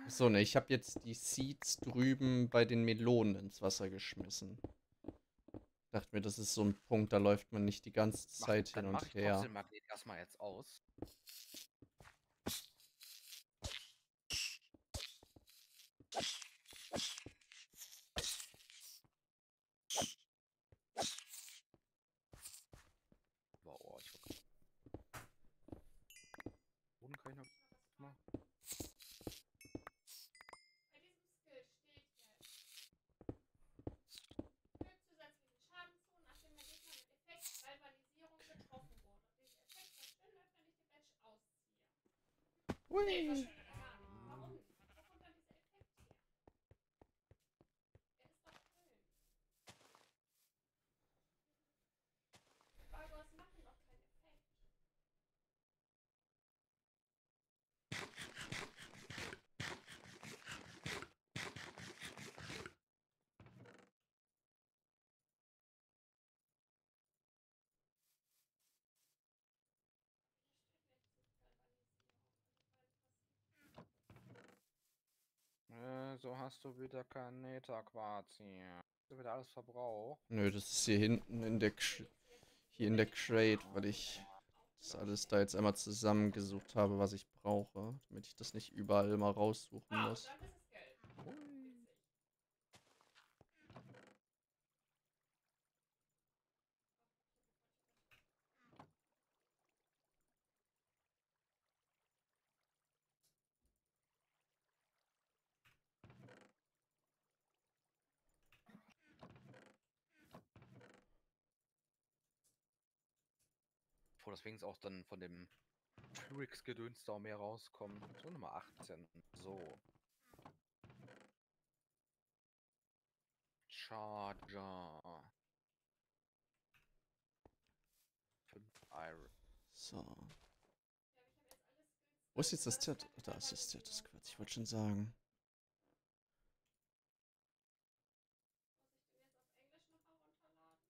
So, ne, ich habe jetzt die Seeds drüben bei den Melonen ins Wasser geschmissen. Dachte mir, das ist so ein Punkt, da läuft man nicht die ganze Mach, Zeit hin dann mache und ich her. trotzdem Magnet erstmal jetzt aus. Wow, ich Boden kann ich noch mal. Bei diesem Skill steht jetzt. Fügt zusätzlichen Schaden zu, nachdem der Gegner mit Effekt Galvanisierung getroffen wurde. Dieser Effekt verschwindet, wenn ich die Badge ausziehe. Nee, Hui. verschwindet er gar nicht. Warum nicht? Wo kommt dann dieser Effekt her? Der ist doch drin. Bargos machen doch keinen Effekt. Äh, so hast du wieder kein Netherquarz hier. Hast du wieder alles verbraucht? Nö, das ist hier hinten in der Ksch hier in der Crate, weil ich das alles da jetzt einmal zusammengesucht habe, was ich brauche, damit ich das nicht überall immer raussuchen Ah, und muss. dann ist es gelb. Witzig. Bevor das wenigstens auch dann von dem Flurix-Gedöns da mehr rauskommt. So, Nummer achtzehn. So. Charger. fünf Iron. So. Ja, aber ich habe jetzt alle Skills. Wo ist jetzt das War Zert? das mit Da der ist das Galvanisierung? Zertusquarz. Ich wollte schon sagen. Muss ich den jetzt auf Englisch nochmal runterladen?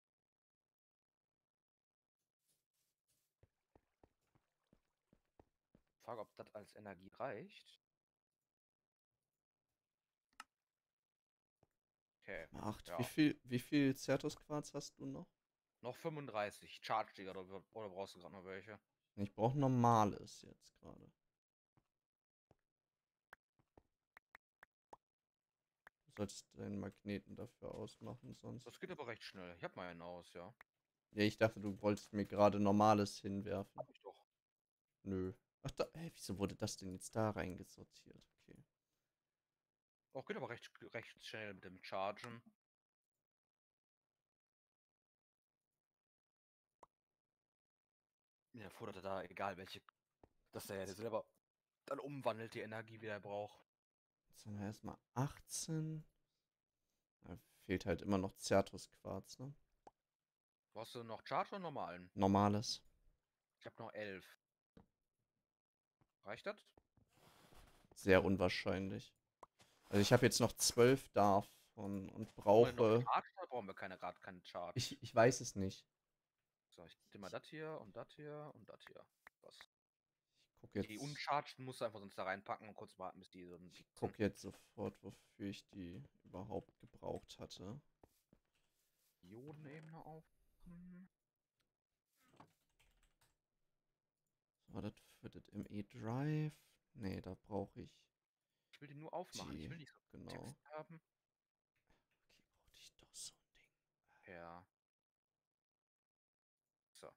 Frage, ob das als Energie reicht. Okay. Acht. Ja. Wie viel, wie viel Zertusquarz hast du noch? Noch fünfunddreißig. Charge Digger, oder, oder brauchst du gerade noch welche? Ich brauche normales jetzt gerade. Du solltest deinen Magneten dafür ausmachen, sonst. Das geht aber recht schnell. Ich hab mal einen aus, ja. Ja, ich dachte, du wolltest mir gerade normales hinwerfen. Hab ich doch. Nö. Ach da, hä, wieso wurde das denn jetzt da reingesortiert? Okay. Auch geht aber recht, recht schnell mit dem Chargen. Ja, fordert er da, egal welche, dass er ja selber dann umwandelt, die Energie, wie er braucht. Jetzt haben wir erstmal achtzehn. Da fehlt halt immer noch Zertusquarz, ne? Brauchst du noch Charge oder normalen? Normales. Ich habe noch elf. Reicht das? Sehr unwahrscheinlich. Also ich habe jetzt noch zwölf davon und Brauchen wir noch brauche. Charge oder brauchen wir keine, gerade keine Charge? Ich, ich weiß es nicht. So, ich nehme mal das hier und das hier und das hier. Was? Ich gucke Die jetzt, uncharged musst du einfach sonst da reinpacken und kurz warten, bis die so ich guck jetzt sofort, wofür ich die überhaupt gebraucht hatte. Iodenebene aufmachen. Was war das für das M E Drive? Nee, da brauche ich Ich will die nur aufmachen. Ich die. will nicht so Genau. Text haben. Okay, brauchte ich doch so ein Ding. Ja. So.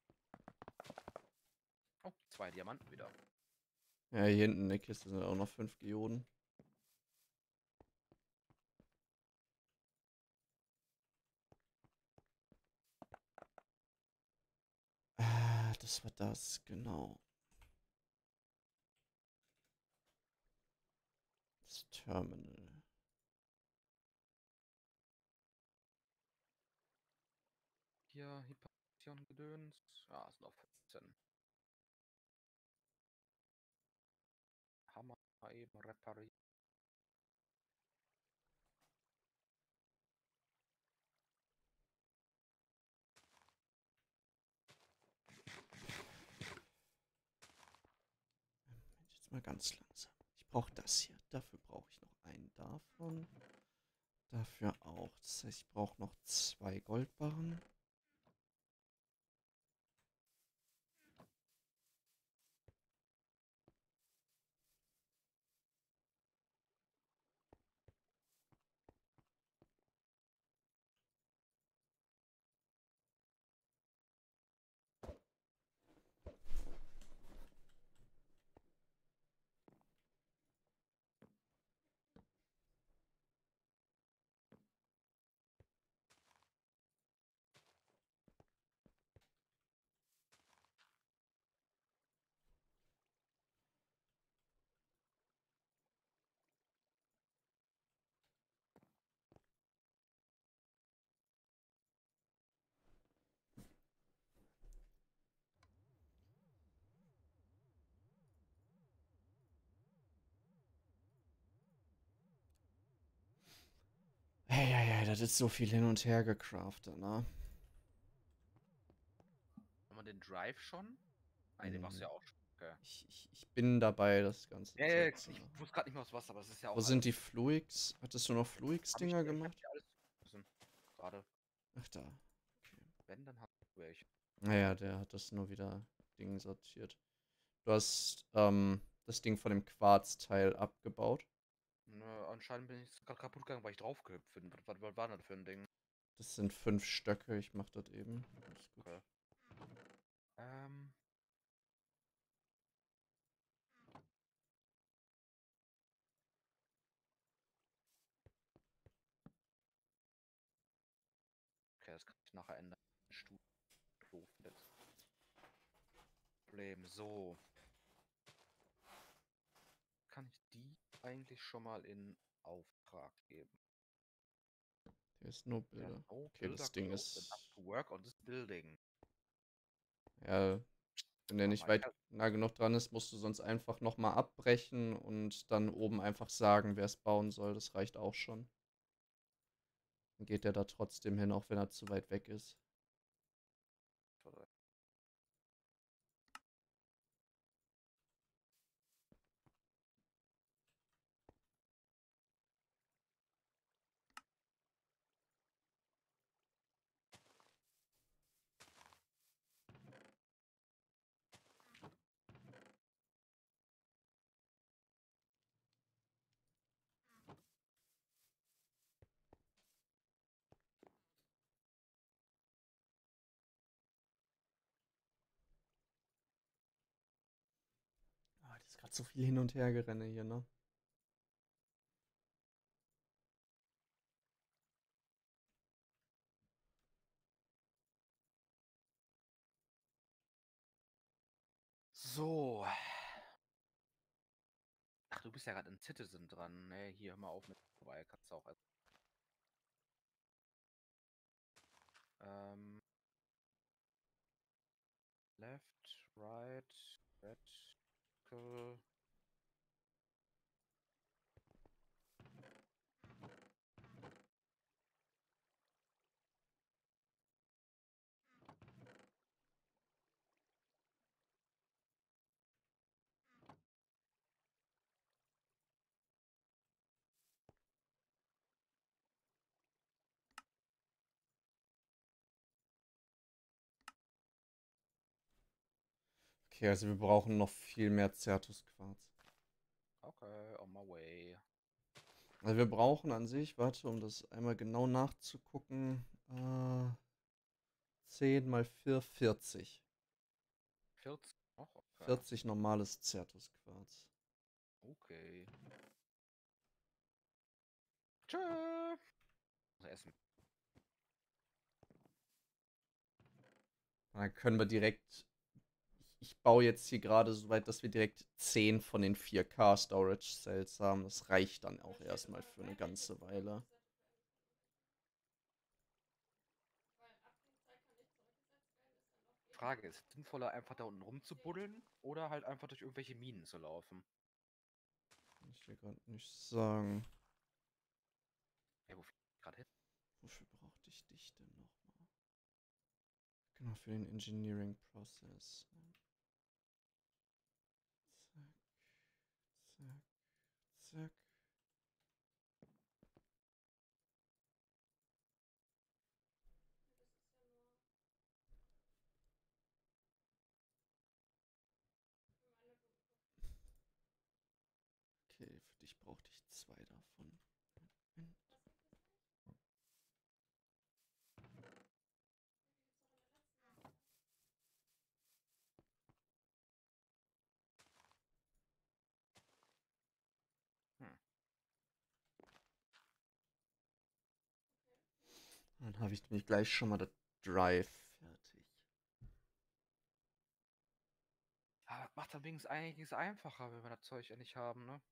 Oh, zwei Diamanten wieder. Ja, hier hinten in der Kiste sind auch noch fünf Geoden. Ah, das war das, genau. Das Terminal. Hier, Hypertion-Gedöns. Ja, ist noch fünfzehn. Hammer mal eben reparieren. Jetzt mal ganz langsam. Ich brauche das hier. Dafür brauche ich noch einen davon. Dafür auch. Das heißt, ich brauche noch zwei Goldbarren. Hey, hey, hey, das ist so viel hin und her gecraftet, ne? Haben wir den Drive schon? Ah, den machst du ja auch schon. Okay. Ich, ich, ich bin dabei, das Ganze Ja, zu ja, setzen. ich wusste gerade nicht mehr aus Wasser, aber es ist ja auch Wo sind alles. die Fluids? Hattest du noch Hab ich, Fluids-Dinger ich hab gemacht? die alles müssen. Gerade. Ach, da. Okay. Wenn, dann hast du welche. Naja, der hat das nur wieder Ding sortiert. Du hast ähm, das Ding von dem Quarzteil abgebaut. Nö, anscheinend bin ich gerade kaputt gegangen, weil ich draufgehüpft bin. Was, was, was war das für ein Ding? Das sind fünf Stöcke, ich mach das eben. Alles gut. Okay. Ähm. Okay, das kann ich nachher ändern. Stu doof jetzt. Problem. So. Kann ich die eigentlich schon mal in Auftrag geben? Hier ist nur Ja, Bilder. no Okay, builder das Ding closed and up ist. to work on this building. Ja, wenn der Ah, nicht mach ich weit das. nah genug dran ist, musst du sonst einfach nochmal abbrechen und dann oben einfach sagen, wer es bauen soll. Das reicht auch schon. Dann geht der da trotzdem hin, auch wenn er zu weit weg ist. Ah, das ist gerade so viel hin und her gerenne hier, ne? So. Ach, du bist ja gerade in Citizen dran. Ne, hier, hör mal auf mit vorbei. Kannst du auch. als- Ähm, left, right, reticle. Okay, also wir brauchen noch viel mehr Zertusquarz. Okay, on my way. Also wir brauchen an sich, warte, um das einmal genau nachzugucken, äh, zehn mal vier, vierzig. vierzig noch? Okay. vierzig normales Zertusquarz. Okay. Tschö. Muss essen. Dann können wir direkt. Ich baue jetzt hier gerade so weit, dass wir direkt zehn von den vier K Storage Cells haben. Das reicht dann auch erstmal für eine ganze Weile. Weil ab die Zeit kann nicht zurückgesetzt werden, ist dann noch Frage, ist es sinnvoller, einfach da unten rumzubuddeln oder halt einfach durch irgendwelche Minen zu laufen? Kann ich dir gerade nicht sagen. Ja, wo fliegt gerade hin? Wofür brauchte ich dich denn nochmal? Genau, für den Engineering Process. Zack, zack. Zack. Okay, für dich brauchte ich zwei davon. Ein- Hm. Dann habe ich nämlich gleich schon mal das Drive fertig. Ja, das macht dann wenigstens einiges einfacher, wenn wir das Zeug ja nicht haben, ne?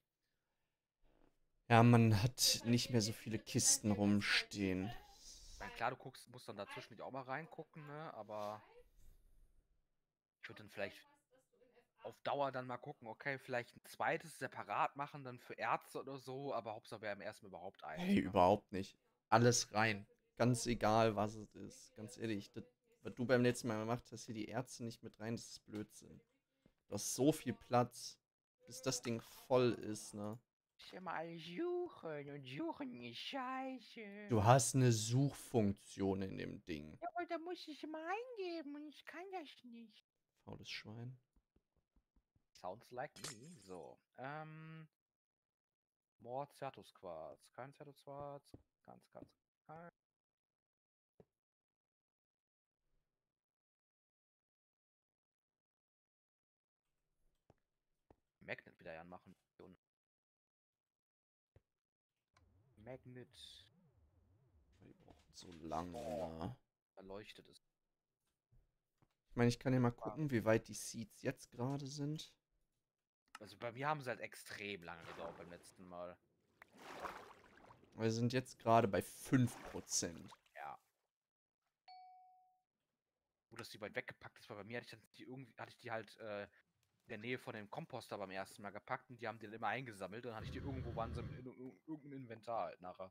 Ja, man hat nicht mehr so viele Kisten rumstehen. Ich meine, klar, du guckst, musst dann dazwischen nicht auch mal reingucken, ne? Aber ich würde dann vielleicht auf Dauer dann mal gucken, okay, vielleicht ein zweites separat machen, dann für Ärzte oder so, aber Hauptsache wir haben erstmal überhaupt eins, Hey, ne? überhaupt nicht. Alles rein. Ganz egal, was es ist. Ganz ehrlich, das, was du beim letzten Mal gemacht hast, hier die Ärzte nicht mit rein, das ist Blödsinn. Du hast so viel Platz, bis das Ding voll ist, ne? Ich immer suchen und suchen ist scheiße. Du hast eine Suchfunktion in dem Ding. Ja, aber da muss ich immer eingeben und ich kann das nicht. Faules Schwein. Sounds like me. So, ähm, More Certus Quarz. Kein Certus Quarz. Ganz, ganz, kein. Magnet wieder anmachen. Magnet. Die brauchen so lange, ne? Erleuchtet ist. Ich meine, ich kann ja mal gucken, wie weit die Seeds jetzt gerade sind. Also bei mir haben sie halt extrem lange gedauert beim letzten Mal. Wir sind jetzt gerade bei fünf Prozent. Ja. Gut, dass die weit weggepackt ist, weil bei mir hatte ich, dann die irgendwie, hatte ich die halt äh, in der Nähe von dem Komposter beim ersten Mal gepackt und die haben die dann immer eingesammelt und dann hatte ich die irgendwo, waren sie in, in, in irgendeinem Inventar halt nachher.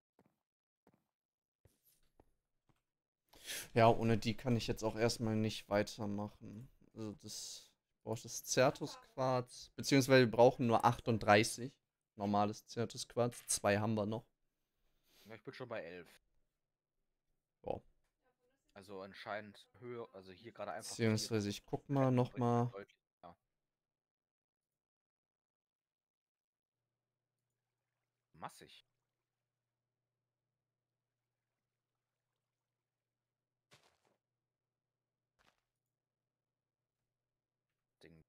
Ja, ohne die kann ich jetzt auch erstmal nicht weitermachen. Also das braucht das Certus-Quarz. Beziehungsweise wir brauchen nur achtunddreißig. Normales Certus-Quarz. Zwei haben wir noch. Ja, ich bin schon bei elf. Ja. Also anscheinend höher, also hier gerade einfach Beziehungsweise ich guck mal nochmal. deutlich. Ja. Massig. Ding.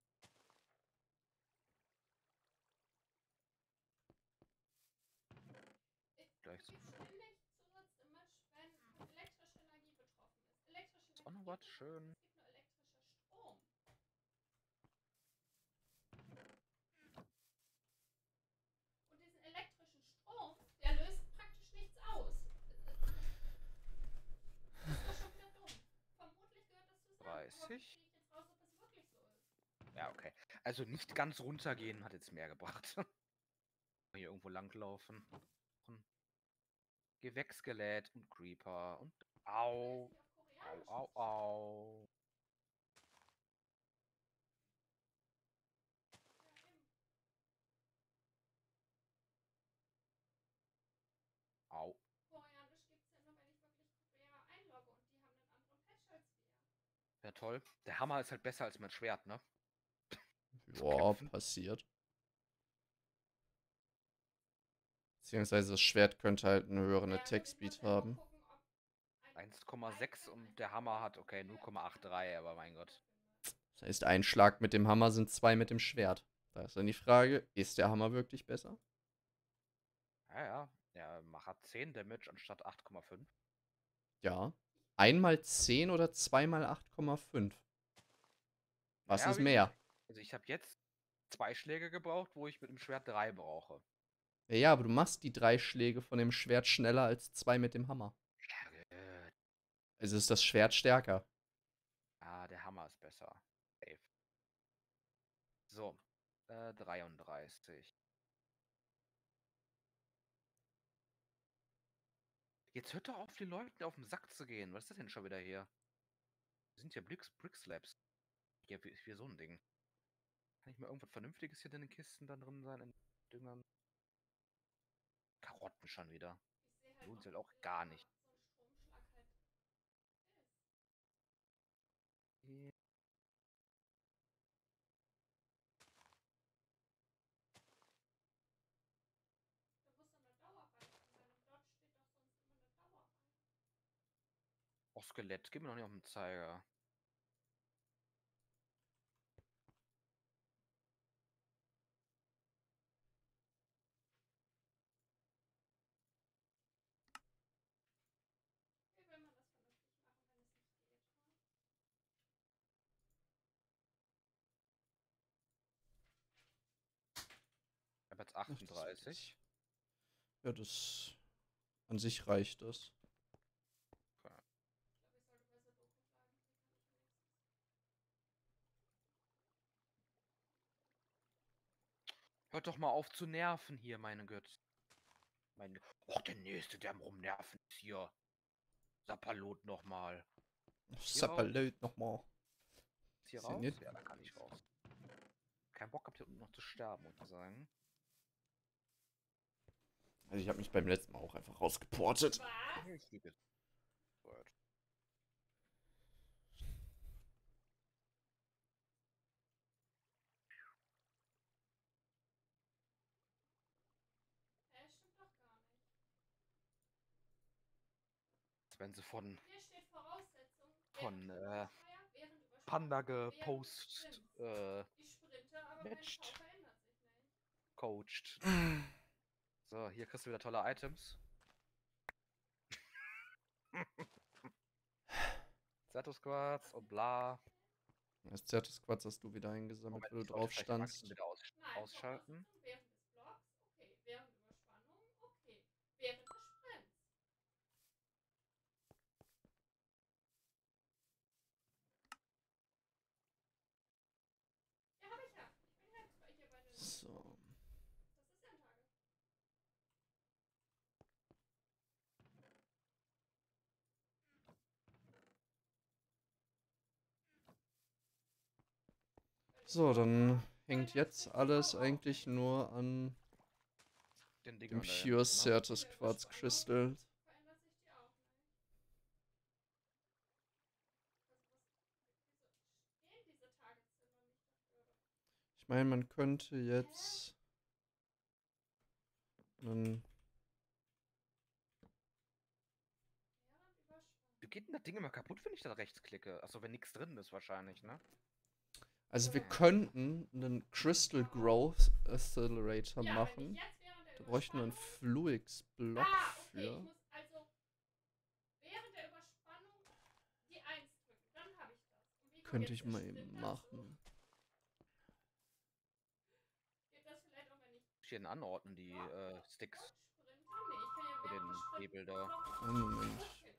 Gleich so. Ständig Zusatz im Match, wenn von elektrischer Energie betroffen ist. Elektrische Ist auch noch Energie was gibt es schön. nicht, es gibt nur elektrischer Strom. Und diesen elektrischen Strom, der löst praktisch nichts aus. Das ist doch schon wieder dumm. Vermutlich gehört das zusammen. Aber wie dreißig. kriege ich jetzt raus, ob das wirklich so ist? Ja, okay. Also nicht ganz runtergehen hat jetzt mehr gebracht. Hier irgendwo langlaufen. Gewächsgelät und Creeper und au. Au, au, au. Au. Koreanisch gibt es ja nur, wenn ich wirklich Korea einlogge und die haben einen anderen Patch als wir. Ja, toll. Der Hammer ist halt besser als mein Schwert, ne? Zu Ja, kämpfen. passiert. Beziehungsweise das Schwert könnte halt einen höheren Attack-Speed haben. eins Komma sechs und der Hammer hat, okay, null Komma dreiundachtzig, aber mein Gott. Das heißt, ein Schlag mit dem Hammer sind zwei mit dem Schwert. Da ist dann die Frage, ist der Hammer wirklich besser? Ja, ja. Der macht zehn Damage anstatt acht Komma fünf. Ja. Einmal zehn oder zweimal acht Komma fünf? Was Naja, ist wie mehr? gesagt, also ich habe jetzt zwei Schläge gebraucht, wo ich mit dem Schwert drei brauche. Ja, ja, aber du machst die drei Schläge von dem Schwert schneller als zwei mit dem Hammer. Ja, gut. Also ist das Schwert stärker. Ah, der Hammer ist besser. Safe. So, äh, dreiunddreißig. Jetzt hört doch auf, die Leute auf den Sack zu gehen. Was ist das denn schon wieder hier? Wir sind ja Bricks, Brick Slabs. Hier, wie, wie so ein Ding. Kann nicht mal irgendwas Vernünftiges hier in den Kisten da drin sein? Düngern. Karotten schon wieder. Ich sehe halt Lohnt noch sich halt nicht, auch wie gar lange nicht. so ein Stromschlag halt ist. Eh. Da muss doch eine Dauerweite an deinem Dodge steht doch sonst immer eine Dauerweite. Oh, Skelett, gib mir noch nicht auf den Zeiger. Wie will man das vernünftig machen, wenn es nicht geht? Ha? Ich habe jetzt Ach, das wird achtunddreißig. jetzt. Ja, das. An sich reicht das. Okay. Ich glaube, ich sollte besser Doku bleiben. Hier kann ich wenigstens. Hört doch mal auf zu nerven hier, meine Götz. Mein. Och, der nächste, der am rumnerven ist hier. Sapperlot nochmal. Hier raus? Sapperlöt nochmal. Ist hier Ist ja raus? nicht- Ja, da kann ich raus. Kein Bock gehabt, hier unten noch zu sterben, muss ich sagen. Also, ich habe mich beim letzten Mal auch einfach rausgeportet. Was? Ich flieg jetzt. Gut. Hä, stimmt doch gar nicht. Wenn sie von Hier steht Voraussetzung. Von, während äh, Übungsfeuer, während Überspannung, Panda während gepost, Sprints. äh, Ich sprinte, aber mein matched. V verändert sich nicht. coacht. So, hier kriegst du wieder tolle Items. Zertus-Quarz und bla. Das Zertus-Quatsch hast du wieder eingesammelt, Moment, weil du ich sollte drauf vielleicht den Maxen standst. wieder aus Nein, ausschalten. Voraussetzung während des Blocks, okay. Während Überspannung, okay. Während des Sprints. Ja, hab ich ja. Ich bin jetzt bei hier bei den. So. Das ist ja ein Tage. So, dann hängt jetzt alles eigentlich nur an Den dem Dingern da Pure hinten, ne? Certus Quartz Crystal. Verändert sich die auch, ne? Also was. Wieso stehen diese Targets denn noch nicht dafür? Ich meine, man könnte jetzt einen. Während Überspannung. Wie geht denn das Ding immer kaputt, wenn ich da rechts klicke? Achso, wenn nichts drin ist wahrscheinlich, ne? Also wir könnten einen Crystal Growth Accelerator Ja, wenn ich machen. jetzt während der Da bräuchten wir einen Überspannung. Fluix-Block Ah, okay. Ich für. muss also während der Überspannung die eins drücken. Dann habe ich das. Und wie kommt Könnte jetzt ich der mal Sprint eben dazu? machen. Geht das vielleicht auch, wenn ich Hier anordnen, die Block äh, Sticks. und sprinte? Nee, ich kann ja Für während den des Sprints Hebel den da. Block Einen Moment. hochtelefon.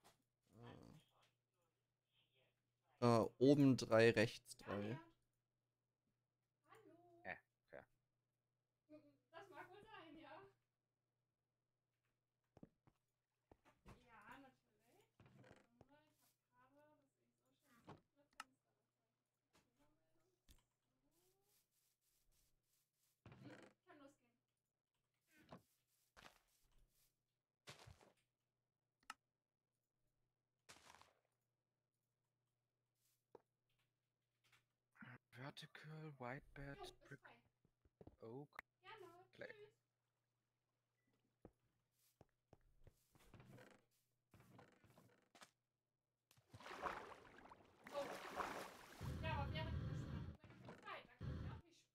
Äh, äh, oben drei, rechts drei. Daniel. Hallo. Äh, okay. Das mag wohl sein, ja. Ja, natürlich. Warte, ich habe gerade, das sehe ich so schön, das offene Fenster. Das soll ich jetzt Fehlermeldung. So. Kann losgehen. Vertical, White Bed, Jo, ist Brick, frei. Oak. Gerne. Play. Tschüss. Oh. Ja, aber während Überspannung bin ich nicht frei. Dann kann ich auch nicht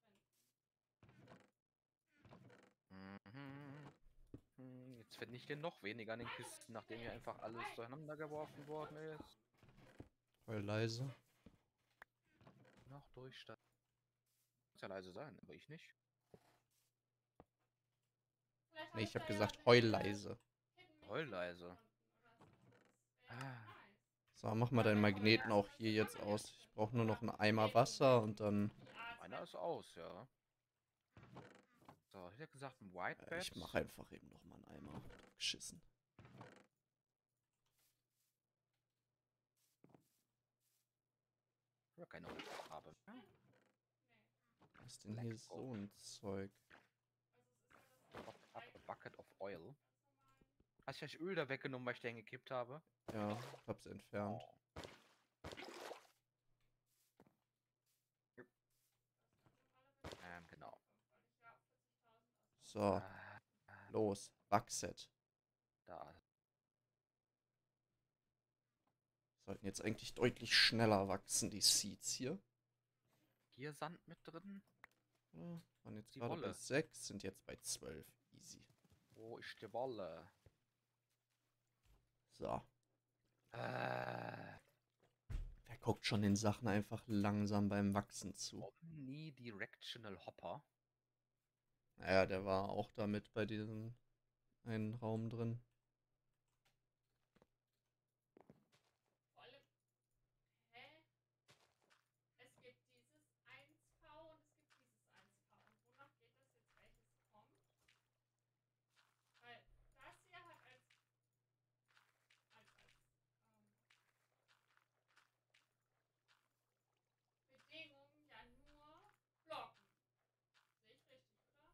sprinten. Mhm. Hm, Jetzt finde ich hier noch weniger an den Nein, aber Kisten, steht da nachdem ja hier extra einfach alles dabei. durcheinander Das ist ja geworfen kein worden Kurzschlag. ist. Voll leise. Noch durchstarten. Muss ja leise sein, aber ich nicht. Vielleicht Nee, habe ich ich habe da ja gesagt eine heulleise. Hidden Mix Heulleise. gefunden oder so. Das wäre Ah. nice. So, mach mal deinen Magneten auch hier jetzt aus. Ich brauche nur noch einen Eimer Wasser und dann. Einer ist aus, ja. So, ich hätte gesagt ein White Äh, Bed. ich mache einfach eben noch mal einen Eimer. Geschissen. Ich habe keine rote Farbe. Ja. Nee. Was ist denn hier so ein Zeug? Oil. Hast du das Öl da weggenommen, weil ich den gekippt habe? Ja, hab's entfernt. Oh. Ähm, genau. So, Ah, ah, los. Wachset. da. Sollten jetzt eigentlich deutlich schneller wachsen, die Seeds hier. Hier Sand mit drin. Ja, waren jetzt Die gerade bei Wolle. sechs, sind jetzt bei zwölf. Easy. Wo ist die Wolle? So. Äh, Wer guckt schon den Sachen einfach langsam beim Wachsen zu? Omnidirectional Hopper. Naja, der war auch damit bei diesem einen Raum drin. Vor allem, hä? Es gibt dieses eins V und es gibt dieses eins V. Und wonach geht das jetzt, welches kommt? Weil das hier hat als, als, als ähm, Bedingung ja nur Blocken. Sehe ich richtig, oder?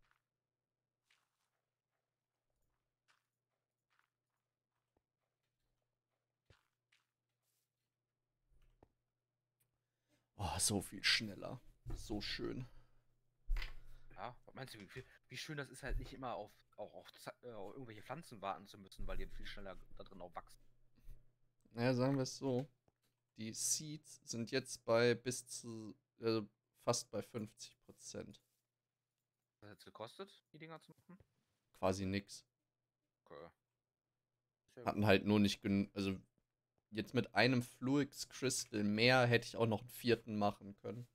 Oh, so viel schneller. So schön. Ja, was meinst du, wie, viel, wie schön das ist halt nicht immer auf, auch auf, Za- äh, auf irgendwelche Pflanzen warten zu müssen, weil die viel schneller da drin auch wachsen. Naja, sagen wir es so. Die Seeds sind jetzt bei bis zu äh, fast bei fünfzig Prozent. Was hat es gekostet, die Dinger zu machen? Quasi nix. Okay. Sehr gut. Hatten halt nur nicht genug. Also jetzt mit einem Fluix Crystal mehr hätte ich auch noch einen vierten machen können.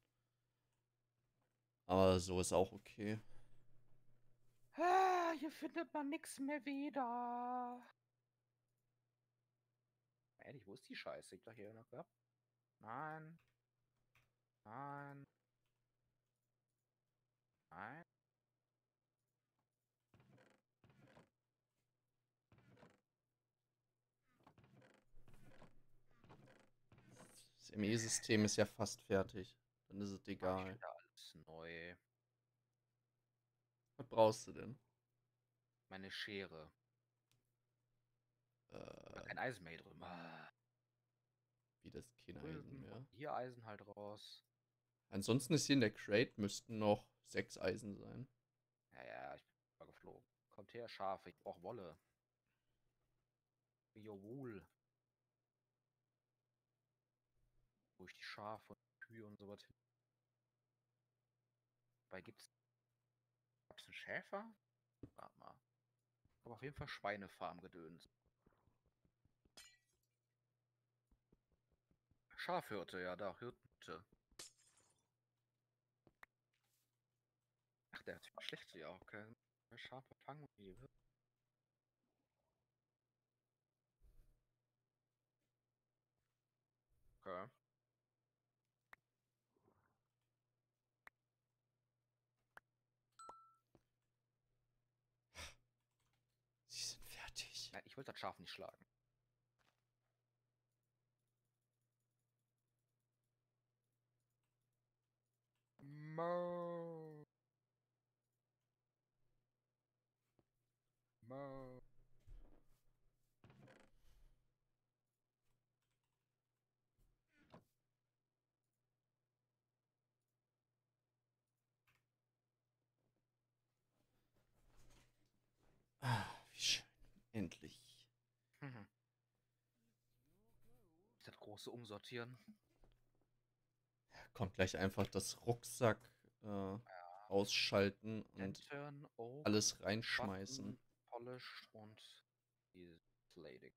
Aber so ist auch okay. Ah, hier findet man nichts mehr wieder. Ehrlich, wo ist die Scheiße? Ich dachte hier noch gehabt. Nein. Nein. Nein. Das M E-System ist ja fast fertig. Dann ist es Mach ich egal. wieder alles neu. Was brauchst du denn? Meine Schere. Da Äh, kein Eisen mehr drin. Ah. wie das kein Eisen Drüben mehr. und hier Eisen halt raus. Ansonsten ist hier in der Crate müssten noch sechs Eisen sein. Ja, ja, ich bin mal geflogen. Kommt her, Schafe. Ich brauch Wolle. Jawohl. Wo ich die Schafe und Kühe und sowas hin. Dabei gibt's. Gab's einen Schäfer? Warte mal. Aber auf jeden Fall Schweinefarm gedöns. Schafhirte, ja, da, Hirte. Ach, der hat schlechte, ja, okay. Schafe fangen wie. Okay. Sie sind fertig. Nein, ich wollte das Schaf nicht schlagen. Mo. Mo. Ah, wie schön. Endlich. Mhm. Das große Umsortieren. Kommt gleich einfach das Rucksack äh, ausschalten und Lantern, Oak, alles reinschmeißen. Button, Polished und die Slating.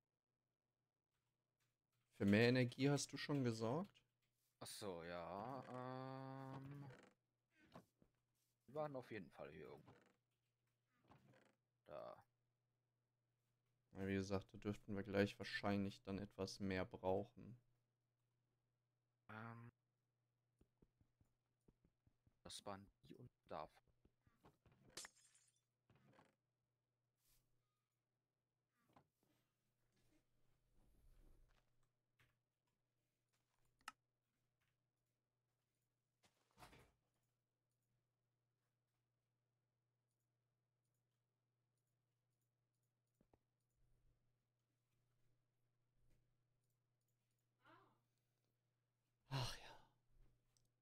Für mehr Energie hast du schon gesorgt? Achso, ja. Ähm, wir waren auf jeden Fall hier irgendwo. Da. Ja, wie gesagt, da dürften wir gleich wahrscheinlich dann etwas mehr brauchen. Ähm, das waren die und da.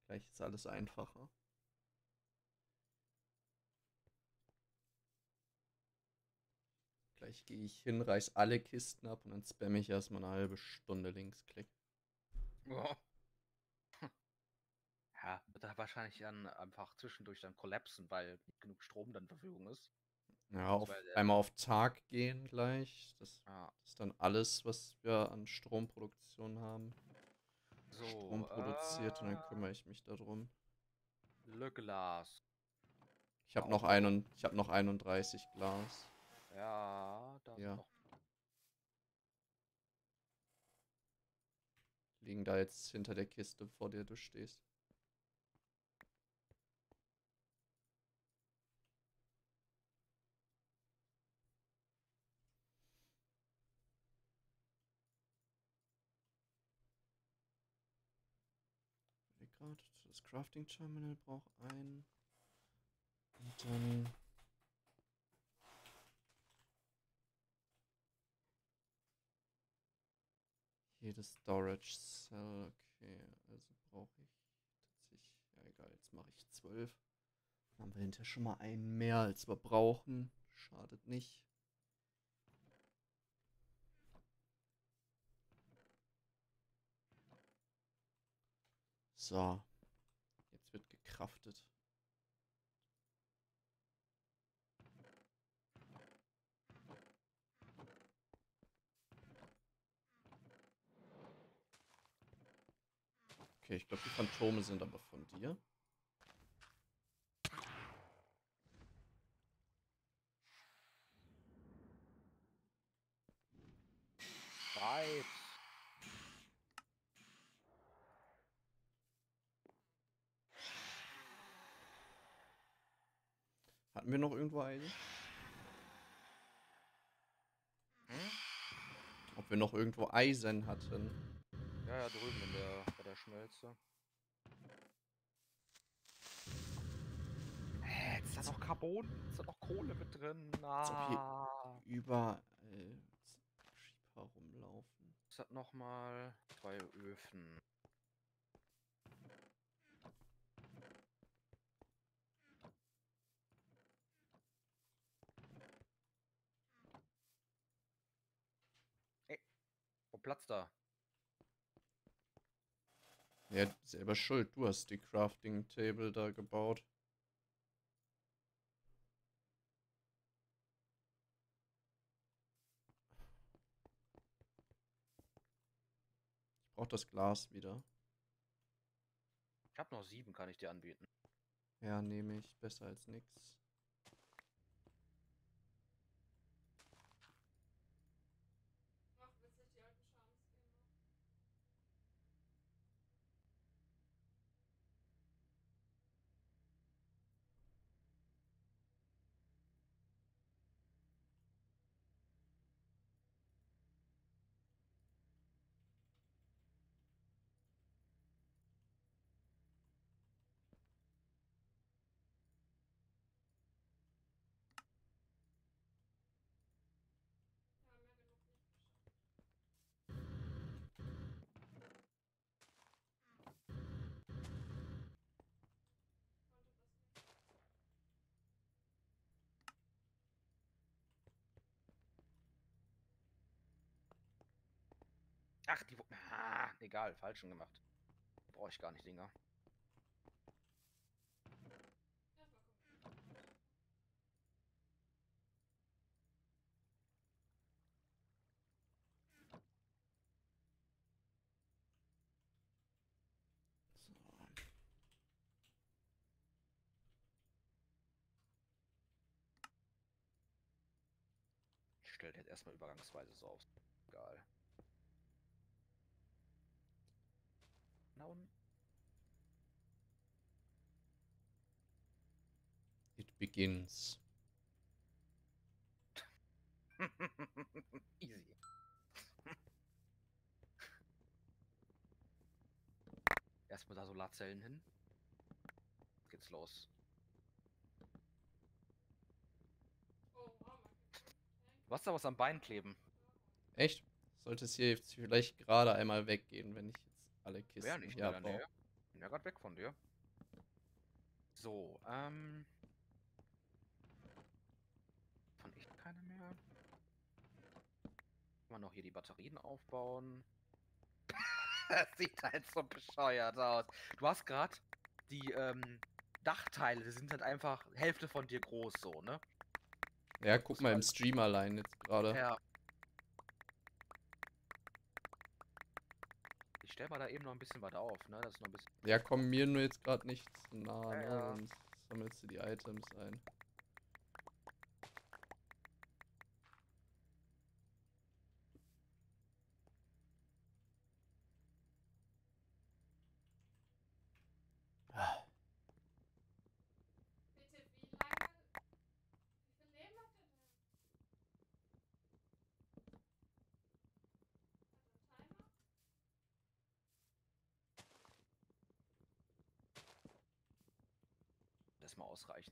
Gleich ist alles einfacher. Gleich gehe ich hin, reiß alle Kisten ab und dann spamme ich erstmal eine halbe Stunde Linksklick. Ja. Ja, wird da wahrscheinlich dann einfach zwischendurch dann kollapsen, weil nicht genug Strom dann zur Verfügung ist. Ja, auf, Beziehungsweise, einmal auf Tag gehen gleich. Das Ja, ist dann alles, was wir an Stromproduktion haben. so. Strom produziert und dann Äh, kümmere ich mich darum. Le Glas. Ich habe noch, Auch ein, ich hab noch einunddreißig Glas. Ja, da Ja. sind noch. Liegen da jetzt hinter der Kiste, vor der du stehst. Gerade das Crafting Terminal braucht ein. Und dann. Jedes Storage Cell. Okay, also brauche ich tatsächlich. Ja, egal, jetzt mache ich zwölf. Dann haben wir hinterher schon mal einen mehr, als wir brauchen. Schadet nicht. So. Jetzt wird gecraftet. Okay, ich glaube, die Phantome sind aber von dir. Breit. Hatten wir noch irgendwo Eisen? Hm? Ob wir noch irgendwo Eisen hatten? Ja, ja, drüben in der, bei der Schmelze. Hä, jetzt ist da noch Carbon? Ist da noch Kohle mit drin? Als ob hier Ah. überall Creeper rumlaufen. Es hat nochmal zwei Öfen. Ey, wo Platz da? Ja, selber schuld. Du hast die Crafting Table da gebaut. Ich brauche das Glas wieder. Ich habe noch sieben, kann ich dir anbieten. Ja, nehme ich. Besser als nix. Ach, witzig, die alten Schamskin noch. Wir haben ja genug nicht geschafft. Konnte das nicht. Ach, die. wo- Ah, egal, falsch schon gemacht. Brauche ich gar nicht, Dinger. Erstmal gucken. So. Ich stelle jetzt erstmal übergangsweise so auf. Egal. Na und? It begins. Easy. Erstmal da Solarzellen hin. Jetzt geht's los. Oh, wow, man kann. Du hast da was am Bein kleben. Echt? Sollte es hier jetzt vielleicht gerade einmal weggehen, wenn ich jetzt alle Wäre Kisten nicht hier in der abbaue. Nähe. Bin ja gerade weg von dir. So, ähm. Von echt keine mehr. Kann man noch hier die Batterien aufbauen. Das sieht halt so bescheuert aus. Du hast gerade die ähm, Dachteile, die sind halt einfach Hälfte von dir groß, so, ne? Ja, guck Muss mal im man- Stream allein jetzt gerade. Ja. Ich stell mal da eben noch ein bisschen weiter auf, ne? Das ist noch ein bisschen. Ja, komm mir nur jetzt gerade nicht zu nah, Ja, ne? ja. Sonst sammelst du die Items ein. Bitte, wie lange? Wie viel Leben hat er denn? Hat er einen Timer? Das mal ausreichen.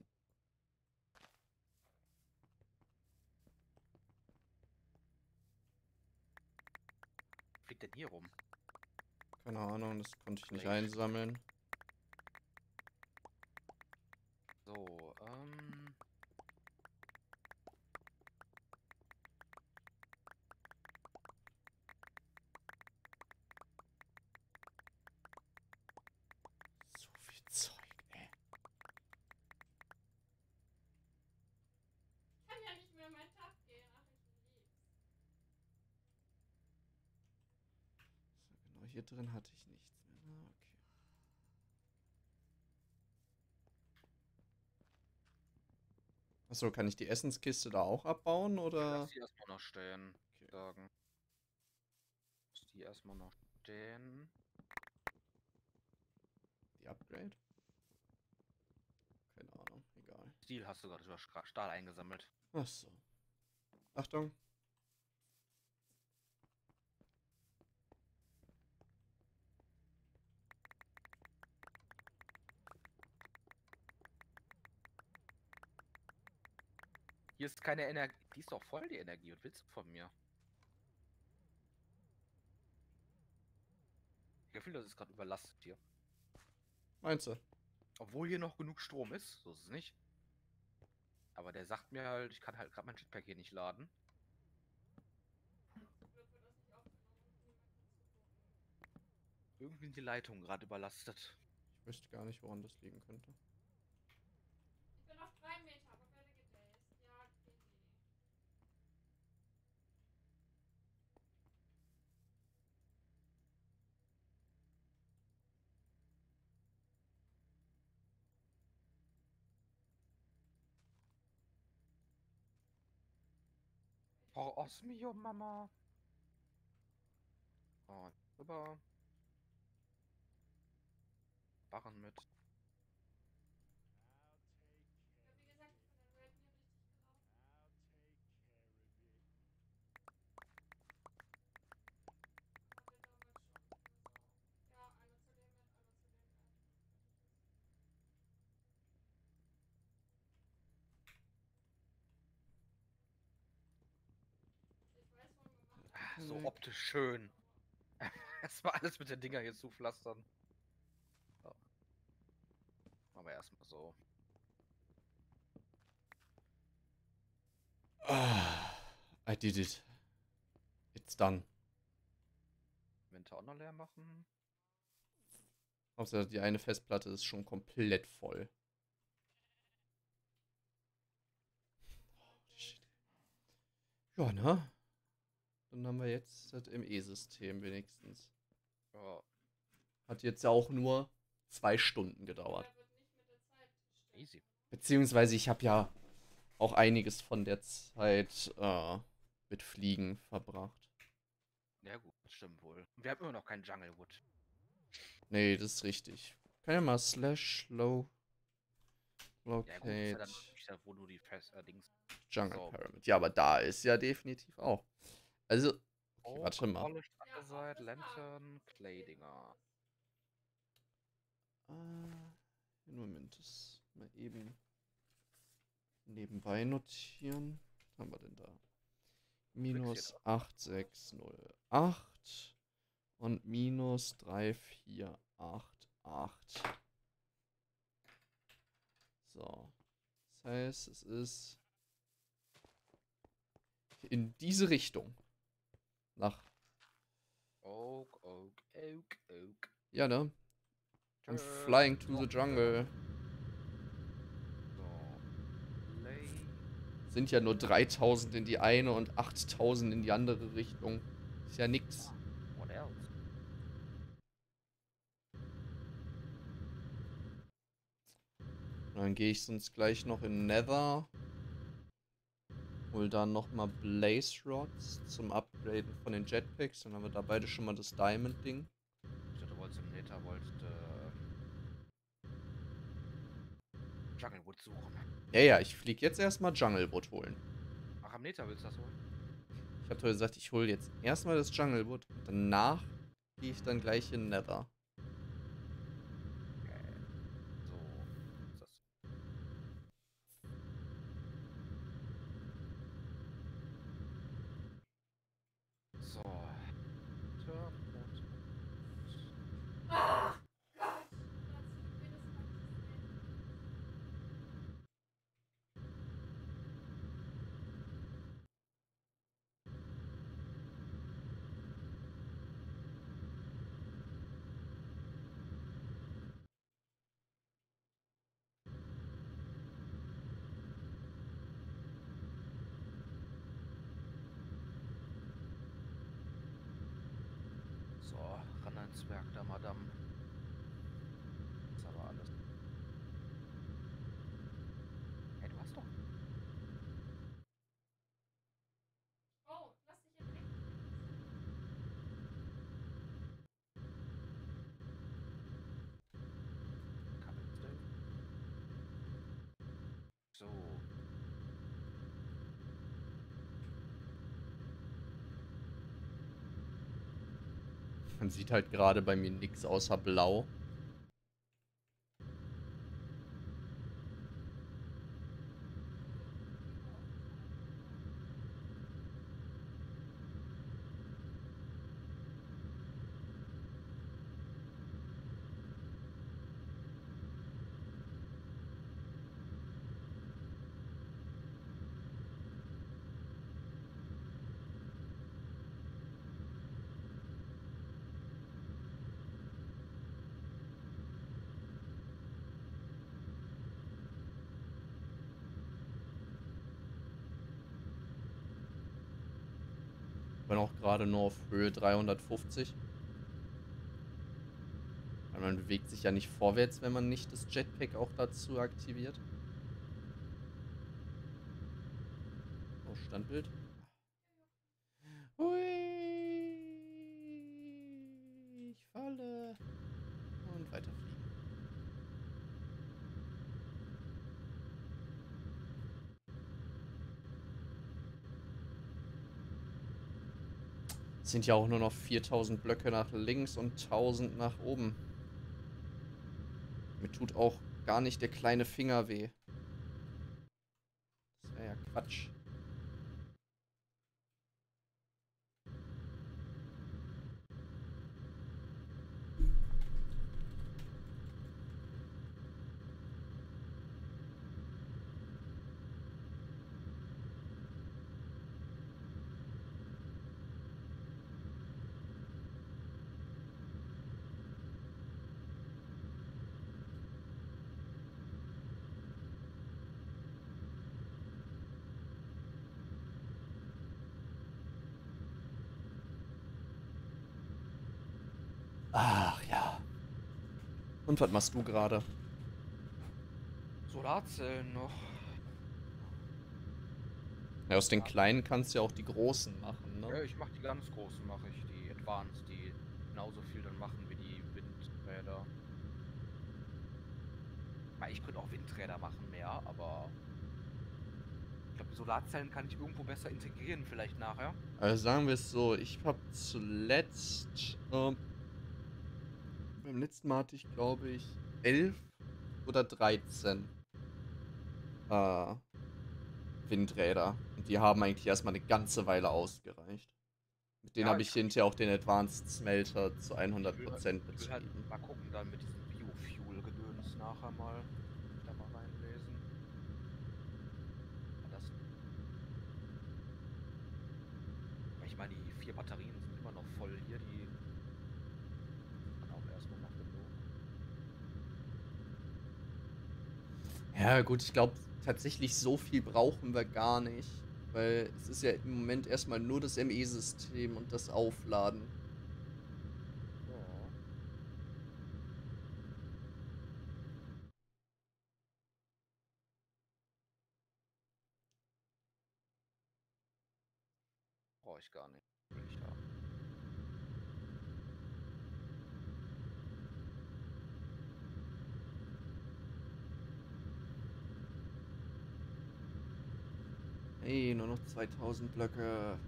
Fliegt denn hier rum? Keine Ahnung, das konnte ich nicht Recht. einsammeln. So, ähm. So viel Zeug, ey. Ich kann ja nicht mehr in meinen Tab gehen. Ach, ich lieb's. So, genau, hier drin hatte ich nichts mehr. Na, okay. Achso, kann ich die Essenskiste da auch abbauen, oder? Lass die erstmal noch stehen. Okay. Sagen. Lass die erstmal noch stehen. Die Upgrade? Keine Ahnung, egal. Stil hast du gerade über Schra- Stahl eingesammelt. Achso. Achtung. Hier ist keine Energie. Die ist doch voll, die Energie. Was willst du von mir? Ich Gefühl, das ist gerade überlastet hier. Meinst du? Obwohl hier noch genug Strom ist. So ist es nicht. Aber der sagt mir halt, ich kann halt gerade mein Jetpack hier nicht laden. Glück wird das nicht aufgenommen und niemand kann zugucken. Irgendwie sind die Leitungen gerade überlastet. Ich wüsste gar nicht, woran das liegen könnte. Ich bin auf drei Meter, aber beide gedazed. Ja, G G. Oh, Osmio, Mama. Oh, rüber. Barren mit. Ja, wie gesagt, ich bin in Red nie richtig gelaufen. Hatte damals schon. Also, ja, einer zu dem mit, einer zu dem mit. Ich weiß, warum wir machen. Ah, so Perfekt. optisch schön. Erstmal alles mit den Dinger hier zupflastern. So. Machen wir erstmal so. Ah, I did it. It's done. Inventar auch noch leer machen. Außer die eine Festplatte ist schon komplett voll. Holy shit. Ja, ne? Dann haben wir jetzt das M E-System wenigstens. Ja, Hat jetzt ja auch nur zwei Stunden gedauert. Der wird nicht mit der Zeit sterben. easy. Beziehungsweise ich habe ja auch einiges von der Zeit äh, mit Fliegen verbracht. Ja gut, das stimmt wohl. Wir haben immer noch keinen Junglewood. Nee, das ist richtig. Kann ja mal slash low Ja gut, ist ja locate dann wirklich da, wo du die Fest äh, Dings. Jungle So. Pyramid. Ja, aber da ist ja definitiv auch. Also, okay, Oh, warte mal. Polished Ja, Andesite, auch das Lantern, Lager. Clay-Dinger. Äh, einen Moment, das mal eben nebenbei notieren. Was haben wir denn da? Minus acht sechs null acht und minus drei vier acht acht. So. Das heißt, es ist in diese Richtung. Nach. Oak, Oak, Oak, Oak. Ja, ne? I'm Tschö. flying to So, the jungle. So. Lay. Sind ja nur dreitausend in die eine und achttausend in die andere Richtung. Ist ja nix. What else? Und dann gehe ich sonst gleich noch in Nether. Hol dann nochmal Blaze Rods zum Upgraden von den Jetpacks. Dann haben wir da beide schon mal das Diamond-Ding. Ich dachte, du wolltest im Nether, wolltest ähm, Junglewood suchen. Ja, ja, ich fliege jetzt erstmal Junglewood holen. Ach, am Nether willst du das holen? Ich hatte gesagt, ich hole jetzt erstmal das Junglewood. Und danach gehe ich dann gleich in Nether. Okay. So. Ist das. So. Turbo. Ach Gott, da zieht mir das ganze Set. So, ran ans Werk da, Madame. Ist aber alles. Hey, du hast doch. Oh, lass dich in echt. Cobblestone. So. Man sieht halt gerade bei mir nichts außer Blau. Ich bin auch gerade nur auf Höhe dreihundertfünfzig. Weil man bewegt sich ja nicht vorwärts, wenn man nicht das Jetpack auch dazu aktiviert. Oh, Standbild. Hui, ich falle. Und weiterfliegen. Es sind ja auch nur noch viertausend Blöcke nach links und tausend nach oben. Mir tut auch gar nicht der kleine Finger weh. Das wäre ja Quatsch. Ach ja. Und was machst du gerade? Solarzellen noch. Ja, aus den kleinen kannst du ja auch die großen machen, Ja, ne? ich mach die ganz großen, mache ich die Advanced, die genauso viel dann machen wie die Windräder. Weil ich könnte auch Windräder machen mehr, aber ich glaube, Solarzellen kann ich irgendwo besser integrieren vielleicht nachher. Also sagen wir es so, ich habe zuletzt, ähm, beim letzten Mal hatte ich glaube ich elf oder dreizehn äh, Windräder. Und die haben eigentlich erstmal eine ganze Weile ausgereicht. Mit denen Ja, habe ich ich- hinterher auch den Advanced Smelter zu hundert Ich will, Prozent ich will halt betrieben. mal gucken dann mit diesem nachher mal, da mal reinlesen. Ja, das. Aber ich meine, die vier Batterien sind immer noch voll hier, die dann auch erstmal noch genug. Ja, gut, ich glaube, tatsächlich so viel brauchen wir gar nicht. Weil es ist ja im Moment erstmal nur das M E-System und das Aufladen. Ja. Brauche ich gar nicht. Will ich haben. Hey, nur noch zweitausend Blöcke.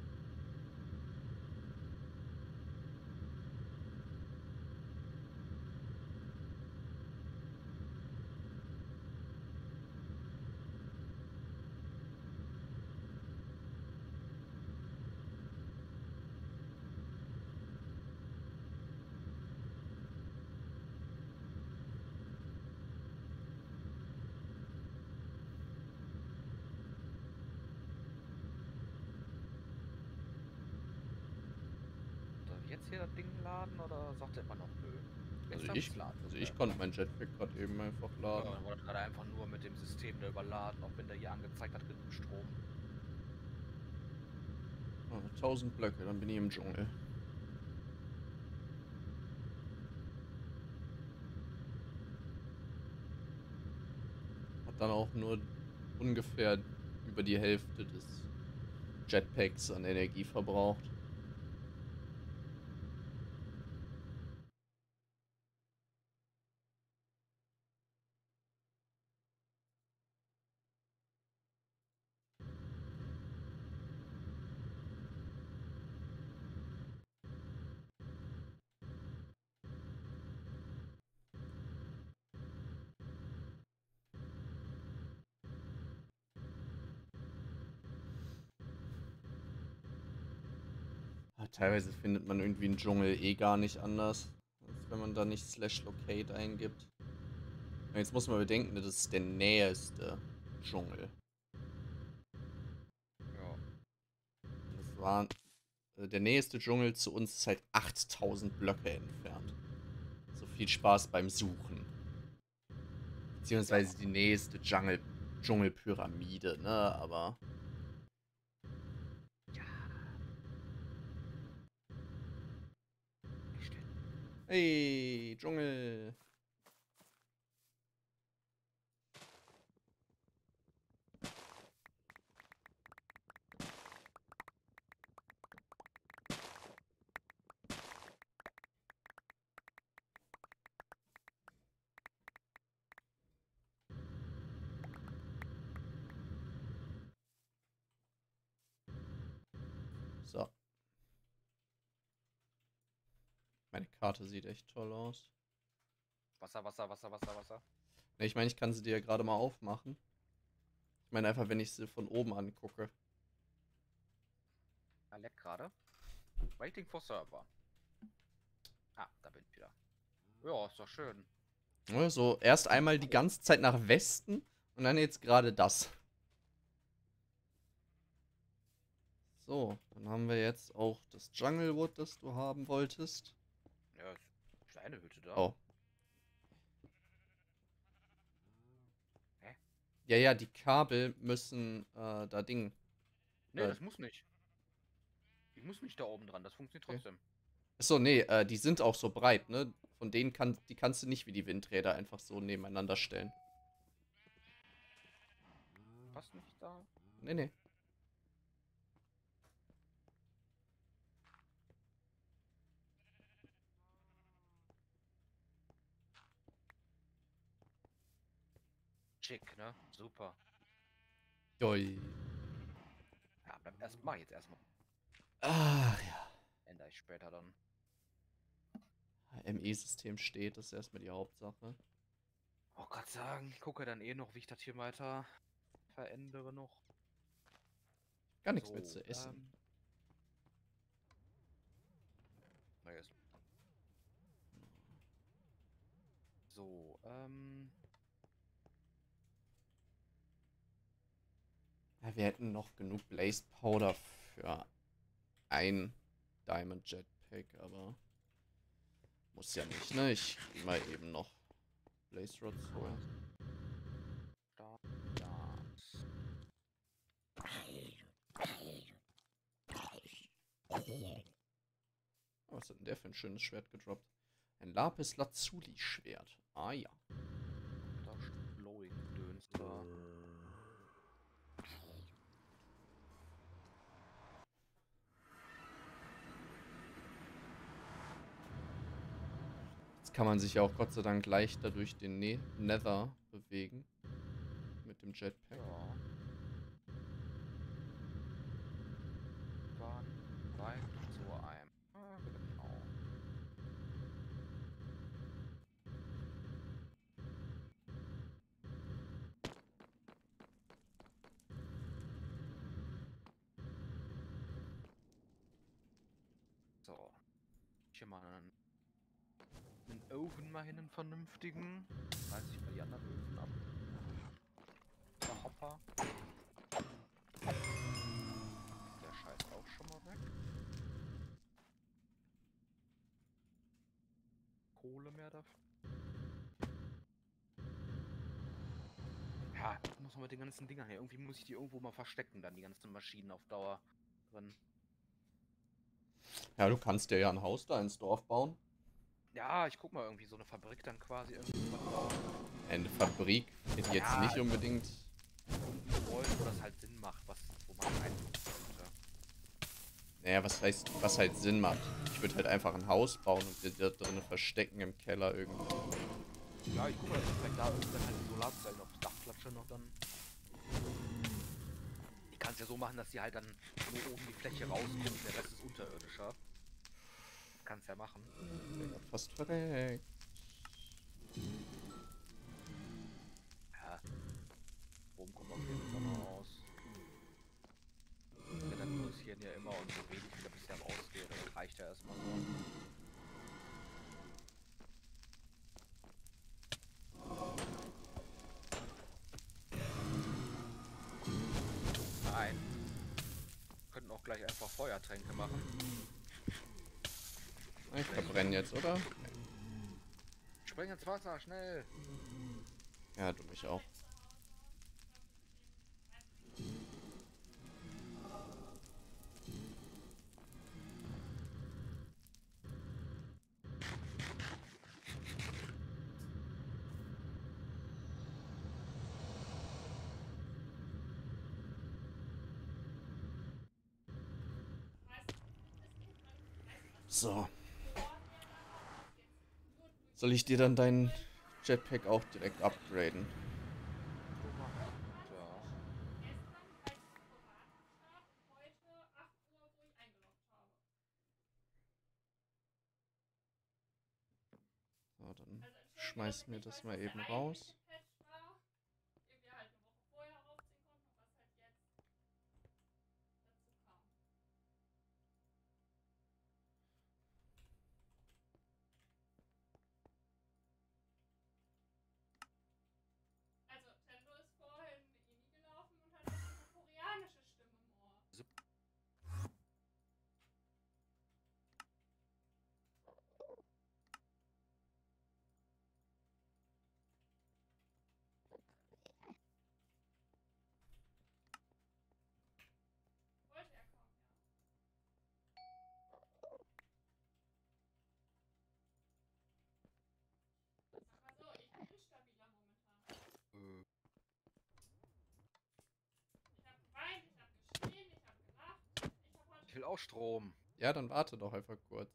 Soll ich jetzt hier das Ding laden oder sagt er immer noch nö? Jetzt Also darf ich, ich's laden. also Sehr ich gut. konnte mein Jetpack gerade eben einfach Ja, laden. dann wurde gerade einfach nur mit dem System da überladen, auch wenn der hier angezeigt hat, genug Strom. Ah, tausend Blöcke, dann bin ich im Dschungel. Hat dann auch nur ungefähr über die Hälfte des Jetpacks an Energie verbraucht. Ah, teilweise findet man irgendwie einen Dschungel eh gar nicht anders, als wenn man da nicht slash locate eingibt. Und jetzt muss man bedenken, das ist der näheste Dschungel. Ja. Und das war, äh, der nächste Dschungel zu uns ist halt achttausend Blöcke entfernt. So viel Spaß beim Suchen. Beziehungsweise Ja. die nächste Dschungel, Dschungelpyramide, ne, aber... Nicht still. Hey, Dschungel! So. Meine Karte sieht echt toll aus. Wasser, Wasser, Wasser, Wasser, Wasser. Ne, ich meine, ich kann sie dir ja gerade mal aufmachen. Ich meine einfach, wenn ich sie von oben angucke. Er leckt gerade. Waiting for Server. Ah, da bin ich wieder. Ja, ist doch schön. Ne, so erst einmal die ganze Zeit nach Westen und dann jetzt gerade das. So, dann haben wir jetzt auch das Junglewood, das du haben wolltest. Ja, ist kleine Hütte da. Oh. Hä? Ja, ja, die Kabel müssen äh, da Ding. Nee, Äh, das muss nicht. Ich muss nicht da oben dran, das funktioniert Okay. trotzdem. Achso, nee, äh, die sind auch so breit, ne? Von denen kann, die kannst du nicht wie die Windräder einfach so nebeneinander stellen. Passt nicht da? Nee, nee. Schick, ne? Super. Doi. Ja, beim ersten Mal jetzt erstmal. Ah, ja. Ändere ich später dann. M E-System steht, das ist erstmal die Hauptsache. Oh Gott sagen, ich gucke dann eh noch, wie ich das hier weiter verändere noch. Gar nichts So, mehr zu essen. ähm. Na jetzt. So, Ähm, Ja, wir hätten noch genug Blaze Powder für ein Diamond Jetpack, aber muss ja nicht, ne? Ich geh mal eben noch Blaze Rods holen. da, das. Oh, was hat denn der für ein schönes Schwert gedroppt? Ein Lapis Lazuli Schwert. Ah ja. Da steht Glowing Döns da. Jetzt kann man sich ja auch Gott sei Dank leichter durch den ne Nether bewegen. Mit dem Jetpack. Ja. Dann weiter zu einem. Ah, genau. So. Hier mal einen, einen Ofen mal hin, einen vernünftigen. Reiß ich mal die anderen Öfen ab. Der Hopper. Der Scheiß auch schon mal weg. Kohle mehr dafür. Ja, muss man mit den ganzen Dingern her. Irgendwie muss ich die irgendwo mal verstecken, dann die ganzen Maschinen auf Dauer drin. Ja, du kannst dir ja ein Haus da ins Dorf bauen. Ja, ich guck mal irgendwie so eine Fabrik dann quasi irgendwie so bauen. Eine Fabrik hätte jetzt Ja, nicht unbedingt. Wollen, wo das halt Sinn macht, was, wo man reinsetzen könnte. Naja, was heißt, was halt Sinn macht. Ich würde halt einfach ein Haus bauen und dir da drinnen verstecken im Keller irgendwo. Ja, ich guck mal, dass ich vielleicht da irgendwie dann halt die Solarzellen aufs Dach klatsche noch dann. Ich kann es ja so machen, dass die halt dann nur oben die Fläche rauskommt, der Rest ist unterirdischer. Kannst ja machen. Der hat fast verreckt. Ja. Oben kommt auf jeden Fall noch raus. Ja, dann produzieren ja immer und so wenig wie da bisher rausgeht. Das reicht ja erstmal so. Nein. Wir könnten auch gleich einfach Feuertränke machen. Ich verbrenne jetzt, oder? Spring ins Wasser, schnell! Ja, du mich auch. So. Soll ich dir dann deinen Jetpack auch direkt upgraden? Ja. So, dann schmeiß mir das mal eben raus. Also, Tendo ist vorhin Ini gelaufen und hat jetzt eine koreanische Stimme im Ohr. Wollte er kommen, ja. Sag mal so, ich bin instabiler momentan. Äh. Ich hab geweint, ich hab geschrien, ich hab gelacht. Ich hab heute Ich will auch Strom. Ja, dann warte doch einfach kurz.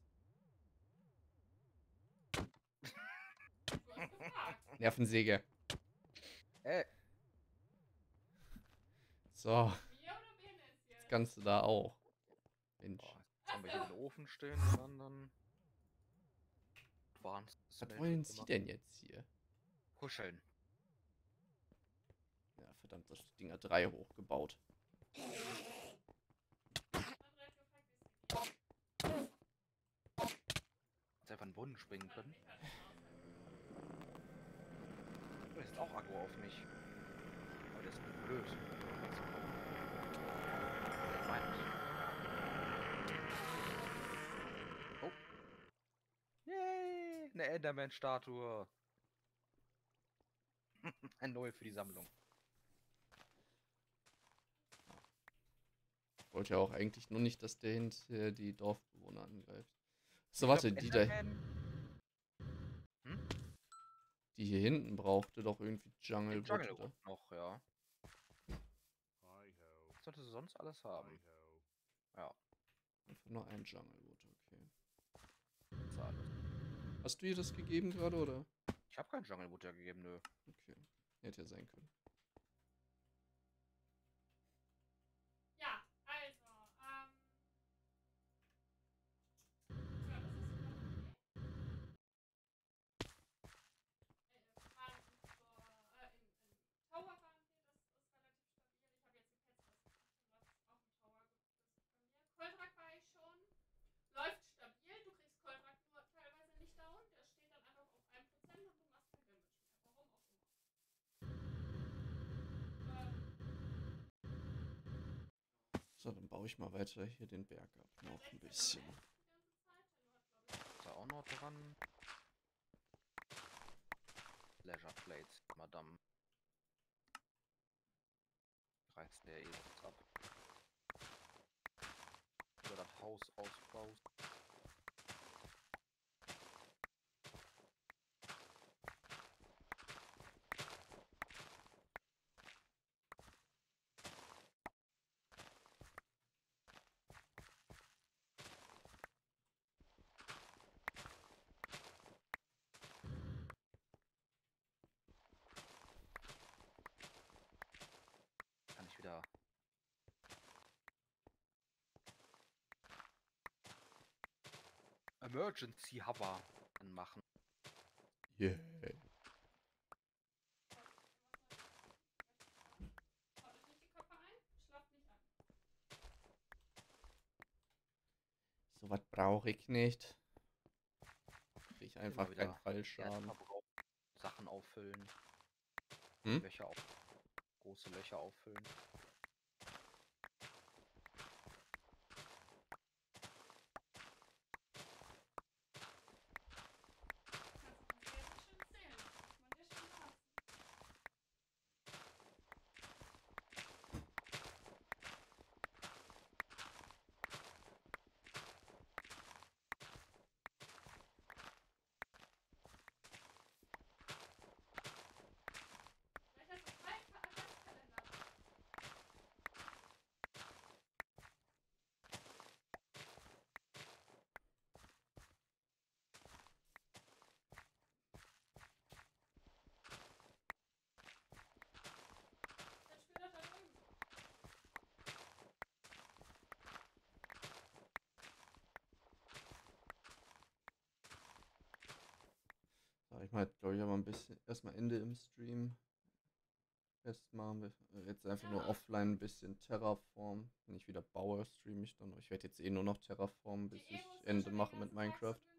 Du hast gefragt. Nervensäge. Ey, So, Mir oder Bene ist jetzt jetzt? kannst du da auch. Mensch. boah, jetzt haben wir hier den Ofen stehen, den anderen. Advanced Was Smelting wollen Sie gemacht. denn jetzt hier? Kuscheln. Ja, verdammt, das Ding hat drei hochgebaut. Jetzt einfach in den Brunnen springen können. Der ist auch Aggro auf mich. Aber der ist blöd. Der meint. Oh. Yay! Eine Enderman-Statue. Ein Null für die Sammlung. Ich wollte ja auch eigentlich nur nicht, dass der hinterher die Dorfbewohner angreift. So, Ich warte, glaub, die da, Enderman- Hm? die hier hinten brauchte doch irgendwie Jungle Den Wood, Jungle oder? Wood noch, ja. Was sollte sie sonst alles haben? Ja, Einfach nur ein Jungle Wood, okay. das ist alles. Hast du ihr das gegeben gerade, oder? Ich habe keinen Jungle Wood ja gegeben, nö. Okay. Hätte ja sein können. Ja, also, ähm. Ja, das ist super okay. Äh, man zur, äh, in, in Tower waren wir, das ist relativ stabil. Ich habe jetzt die Pets ausgemacht, dann läuft es auch im Tower gut. Das ist bei mir. Koltrak war ich schon. Läuft stabil. Du kriegst Koltrak nur teilweise nicht down. Der steht dann einfach auf ein Prozent und du machst kein Damage mehr. Warum auch immer. Ähm, So, dann baue ich mal weiter hier den Berg ab. Mein Noch ein sechzehn bisschen. die ganze Zeit. Tenno hat, glaube ich, Ist da auch noch dran? Leisure Plates, Madame. Reißt der eh was ab. Oder das Haus ausbaust. Kann ich wieder. Emergency Hover anmachen. Yeah. Haut euch nicht die Köpfe ein, schlaft nicht ein. So was brauche ich nicht. Krieg ich einfach Immer keinen wieder Fallschaden. Erdverbrauch, Sachen auffüllen. Hm? Löcher auf. Große Löcher auffüllen. Kannst du sehr, sehr schön zählen. Das muss man dir schon lassen. Vielleicht hast du zwei Ka- Adventskalender. Dann spiel doch da drüben. So, ich mal, glaube ich, aber ein bisschen erstmal Ende im Stream. Jetzt machen wir äh, jetzt einfach nur Ja. offline ein bisschen Terraform. Wenn ich wieder baue, streame ich dann. Ich werde jetzt eh nur noch Terraform, bis Die ich Emos sind Ende schon den mache mit ganzen Tag so Minecraft.